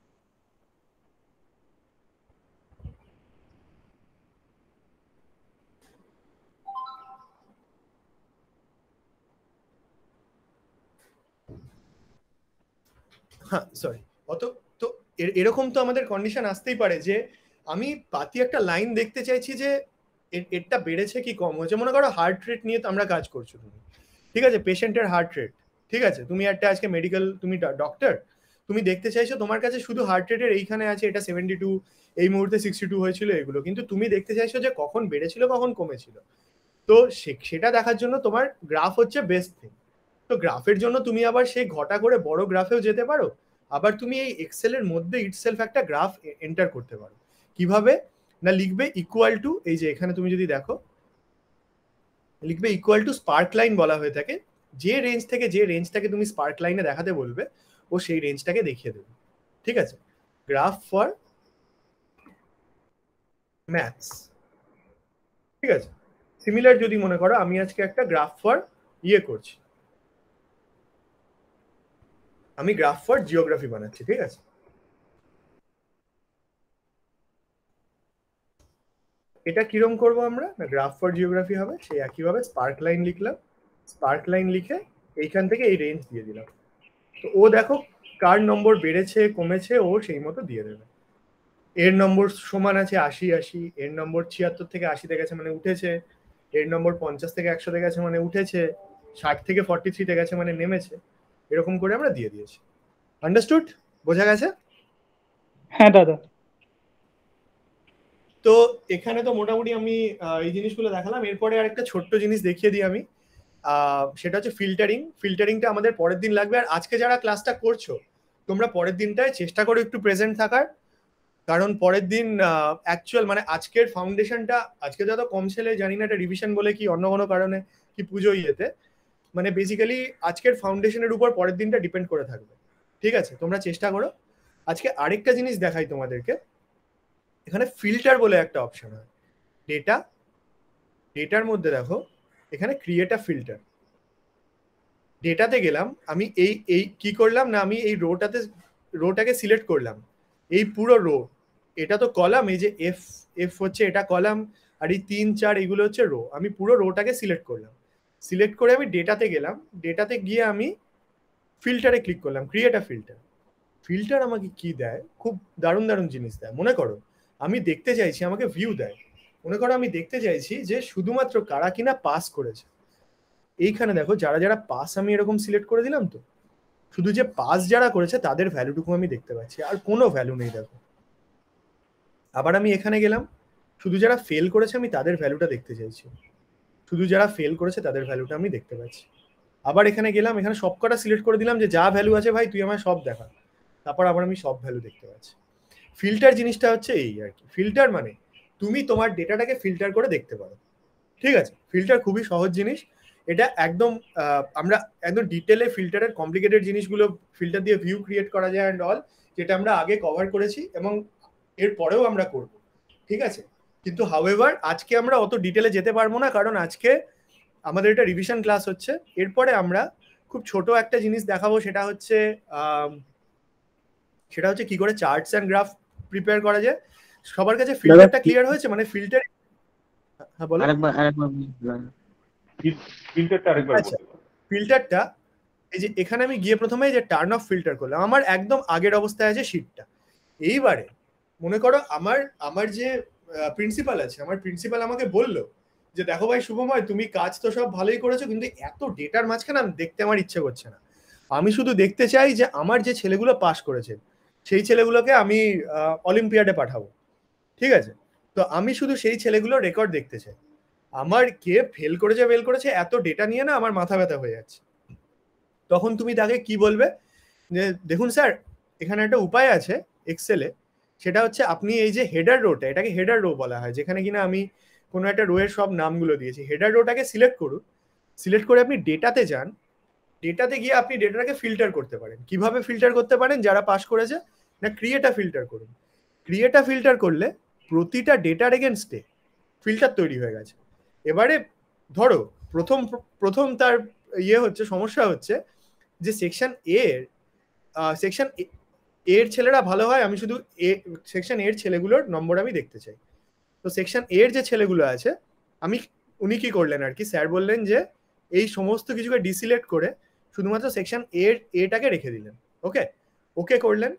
হ্যাঁ সরি, তো এরকম তো আমাদের কন্ডিশন আসতেই পারে যে আমি পাতি একটা লাইন দেখতে চাইছি যে এটা বেড়েছে কি কম হয়েছে। মনে করো হার্ট রেট নিয়ে তো আমরা কাজ করছো তুমি, ঠিক আছে? পেশেন্টের হার্ট রেট, ঠিক আছে? তুমি একটা আজকে মেডিকেল, তুমি ডক্টর, তুমি দেখতে চাইছো তোমার কাছে শুধু হার্ট রেটের এইখানে আছে এটা 72, এই মুহূর্তে 62 হয়েছিল এগুলো, কিন্তু তুমি দেখতে চাইছো যে কখন বেড়েছিল কখন কমেছিল। তো সেটা দেখার জন্য তোমার গ্রাফ হচ্ছে বেস্ট থিং। তো গ্রাফের জন্য তুমি আবার সেই ঘটা করে বড় গ্রাফেও যেতে পারো, আবার তুমি এই এক্সেলের মধ্যে ইটসেলফ একটা গ্রাফ এন্টার করতে পারো। কিভাবে না, লিখবে ইকুয়াল টু, এই যে এখানে তুমি যদি দেখো লিখবে ইকুয়াল টু স্পার্ক লাইন বলা হয়ে থাকে, যে রেঞ্জটাকে তুমি স্পার্ক লাইনে দেখাতে বলবে ও সেই রেঞ্জটাকে দেখিয়ে দেবে। ঠিক আছে, গ্রাফ ফর ম্যাথস। ঠিক আছে, সিমিলার যদি মনে করো আমি আজকে একটা গ্রাফ ফর করছি, আমি গ্রাফ ফর জিওগ্রাফি বানাচ্ছি। ঠিক আছে, এটা কিরম করব আমরা, না গ্রাফ ফর জিওগ্রাফি হবে, সেই একইভাবে স্পার্ক লাইন লিখলাম, স্পার্ক লাইন লিখে এইখান থেকে এই রেঞ্জ দিয়ে দিলাম। তো ও দেখো কার নম্বর বেড়েছে কমেছে ও সেই মতো দিয়ে দেবে। এর নম্বর সমান আছে 80, এর নম্বর 76 থেকে 80-তে গেছে মানে উঠেছে, এর নম্বর 50 থেকে 100-তে গেছে মানে উঠেছে, 60 থেকে 43-তে গেছে মানে নেমেছে। এরকম করে আমরা দিয়ে দিয়েছি। আন্ডারস্টুড? বোঝা গেছে? হ্যাঁ দাদা। তো এখানে তো মোটামুটি আমি এই জিনিসগুলো দেখালাম। এরপরে আরেকটা ছোট্ট জিনিস দেখিয়ে দিই আমি, সেটা হচ্ছে ফিল্টারিং। ফিল্টারিংটা আমাদের পরের দিন লাগবে। আর আজকে যারা ক্লাসটা করছো তোমরা পরের দিনটায় চেষ্টা করো একটু প্রেজেন্ট থাকার, কারণ পরের দিন অ্যাকচুয়াল মানে আজকের ফাউন্ডেশনটা আজকে যত কম ছেলে জানি না এটা রিভিশন বলে কি অন্য কোনো কারণে কি পুজো ইয়েতে, মানে বেসিক্যালি আজকের ফাউন্ডেশনের উপর পরের দিনটা ডিপেন্ড করে থাকবে। ঠিক আছে, তোমরা চেষ্টা করো। আজকে আরেকটা জিনিস দেখাই তোমাদেরকে, এখানে ফিল্টার বলে একটা অপশন হয় ডেটার মধ্যে, দেখো এখানে ক্রিয়েট আ ফিল্টার। ডেটাতে গেলাম, আমি এই কি করলাম না, আমি এই রোটাকে সিলেক্ট করলাম, এই পুরো রো, এটা তো কলাম, এই যে এফ হচ্ছে এটা কলাম, আর এই 3, 4 এগুলো হচ্ছে রো। আমি পুরো রোটাকে সিলেক্ট করলাম, সিলেক্ট করে আমি ডেটাতে গেলাম, ডেটাতে গিয়ে আমি ফিল্টারে ক্লিক করলাম, ক্রিয়েট আ ফিল্টার। ফিল্টার আমাকে কি দেয়, খুব দারুণ দারুণ জিনিস দেয়। মনে করো আমি দেখতে চাইছি, আমাকে ভিউ দেয়, মনে করো আমি দেখতে চাইছি যে শুধুমাত্র কারা কিনা পাস করেছে। এইখানে দেখো যারা যারা পাস আমি এরকম সিলেক্ট করে দিলাম, তো শুধু যে পাস যারা করেছে তাদের ভ্যালুটুকু আমি দেখতে পাচ্ছি, আর কোনো ভ্যালু নেই দেখো। আবার আমি এখানে গেলাম, শুধু যারা ফেল করেছে আমি তাদের ভ্যালুটা দেখতে চাইছি, শুধু যারা ফেল করেছে তাদের ভ্যালুটা আমি দেখতে পাচ্ছি। আবার এখানে গেলাম, এখানে সবকটা সিলেক্ট করে দিলাম যে যা ভ্যালু আছে ভাই তুই আমায় সব দেখা, তারপর আবার আমি সব ভ্যালু দেখতে পাচ্ছি। ফিল্টার জিনিসটা হচ্ছে এই আর কি। ফিল্টার মানে তুমি তোমার ডেটাটাকে ফিল্টার করে দেখতে পারো। ঠিক আছে, ফিল্টার খুবই সহজ জিনিস। এটা একদম আমরা একদম ডিটেলে ফিল্টারের কমপ্লিকেটেড জিনিসগুলো ফিল্টার দিয়ে ভিউ ক্রিয়েট করা যায় অ্যান্ড অল, যেটা আমরা আগে কভার করেছি এবং এর পরেও আমরা করব। ঠিক আছে, কিন্তু হাউএভার আজকে আমরা অত ডিটেলে যেতে পারবো না, কারণ আজকে আমাদের এটা রিভিশন ক্লাস হচ্ছে। এরপরে আমরা খুব ছোট একটা জিনিস দেখাবো, সেটা হচ্ছে কি করে চার্টস অ্যান্ড গ্রাফ প্রিপেয়ার করা যায়। সবার কাছে ফিল্টারটা ক্লিয়ার হয়েছে? মানে ফিল্টার, হ্যাঁ বলো। ফিল্টারটা এই যে এখানে আমি গিয়ে প্রথমে যে টার্ন অফ ফিল্টার করলাম, আমার একদম আগের অবস্থায় আছে শীটটা। এইবারে মনে করো আমার যে প্রিন্সিপাল আছে, আমার প্রিন্সিপাল আমাকে বললো যে দেখো ভাই শুভময়, তুমি কাজ তো সব ভালোই করেছো, কিন্তু এত ডেটার মাঝখানে দেখতে আমার ইচ্ছে করছে না। আমি শুধু দেখতে চাই যে আমার যে ছেলেগুলো পাস করেছে সেই ছেলেগুলোকে আমি অলিম্পিয়াডে পাঠাবো। ঠিক আছে, তো আমি শুধু সেই ছেলেগুলোর রেকর্ড দেখতে চাই। আমার কে ফেল করেছে এত ডেটা নিয়ে না আমার মাথা ব্যথা হয়ে যাচ্ছে। তখন তুমি তাকে কি বলবে যে দেখুন স্যার, এখানে একটা উপায় আছে এক্সেলে, সেটা হচ্ছে আপনি এই যে হেডার রোটা, এটাকে হেডার রো বলা হয়, যেখানে কিনা আমি কোনো একটা রো এর সব নামগুলো দিয়েছি। হেডার রোটাকে সিলেক্ট করুন, সিলেক্ট করে আপনি ডেটাতে যান, ডেটাতে গিয়ে আপনি ডেটাটাকে ফিল্টার করতে পারেন। কিভাবে ফিল্টার করতে পারেন? যারা পাস করেছে না, ক্রিয়েট আ ফিল্টার করুন। ক্রিয়েট আ ফিল্টার করলে প্রতিটা ডেটার এগেনস্টে ফিল্টার তৈরি হয়ে গেছে। এবারে ধরো প্রথম তার সমস্যা হচ্ছে যে সেকশন এর ছেলেরা ভালো হয়, আমি শুধু সেকশন এর ছেলেগুলোর নম্বর আমি দেখতে চাই। তো সেকশন এর যে ছেলেগুলো আছে, উনি কি করলেন আর কি, স্যার বললেন যে এই সমস্ত কিছুকে ডিসিলেক্ট করে শুধুমাত্র সেকশন এটাকে রেখে দিলেন। ওকে করলেন,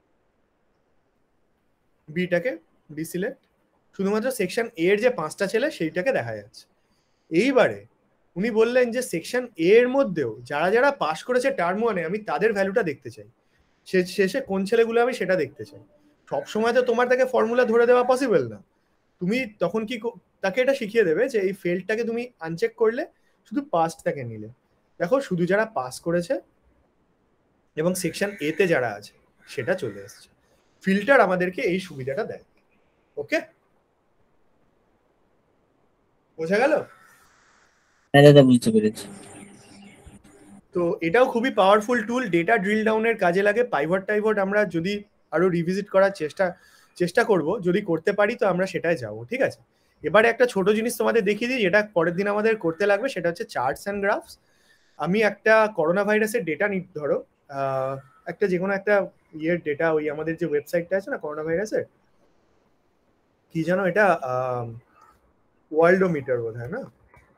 বিটাকে ডিসিলেক্ট, শুধুমাত্র সেকশন এর যে 5টা ছেলে সেইটাকে দেখা যাচ্ছে। এইবারে উনি বললেন যে সেকশন এর মধ্যেও যারা যারা পাস করেছে টার্ম 1-এ আমি তাদের ভ্যালুটা দেখতে চাই, শেষে কোন ছেলেগুলো আমি সেটা দেখতে চাই। সবসময় তো তোমার তাকে ফর্মুলা ধরে দেওয়া পসিবল না। তুমি তখন কি তাকে এটা শিখিয়ে দেবে যে এই ফেলটাকে তুমি আনচেক করলে শুধু পাসটাকে নিলে, দেখো শুধু যারা পাস করেছে এবং সেকশন এতে যারা আছে সেটা চলে এসছে। ফিল্টার আমাদেরকে এই সুবিধাটা দেয়। ওকে, বোঝা গেল? হ্যাঁ দাদা, বুঝতে পেরেছি। তো এটাও খুবই পাওয়ারফুল টুল, ডেটা ড্রিল ডাউনের কাজে লাগে। পাইভট টাইভট আমরা যদি আরো রিভিজিট করার চেষ্টা করব, যদি করতে পারি তো আমরা সেটাই যাব, ঠিক আছে। এবারে একটা ছোট জিনিস তোমাদের দেখিয়ে দিই, যেটা পরের দিন আমাদের করতে লাগবে, সেটা হচ্ছে চার্টস অ্যান্ড গ্রাফস। আমি একটা করোনা ভাইরাসের ডেটা ধরো একটা যে কোনো একটা ইয়ের ডেটা, ওই আমাদের যে ওয়েবসাইটটা আছে না করোনা ভাইরাসের, কি জানো এটা, ওয়ার্ল্ডোমিটার বোধ হয় না,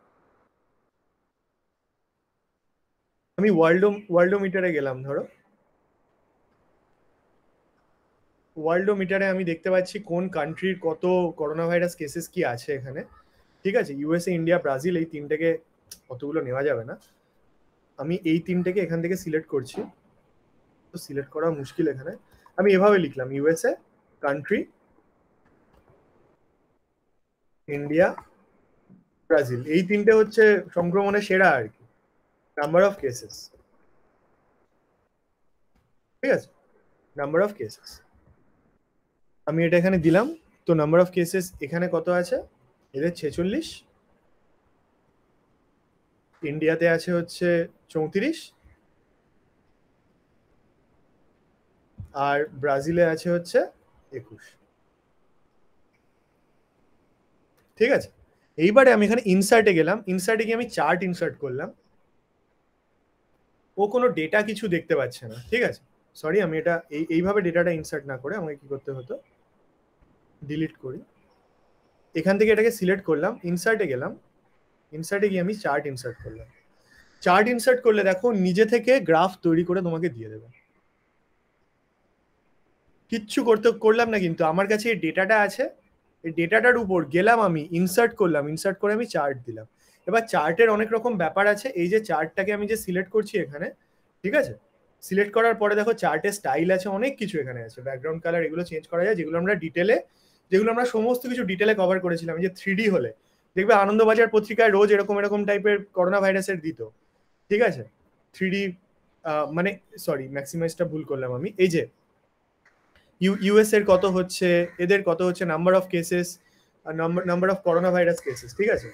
আমি ওয়ার্ল্ডোমিটারে গেলাম। ধরো ওয়ার্ল্ডোমিটারে আমি দেখতে পাচ্ছি কোন কান্ট্রির কত করোনা ভাইরাস কেসেস কি আছে এখানে, ঠিক আছে। ইউএসএ, ইন্ডিয়া, ব্রাজিল, এই তিনটেকে অতগুলো নেওয়া যাবে না। আমি এই তিনটেকে এখান থেকে সিলেক্ট করছি, তো সিলেক্ট করা মুশকিল এখানে। আমি এভাবে লিখলাম ইউএসএ, কান্ট্রি, ইন্ডিয়া, ব্রাজিল, এই তিনটে হচ্ছে সংক্রমণের সেরা আর কি, নাম্বার অফ কেসেস, ঠিক আছে, নাম্বার অফ কেসেস। আমি এটা এখানে দিলাম। তো নাম্বার অফ কেসেস এখানে কত আছে, এদের 46, ইন্ডিয়াতে আছে হচ্ছে 34, আর ব্রাজিলে আছে হচ্ছে 21, ঠিক আছে। এইবারে আমি এখানে ইনসার্টে গেলাম, ইনসার্টে গিয়ে আমি চার্ট ইনসার্ট করলাম। ও কোনো ডেটা কিছু দেখতে পাচ্ছে না, ঠিক আছে। সরি, আমি এটা এইভাবে ডেটাটা ইনসার্ট না করে আমাকে কি করতে হতো, ডিলিট করি। এখান থেকে এটাকে সিলেক্ট করলাম, ইনসার্টে গেলাম, ইনসার্টে গিয়ে আমি চার্ট ইনসার্ট করলাম। চার্ট ইনসার্ট করলে দেখো নিজে থেকে গ্রাফ তৈরি করে তোমাকে দিয়ে দেবে, কিচ্ছু করলাম না, কিন্তু আমার কাছে এই ডেটাটা আছে। এই ডেটাটার উপর গেলাম, আমি ইনসার্ট করলাম, ইনসার্ট করে আমি চার্ট দিলাম। এবার চার্টের অনেক রকম ব্যাপার আছে। এই যে চার্টটাকে আমি যে সিলেক্ট করছি এখানে, ঠিক আছে, সিলেক্ট করার পরে দেখো চার্টের স্টাইল আছে, অনেক কিছু এখানে আছে, ব্যাকগ্রাউন্ড কালার, এগুলো চেঞ্জ করা যায়, যেগুলো আমরা সমস্ত কিছু ডিটেলে কভার করেছিলাম। যে 3D হলে দেখবে আনন্দবাজার পত্রিকায় রোজ এরকম এরকম টাইপের করোনা ভাইরাসের দিত, ঠিক আছে। 3D মানে সরি, ম্যাক্সিমাইজটা ভুল করলাম আমি। এই যে ইউএস এর কত হচ্ছে, এদের কত হচ্ছে, number of cases, number of corona virus cases, ঠিক আছে।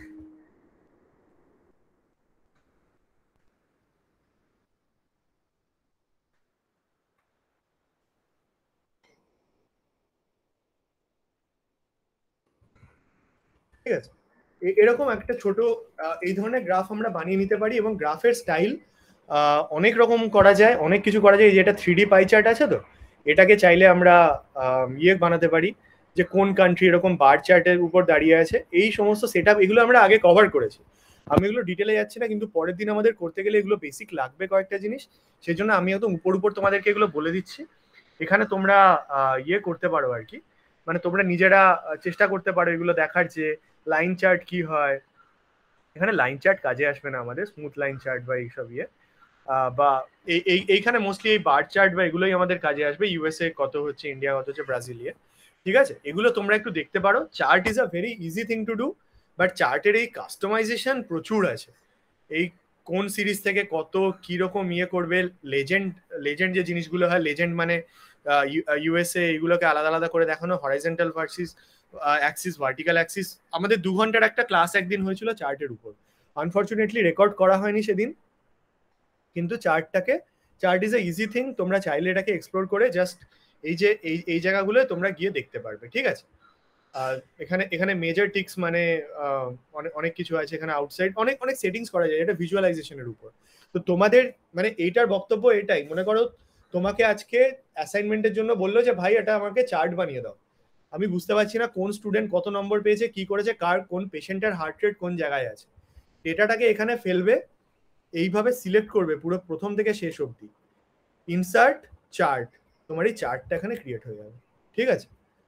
ঠিক আছে, এরকম একটা ছোট এই ধরনের গ্রাফ আমরা বানিয়ে নিতে পারি। এবং গ্রাফের স্টাইল অনেক রকম করা যায়, অনেক কিছু করা যায়। যেটা 3D পাই চার্ট আছে, তো এটাকে চাইলে আমরা ইয়ে বানাতে পারি, যে কোন কান্ট্রি এরকম বার চার্টের উপর দাঁড়িয়ে আছে, এই সমস্ত সেট এগুলো আমরা আগে কভার করেছি। আমি এগুলো ডিটেলে যাচ্ছি না, কিন্তু পরের দিন আমাদের করতে গেলে এগুলো বেসিক লাগবে কয়েকটা জিনিস। সেই জন্য আমি হয়তো উপর তোমাদেরকে এগুলো বলে দিচ্ছি। এখানে তোমরা ইয়ে করতে পারো আর কি, মানে তোমরা নিজেরা চেষ্টা করতে পারো এগুলো দেখার, যে লাইন চার্ট কি হয়। এখানে লাইন চার্ট কাজে আসবে না আমাদের, স্মুথ লাইন চার্ট বা এইসব ইয়ে, বা এইখানে মোস্টলি এই বার চার্ট বা এগুলোই আমাদের কাজে আসবে। ইউএসএ কত হচ্ছে, ইন্ডিয়া কত হচ্ছে, ব্রাজিলিয়ে, ঠিক আছে। এগুলো তোমরা একটু দেখতে পারো। Chart is a very easy thing to do, but চার্টের এই কাস্টমাইজেশন প্রচুর আছে। এই কোন সিরিজ থেকে কত কিরকম ইয়ে করবে, লেজেন্ড লেজেন্ড যে জিনিসগুলো হয়, লেজেন্ড মানে ইউএসএ, এগুলোকে আলাদা আলাদা করে দেখানো, horizontal versus axis, vertical axis. আমাদের 2 ঘন্টার একটা ক্লাস একদিন হয়েছিল চার্টের উপর, আনফর্চুনেটলি রেকর্ড করা হয়নি সেদিন। কিন্তু chart is a easy thing, তোমরা চাইলে এটাকে এক্সপ্লোর করে জাস্ট এই যে এই জায়গাগুলো তোমরা গিয়ে দেখতে পারবে, ঠিক আছে। আর এখানে মেজর টিক্স মানে অনেক অনেক কিছু আছে এখানে। আউটসাইড অনেক অনেক সেটিংস করা যায়, এটা ভিজুয়ালাইজেশনের উপর। তো তোমাদের মানে এইটার বক্তব্য এটাই, মনে করো তোমাকে আজকে অ্যাসাইনমেন্টের জন্য বললো যে ভাই এটা আমাকে চার্ট বানিয়ে দাও। আমি বুঝতে পারছি না কোন স্টুডেন্ট কত নম্বর পেয়েছে, কি করেছে, কার কোন পেশেন্টের হার্ট রেট কোন জায়গায় আছে, ডেটাটাকে এখানে ফেলবে, এইভাবে সিলেক্ট করবে পুরো প্রথম থেকে শেষ অবধি, ইনসার্ট চার্ট, তোমার এই চার্টটা এখানে ক্রিয়েট হয়ে যাবে, ঠিক আছে।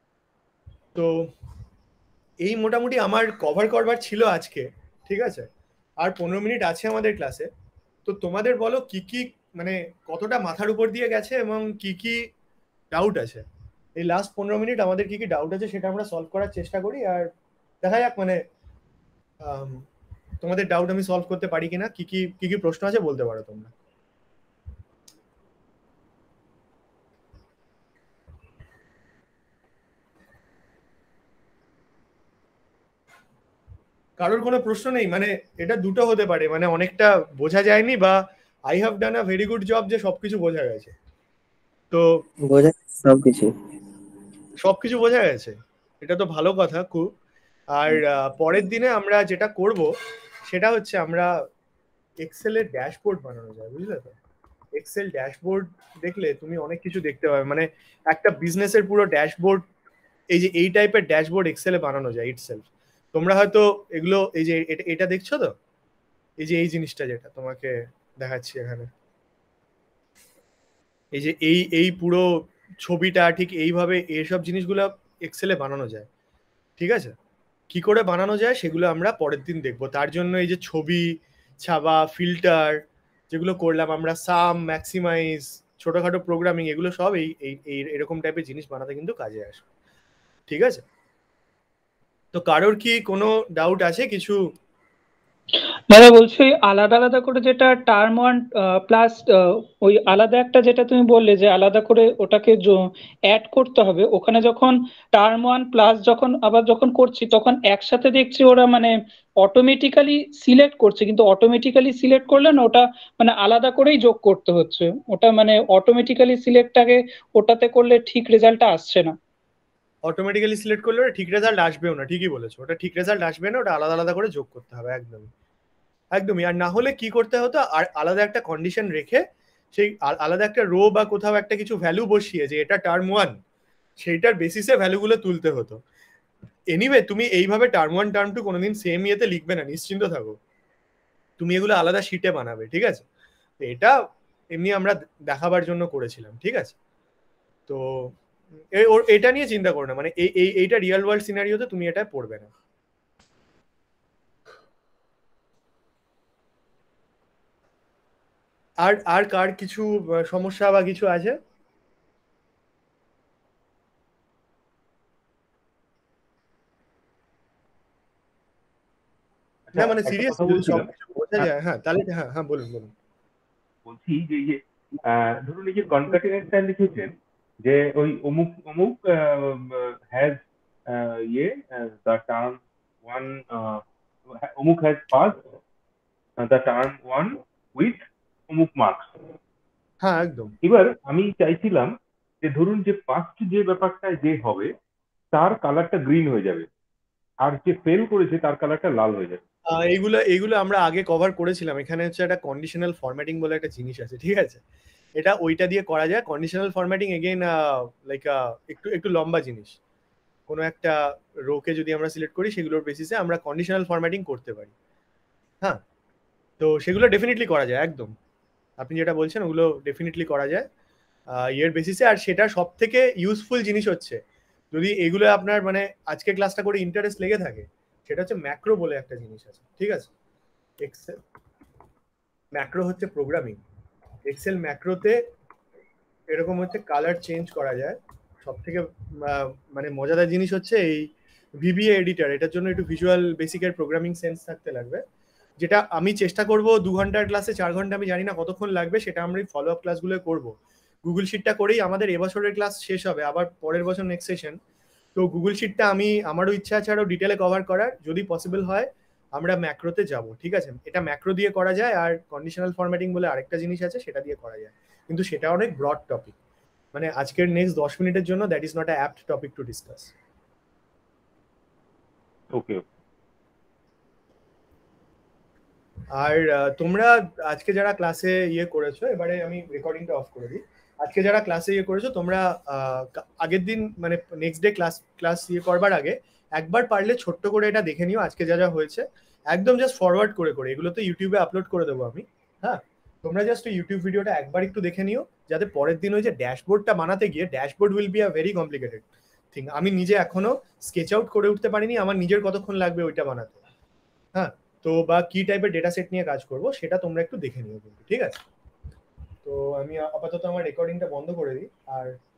তো এই মোটামুটি আমার কভার করবার ছিল আজকে, ঠিক আছে। আর 15 মিনিট আছে আমাদের ক্লাসে। তো তোমাদের বলো কি কি মানে কতটা মাথার উপর দিয়ে গেছে এবং কি কি ডাউট আছে। এই লাস্ট 15 মিনিট আমাদের কি কি ডাউট আছে সেটা আমরা সলভ করার চেষ্টা করি, আর দেখা যাক মানে তোমাদের ডাউট আমি সলভ করতে পারি কিনা। কি কি প্রশ্ন আছে বলতে পারো তোমরা। কারোর কোনো প্রশ্ন নেই? মানে এটা দুটো হতে পারে, মানে অনেকটা বোঝা যায়নি বা I have done a very good job যে সবকিছু বোঝা গেছে। তো বোঝা সবকিছু সবকিছু বোঝা গেছে, এটা তো ভালো কথা খুব। আর পরের দিনে আমরা যেটা করব সেটা হচ্ছে আমরা এক্সেলের ড্যাশবোর্ড বানানো যায়, বুঝলে তো? এক্সেল ড্যাশবোর্ড দেখলে তুমি অনেক কিছু দেখতে পাবে, মানে একটা বিজনেসের পুরো ড্যাশবোর্ড, এই যে এই টাইপের ড্যাশবোর্ড এক্সেলে বানানো যায় ইটসেলফ। তোমরা হয়তো এগুলো, এই যে এটা দেখছো তো, এই যে এই জিনিসটা যেটা তোমাকে দেখাচ্ছি এখানে, এই যে এই পুরো ছবিটা ঠিক এইভাবে এইসব জিনিসগুলো এক্সেলে বানানো যায়, ঠিক আছে? কি করে বানানো যায় সেগুলো আমরা পরের দিন দেখবো। তার জন্য এই যে ছবি ছাবা, ফিল্টার যেগুলো করলাম আমরা, সাম, ম্যাক্সিমাইজ, ছোটখাটো প্রোগ্রামিং, এগুলো সব এই এরকম টাইপের জিনিস বানাতে কিন্তু কাজে আসে, ঠিক আছে? তো কারোর কি কোনো ডাউট আছে কিছু? দাদা বলছি ওই আলাদা আলাদা করে যেটা টার্ম ওয়ান প্লাস ওই আলাদা একটা যেটা তুমি বললে যে আলাদা করে ওটাকে অ্যাড করতে হবে, ওখানে যখন টার্ম ওয়ান প্লাস যখন করছি তখন একসাথে দেখছি ওরা মানে অটোমেটিক্যালি সিলেক্ট করছে, কিন্তু অটোমেটিক্যালি সিলেক্ট করলে না ওটা মানে আলাদা করেই যোগ করতে হচ্ছে, ওটা মানে অটোমেটিক্যালি সিলেক্টটাকে ওটাতে করলে ঠিক রেজাল্টটা আসছে না। অটোমেটিক্যালি সিলেক্ট করলে ওটা ঠিক রেজাল্ট আসবেও না, ঠিকই বলেছো, ওটা ঠিক রেজাল্ট আসবে না, ওটা আলাদা আলাদা করে যোগ করতে হবে, একদমই একদমই। আর না হলে কি করতে হতো, আর আলাদা একটা কন্ডিশন রেখে সেই আলাদা একটা রো বা কোথাও একটা কিছু ভ্যালু বসিয়ে যে এটা টার্ম ওয়ান, সেইটার বেসিসে ভ্যালুগুলো তুলতে হতো। এনিওয়ে তুমি এইভাবে টার্ম ওয়ান টার্ম টু কোনোদিন সেম ইয়েতে লিখবে না, নিশ্চিন্ত থাকো, তুমি এগুলো আলাদা শিটে বানাবে, ঠিক আছে? তো এটা এমনি আমরা দেখাবার জন্য করেছিলাম, ঠিক আছে? তো এটা নিয়ে চিন্তা করো না, মানে এইটা রিয়েল ওয়ার্ল্ড সিনারিওতে তুমি এটা পড়বে না। আর আর কার কিছু সমস্যা বা কিছু আছে? না মানে একটা সিরিয়াস কথা যদি বলছিলাম। সবকিছু বোঝা যায়, হ্যাঁ তাহলে হ্যাঁ হ্যাঁ বলুন বলুন। বলছি যে এই যে ধরুন এই যে কনকাটিনেন্টটা লিখেছেন যে ওই অমুক অমুক হ্যাজ ইয়ে দ্য টার্ম ওয়ান, অমুক has pass the term one with অমুক মার্কস। হ্যাঁ একদম। এবার আমি চাইছিলাম যে ধরুন যে পাস্ট যে ব্যাপারটা যে হবে তার কালারটা গ্রিন হয়ে যাবে, আর যে ফেল করেছে তার কালারটা লাল হয়ে যাবে। এইগুলো এইগুলো আমরা আগে কভার করেছিলাম। এখানে হচ্ছে একটা কন্ডিশনাল ফরম্যাটিং বলে একটা জিনিস আছে, ঠিক আছে? এটা ওইটা দিয়ে করা যায়। কন্ডিশনাল ফরম্যাটিং এগেইন লাইক একটু একটু লম্বা জিনিস। কোনো একটা রোকে যদি আমরা সিলেক্ট করি সেগুলোর বেসিসে আমরা কন্ডিশনাল ফরম্যাটিং করতে পারি। হ্যাঁ, তো সেগুলো ডেফিনেটলি করা যায় একদম। আপনি যেটা বলছেন ওগুলো ডেফিনেটলি করা যায় ইয়ের বেসিসে। আর সেটা সব থেকে ইউজফুল জিনিস হচ্ছে, যদি এগুলো আপনার মানে আজকে ক্লাসটা করে ইন্টারেস্ট লেগে থাকে, সেটা হচ্ছে ম্যাক্রো বলে একটা জিনিস আছে, ঠিক আছে? এক্সেল ম্যাক্রো হচ্ছে প্রোগ্রামিং। এক্সেল ম্যাক্রোতে এরকম হচ্ছে কালার চেঞ্জ করা যায়। সব থেকে মানে মজাদার জিনিস হচ্ছে এই ভিবিএ এডিটর, এটার জন্য একটু ভিজুয়াল বেসিকের প্রোগ্রামিং সেন্স থাকতে লাগবে, যেটা আমি চেষ্টা করব 2 ঘন্টার ক্লাসে 4 ঘন্টা, আমি জানি না কতক্ষণ লাগবে, সেটা আমরা ফলো আপ ক্লাসগুলো করব। গুগল শিটটা করেই আমাদের এবছরের ক্লাস শেষ হবে, আবার পরের বছর নেক্সট সেশন। তো গুগল শিটটা আমি, আমারও ইচ্ছা আছে আরও ডিটেলে কভার করার, যদি পসিবল হয় আমরা ম্যাক্রোতে যাব, ঠিক আছে? এটা ম্যাক্রো দিয়ে করা যায়, আর কন্ডিশনাল ফরম্যাটিং বলে আরেকটা জিনিস আছে সেটা দিয়ে করা যায়, কিন্তু সেটা অনেক ব্রড টপিক, মানে আজকের নেক্সট 10 মিনিটের জন্য that is not a apt topic to discuss. Okay. আর তোমরা আজকে যারা ক্লাসে ইয়ে করেছো, এবারে আমি রেকর্ডিংটা অফ করে দিই। আজকে যারা ক্লাসে ইয়ে করেছো তোমরা আগের দিন মানে নেক্সট ডে ক্লাস ইয়ে করবার আগে একবার পারলে ছোট্ট করে এটা দেখে নিও আজকে যা যা হয়েছে, একদম জাস্ট ফরওয়ার্ড করে করে। এগুলো তো ইউটিউবে আপলোড করে দেবো আমি, হ্যাঁ? তোমরা জাস্ট ইউটিউব ভিডিওটা একবার একটু দেখে নিও, যাতে পরের দিন ওই যে ড্যাশবোর্ডটা বানাতে গিয়ে, dashboard will be a very complicated thing. আমি নিজে এখনো স্কেচ আউট করে উঠতে পারিনি, আমার নিজের কতক্ষণ লাগবে ওইটা বানাতে, হ্যাঁ? তো বা কি টাইপের ডেটা সেট নিয়ে কাজ করব সেটা তোমরা একটু দেখে নিও কিন্তু, ঠিক আছে? তো আমি আপাতত আমার রেকর্ডিংটা বন্ধ করে দিই। আর